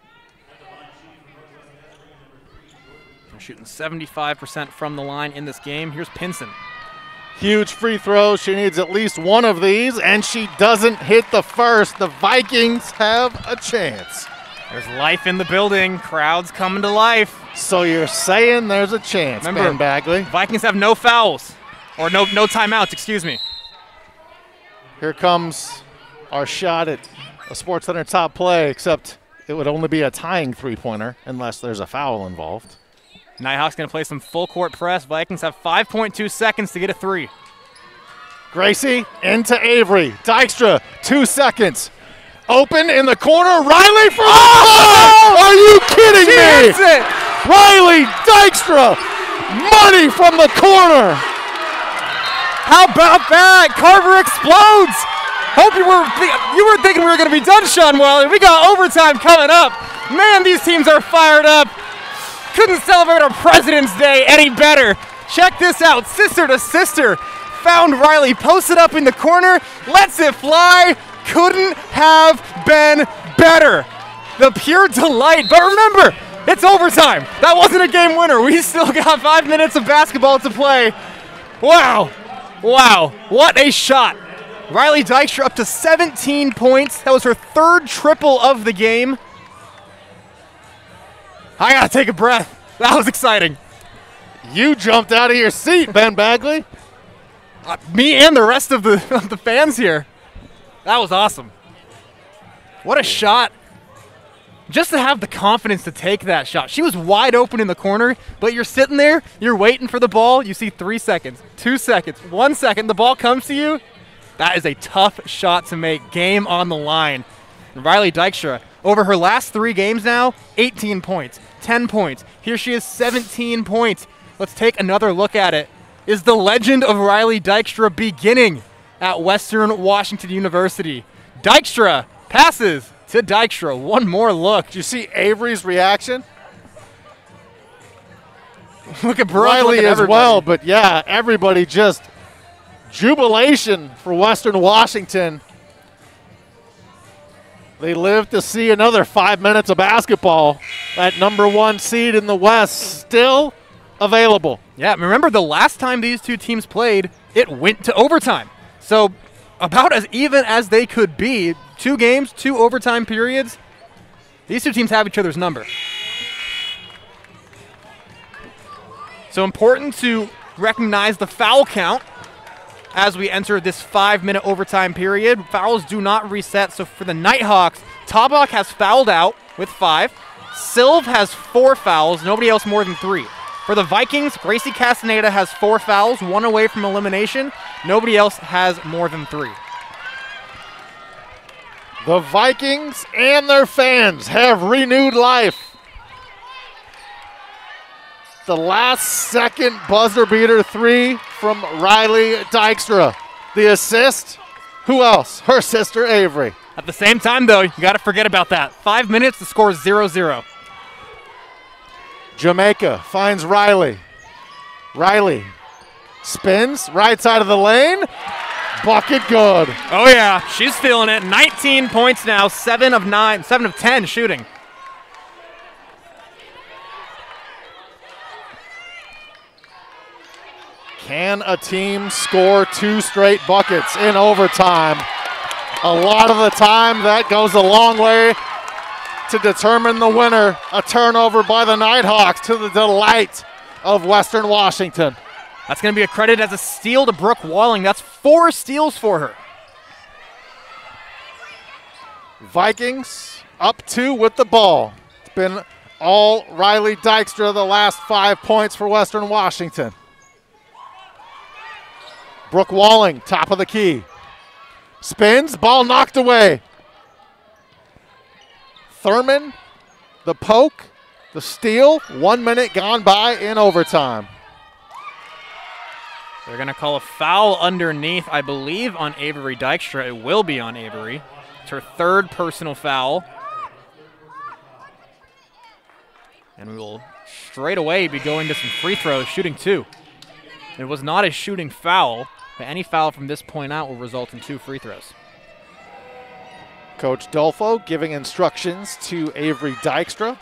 They're shooting seventy-five percent from the line in this game. Here's Pinson. Huge free throw. She needs at least one of these, and she doesn't hit the first. The Vikings have a chance. There's life in the building. Crowds coming to life. So you're saying there's a chance, Remember, Ben Bagley. Vikings have no fouls, or no no timeouts, excuse me. Here comes our shot at a SportsCenter top play, except it would only be a tying three-pointer unless there's a foul involved. Nighthawks going to play some full court press. Vikings have five point two seconds to get a three. Gracie into Avery. Dykstra, two seconds. Open in the corner. Riley for oh! Are you kidding she me? Hits it. Riley Dykstra, money from the corner. How about that? Carver explodes. Hope you were you were thinking we were going to be done, Sean Wiley. We got overtime coming up. Man, these teams are fired up. Couldn't celebrate our President's Day any better. Check this out. Sister to sister. Found Riley posted up in the corner. Lets it fly. Couldn't have been better. The pure delight. But remember, it's overtime. That wasn't a game winner. We still got five minutes of basketball to play. Wow. Wow. What a shot. Riley Dykstra up to seventeen points. That was her third triple of the game. I gotta take a breath. That was exciting. You jumped out of your seat, Ben Bagley. Uh, me and the rest of the, of the fans here. That was awesome. What a shot. Just to have the confidence to take that shot. She was wide open in the corner, but you're sitting there, you're waiting for the ball. You see three seconds, two seconds, one second. The ball comes to you. That is a tough shot to make. Game on the line. And Riley Dykstra, over her last three games now, eighteen points, ten points. Here she is, seventeen points. Let's take another look at it. Is the legend of Riley Dykstra beginning at Western Washington University? Dykstra passes to Dykstra. One more look. Did you see Avery's reaction? Look at Brooke, Riley look at as well, but yeah, everybody just jubilation for Western Washington. They live to see another five minutes of basketball. That number one seed in the West still available. Yeah, remember the last time these two teams played, it went to overtime. So about as even as they could be. Two games, two overtime periods. These two teams have each other's number. So important to recognize the foul count as we enter this five-minute overtime period. Fouls do not reset, so for the Nighthawks, Tabak has fouled out with five. Silv has four fouls, nobody else more than three. For the Vikings, Gracie Castaneda has four fouls, one away from elimination. Nobody else has more than three. The Vikings and their fans have renewed life. The last second buzzer beater three from Riley Dykstra. The assist, who else? Her sister Avery. At the same time, though, you got to forget about that. Five minutes, the score is zero zero. Jamaica finds Riley. Riley spins, right side of the lane. Bucket good. Oh, yeah, she's feeling it. nineteen points now, seven of nine, seven of ten shooting. Can a team score two straight buckets in overtime? A lot of the time, that goes a long way to determine the winner. A turnover by the Nighthawks to the delight of Western Washington. That's going to be accredited as a steal to Brooke Walling. That's four steals for her. Vikings up two with the ball. It's been all Riley Dykstra the last five points for Western Washington. Brooke Walling, top of the key. Spins, ball knocked away. Thurman, the poke, the steal. One minute gone by in overtime. They're going to call a foul underneath, I believe, on Avery Dykstra. It will be on Avery. It's her third personal foul. And we will straight away be going to some free throws, shooting two. It was not a shooting foul, but any foul from this point out will result in two free throws. Coach Dolfo giving instructions to Avery Dykstra.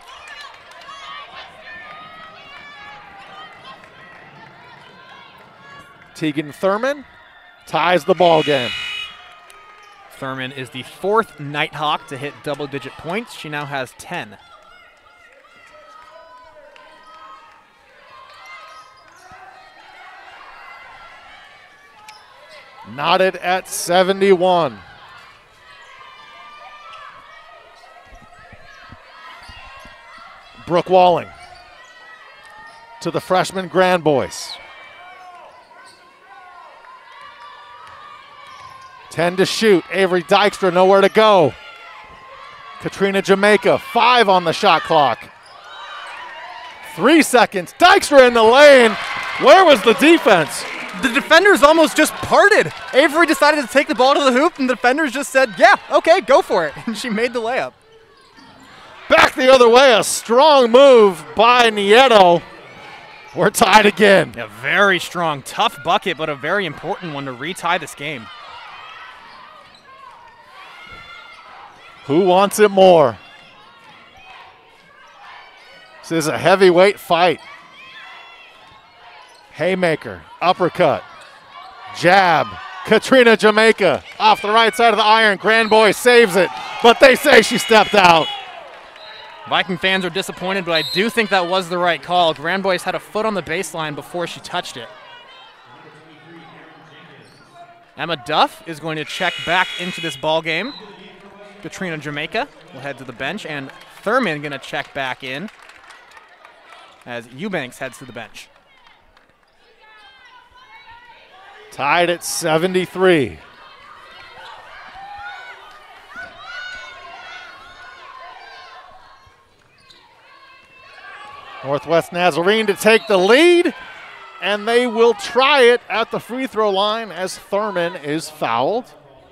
Tegan Thurman ties the ball game. Thurman is the fourth Nighthawk to hit double-digit points. She now has ten. Knotted at seventy-one. Brooke Walling to the freshman Grand Boys. ten to shoot. Avery Dykstra nowhere to go. Katrina Jamaica, five on the shot clock. Three seconds. Dykstra in the lane. Where was the defense? The defenders almost just parted. Avery decided to take the ball to the hoop, and the defenders just said, yeah, okay, go for it. And she made the layup. Back the other way, a strong move by Nieto. We're tied again. A very strong, tough bucket, but a very important one to retie this game. Who wants it more? This is a heavyweight fight. Haymaker, uppercut, jab. Katrina Jamaica off the right side of the iron. Grand Boy saves it, but they say she stepped out. Viking fans are disappointed, but I do think that was the right call. Grand Boys had a foot on the baseline before she touched it. Emma Duff is going to check back into this ball game. Katrina Jamaica will head to the bench, and Thurman going to check back in as Eubanks heads to the bench. Tied at seventy-three. Northwest Nazarene to take the lead, and they will try it at the free throw line as Thurman is fouled.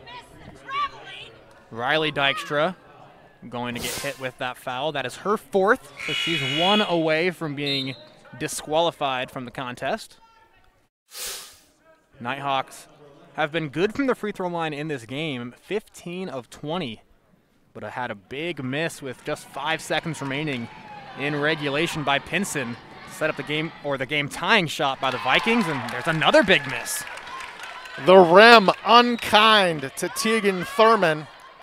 Riley Dykstra going to get hit with that foul. That is her fourth, so she's one away from being disqualified from the contest. Nighthawks have been good from the free throw line in this game, fifteen of twenty, but I had a big miss with just five seconds remaining in regulation by Pinson to set up the game, or the game tying shot by the Vikings, and there's another big miss. The rim unkind to Tegan Thurman.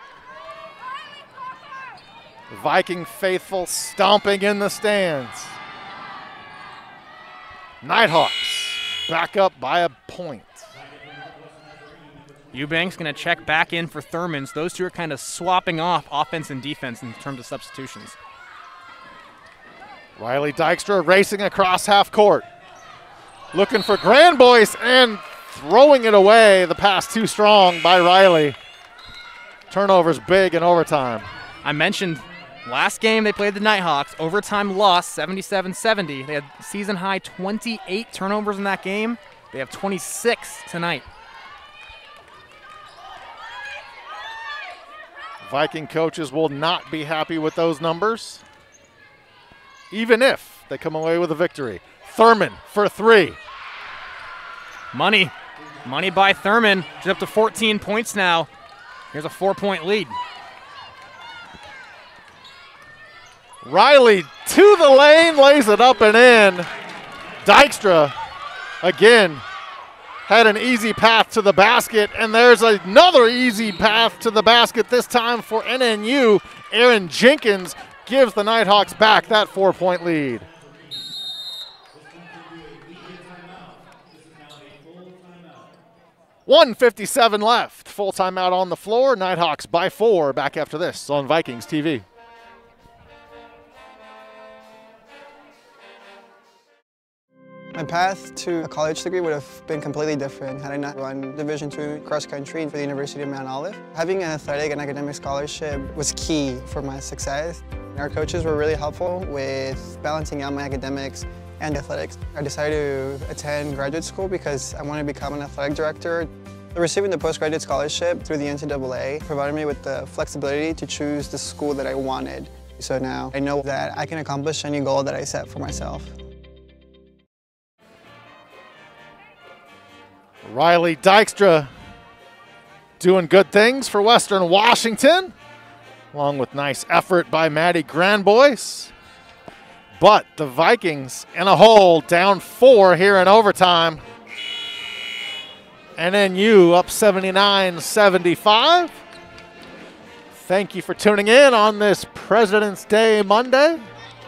The Viking faithful stomping in the stands. Nighthawks back up by a point. Eubanks going to check back in for Thurman. Those two are kind of swapping off offense and defense in terms of substitutions. Riley Dykstra racing across half court. Looking for Grand Boys and throwing it away. The pass too strong by Riley. Turnovers big in overtime. I mentioned last game they played the Nighthawks. Overtime loss, seventy-seven seventy. They had season high twenty-eight turnovers in that game. They have twenty-six tonight. Viking coaches will not be happy with those numbers, even if they come away with a victory. Thurman for three. Money. Money by Thurman. She's up to fourteen points now. Here's a four-point lead. Riley to the lane, lays it up and in. Dykstra, again, had an easy path to the basket, and there's another easy path to the basket, this time for N N U. Aaron Jenkins gives the Nighthawks back that four-point lead. one fifty-seven left. Full timeout on the floor. Nighthawks by four. Back after this on Vikings T V. My path to a college degree would have been completely different had I not run Division two cross country for the University of Mount Olive. Having an athletic and academic scholarship was key for my success. Our coaches were really helpful with balancing out my academics and athletics. I decided to attend graduate school because I wanted to become an athletic director. Receiving the postgraduate scholarship through the N C double A provided me with the flexibility to choose the school that I wanted. So now I know that I can accomplish any goal that I set for myself. Riley Dykstra doing good things for Western Washington, along with nice effort by Maddie Granbois. But the Vikings in a hole, down four here in overtime. N N U up seventy-nine seventy-five. Thank you for tuning in on this President's Day Monday.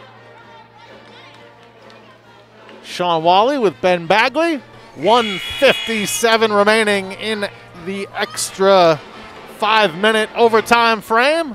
Sean Wally with Ben Bagley. one fifty-seven remaining in the extra five-minute overtime frame.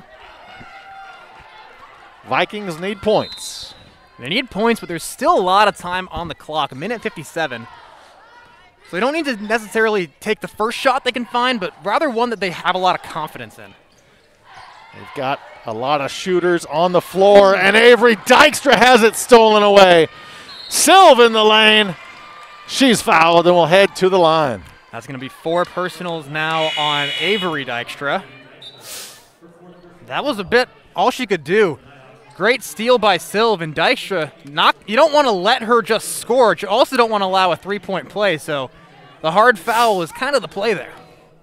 Vikings need points. They need points, but there's still a lot of time on the clock, a minute fifty-seven. So they don't need to necessarily take the first shot they can find, but rather one that they have a lot of confidence in. They've got a lot of shooters on the floor, and Avery Dykstra has it stolen away. Silv in the lane. She's fouled and will head to the line. That's going to be four personals now on Avery Dykstra. That was a bit all she could do. Great steal by Silv, and Dykstra, not, you don't want to let her just score. You also don't want to allow a three-point play, so the hard foul was kind of the play there.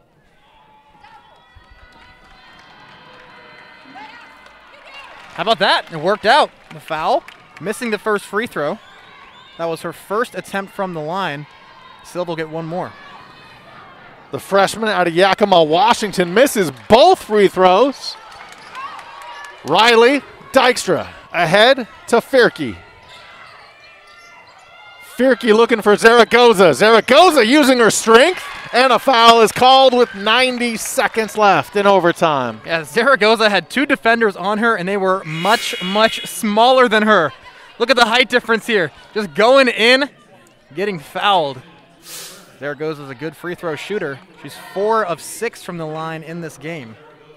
How about that? It worked out. The foul, missing the first free throw. That was her first attempt from the line. Silv will get one more. The freshman out of Yakima, Washington, misses both free throws. Riley Dykstra ahead to Firky. Firky looking for Zaragoza. Zaragoza using her strength, and a foul is called with ninety seconds left in overtime. Yeah, Zaragoza had two defenders on her, and they were much, much smaller than her. Look at the height difference here. Just going in, getting fouled. Zaragoza's a good free throw shooter. She's four of six from the line in this game.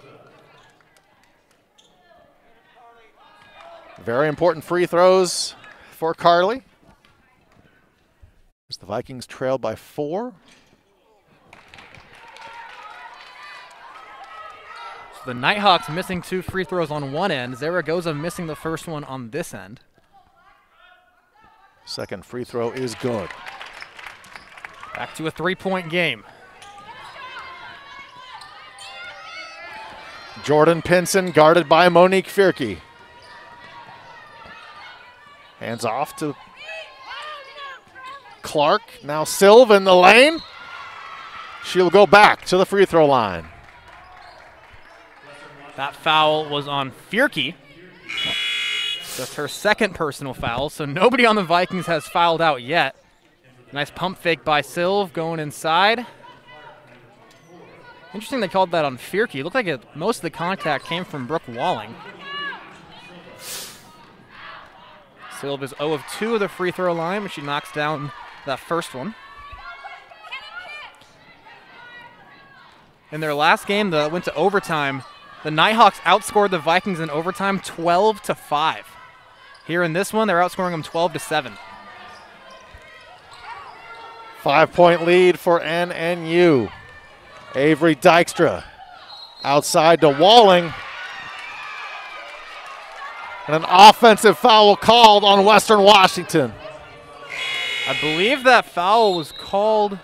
Very important free throws for Carly. As the Vikings trail by four. So the Nighthawks missing two free throws on one end. Zaragoza missing the first one on this end. Second free throw is good. Back to a three-point game. Jordan Pinson guarded by Monique Firky. Hands off to Clark. Now Silv in the lane. She'll go back to the free throw line. That foul was on Firky. Just her second personal foul, so nobody on the Vikings has fouled out yet. Nice pump fake by Silv going inside. Interesting they called that on Firky. Looked like it, most of the contact came from Brooke Walling. Silv is zero of two of the free throw line, but she knocks down that first one. In their last game that went to overtime, the Nighthawks outscored the Vikings in overtime twelve to five. Here in this one, they're outscoring them twelve to seven. Five-point lead for N N U. Avery Dykstra outside to Walling. And an offensive foul called on Western Washington. I believe that foul was called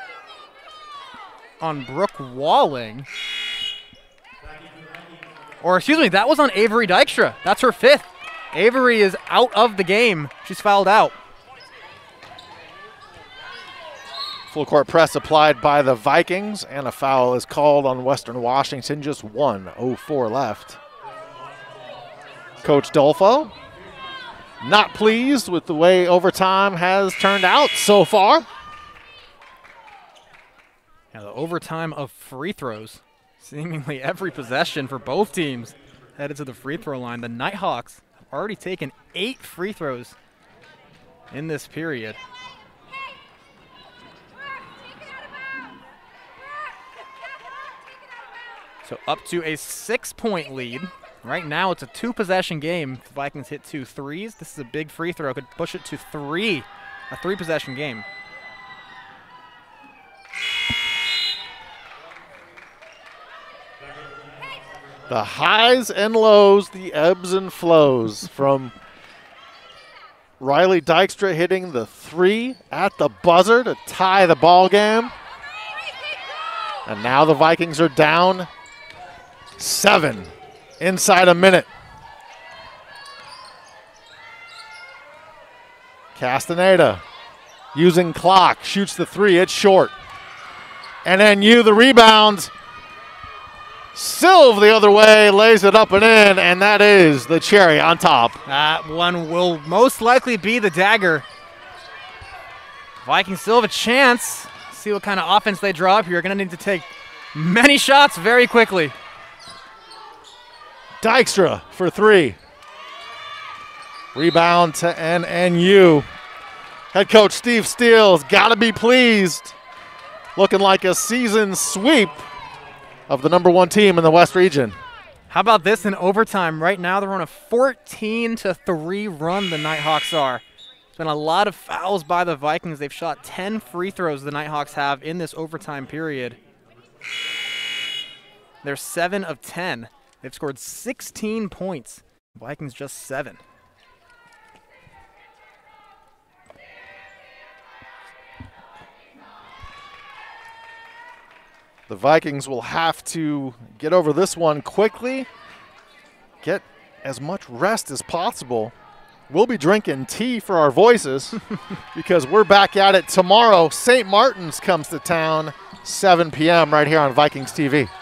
on Brooke Walling. Or excuse me, that was on Avery Dykstra. That's her fifth. Avery is out of the game. She's fouled out. Full court press applied by the Vikings, and a foul is called on Western Washington. Just one oh four left. Coach Dolfo not pleased with the way overtime has turned out so far. Yeah, the overtime of free throws. Seemingly every possession for both teams headed to the free throw line. The Nighthawks have already taken eight free throws in this period. So up to a six-point lead. Right now it's a two-possession game. If the Vikings hit two threes, this is a big free throw. Could push it to three, a three-possession game. The highs and lows, the ebbs and flows from Riley Dykstra hitting the three at the buzzer to tie the ball game. And now the Vikings are down seven inside a minute. Castaneda using clock, shoots the three, it's short. And then you, the rebound. Silv the other way, lays it up and in, and that is the cherry on top. That one will most likely be the dagger. Vikings still have a chance. See what kind of offense they draw up here. You're going to need to take many shots very quickly. Dykstra for three. Rebound to N N U. Head coach Steve Steele's got to be pleased. Looking like a season sweep of the number one team in the West region. How about this in overtime? Right now they're on a fourteen to three run, the Nighthawks are. There's been a lot of fouls by the Vikings. They've shot ten free throws the Nighthawks have in this overtime period. They're seven of ten. They've scored sixteen points. Vikings just seven. The Vikings will have to get over this one quickly, get as much rest as possible. We'll be drinking tea for our voices because we're back at it tomorrow. Saint Martin's comes to town, seven p m right here on Vikings T V.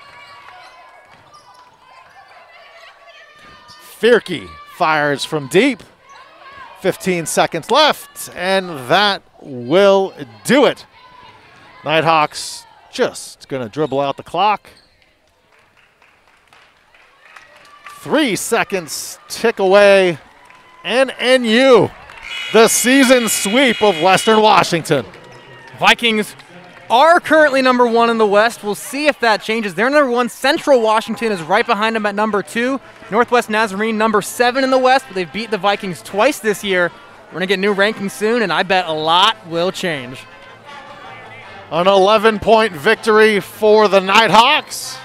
Fierke fires from deep. fifteen seconds left, and that will do it. Nighthawks just going to dribble out the clock. Three seconds tick away. N N U, the season sweep of Western Washington. Vikings are currently number one in the West. We'll see if that changes. They're number one. Central Washington is right behind them at number two. Northwest Nazarene, number seven in the West, but they've beat the Vikings twice this year. We're going to get new rankings soon, and I bet a lot will change. An eleven-point victory for the Nighthawks.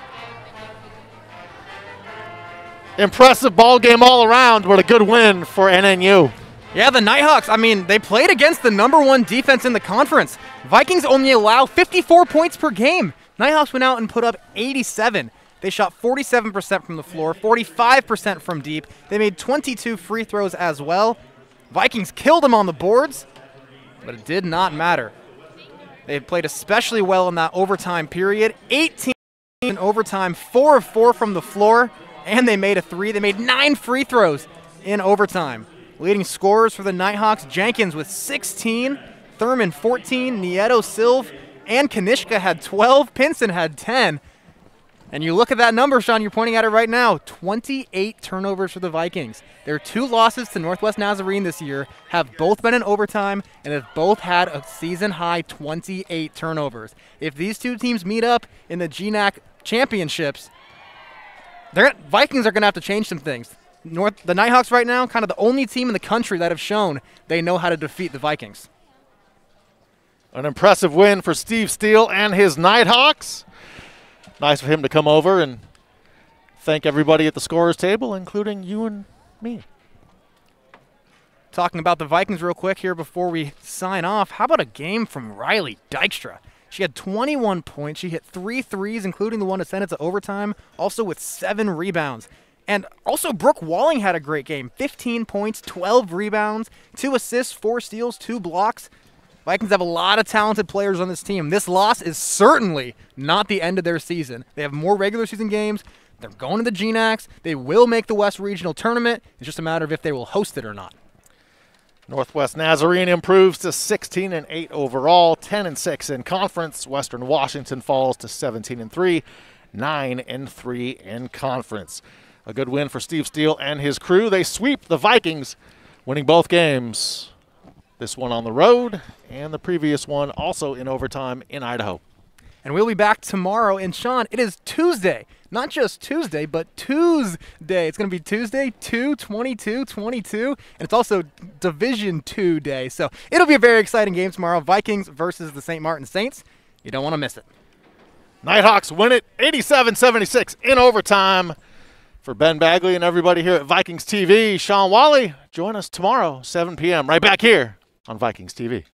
Impressive ball game all around, but a good win for N N U. Yeah, the Nighthawks, I mean, they played against the number one defense in the conference. Vikings only allow fifty-four points per game. Nighthawks went out and put up eighty-seven. They shot forty-seven percent from the floor, forty-five percent from deep. They made twenty-two free throws as well. Vikings killed them on the boards, but it did not matter. They played especially well in that overtime period. eighteen in overtime, four of four from the floor. And they made a three. They made nine free throws in overtime. Leading scorers for the Nighthawks, Jenkins with sixteen, Thurman fourteen, Nieto, Silv, and Kanishka had twelve, Pinson had ten. And you look at that number, Sean, you're pointing at it right now, twenty-eight turnovers for the Vikings. Their two losses to Northwest Nazarene this year have both been in overtime and have both had a season-high twenty-eight turnovers. If these two teams meet up in the G N A C championships, They're, Vikings are going to have to change some things. North, the Nighthawks right now, kind of the only team in the country that have shown they know how to defeat the Vikings. An impressive win for Steve Steele and his Nighthawks. Nice for him to come over and thank everybody at the scorer's table, including you and me. Talking about the Vikings real quick here before we sign off, how about a game from Riley Dykstra? She had twenty-one points. She hit three threes, including the one to send it to overtime, also with seven rebounds. And also Brooke Walling had a great game. fifteen points, twelve rebounds, two assists, four steals, two blocks. Vikings have a lot of talented players on this team. This loss is certainly not the end of their season. They have more regular season games. They're going to the G N A Cs. They will make the West Regional Tournament. It's just a matter of if they will host it or not. Northwest Nazarene improves to sixteen and eight overall, ten and six in conference. Western Washington falls to seventeen and three, nine and three in conference. A good win for Steve Steele and his crew. They sweep the Vikings, winning both games. This one on the road and the previous one also in overtime in Idaho. And we'll be back tomorrow. And Sean, it is Tuesday. Not just Tuesday, but Tuesday. It's going to be Tuesday, two twenty-two twenty-two. And it's also Division two Day. So it'll be a very exciting game tomorrow. Vikings versus the Saint Martin Saints. You don't want to miss it. Nighthawks win it eighty-seven seventy-six in overtime. For Ben Bagley and everybody here at Vikings T V, Sean Wally, join us tomorrow, seven p m right back here on Vikings T V.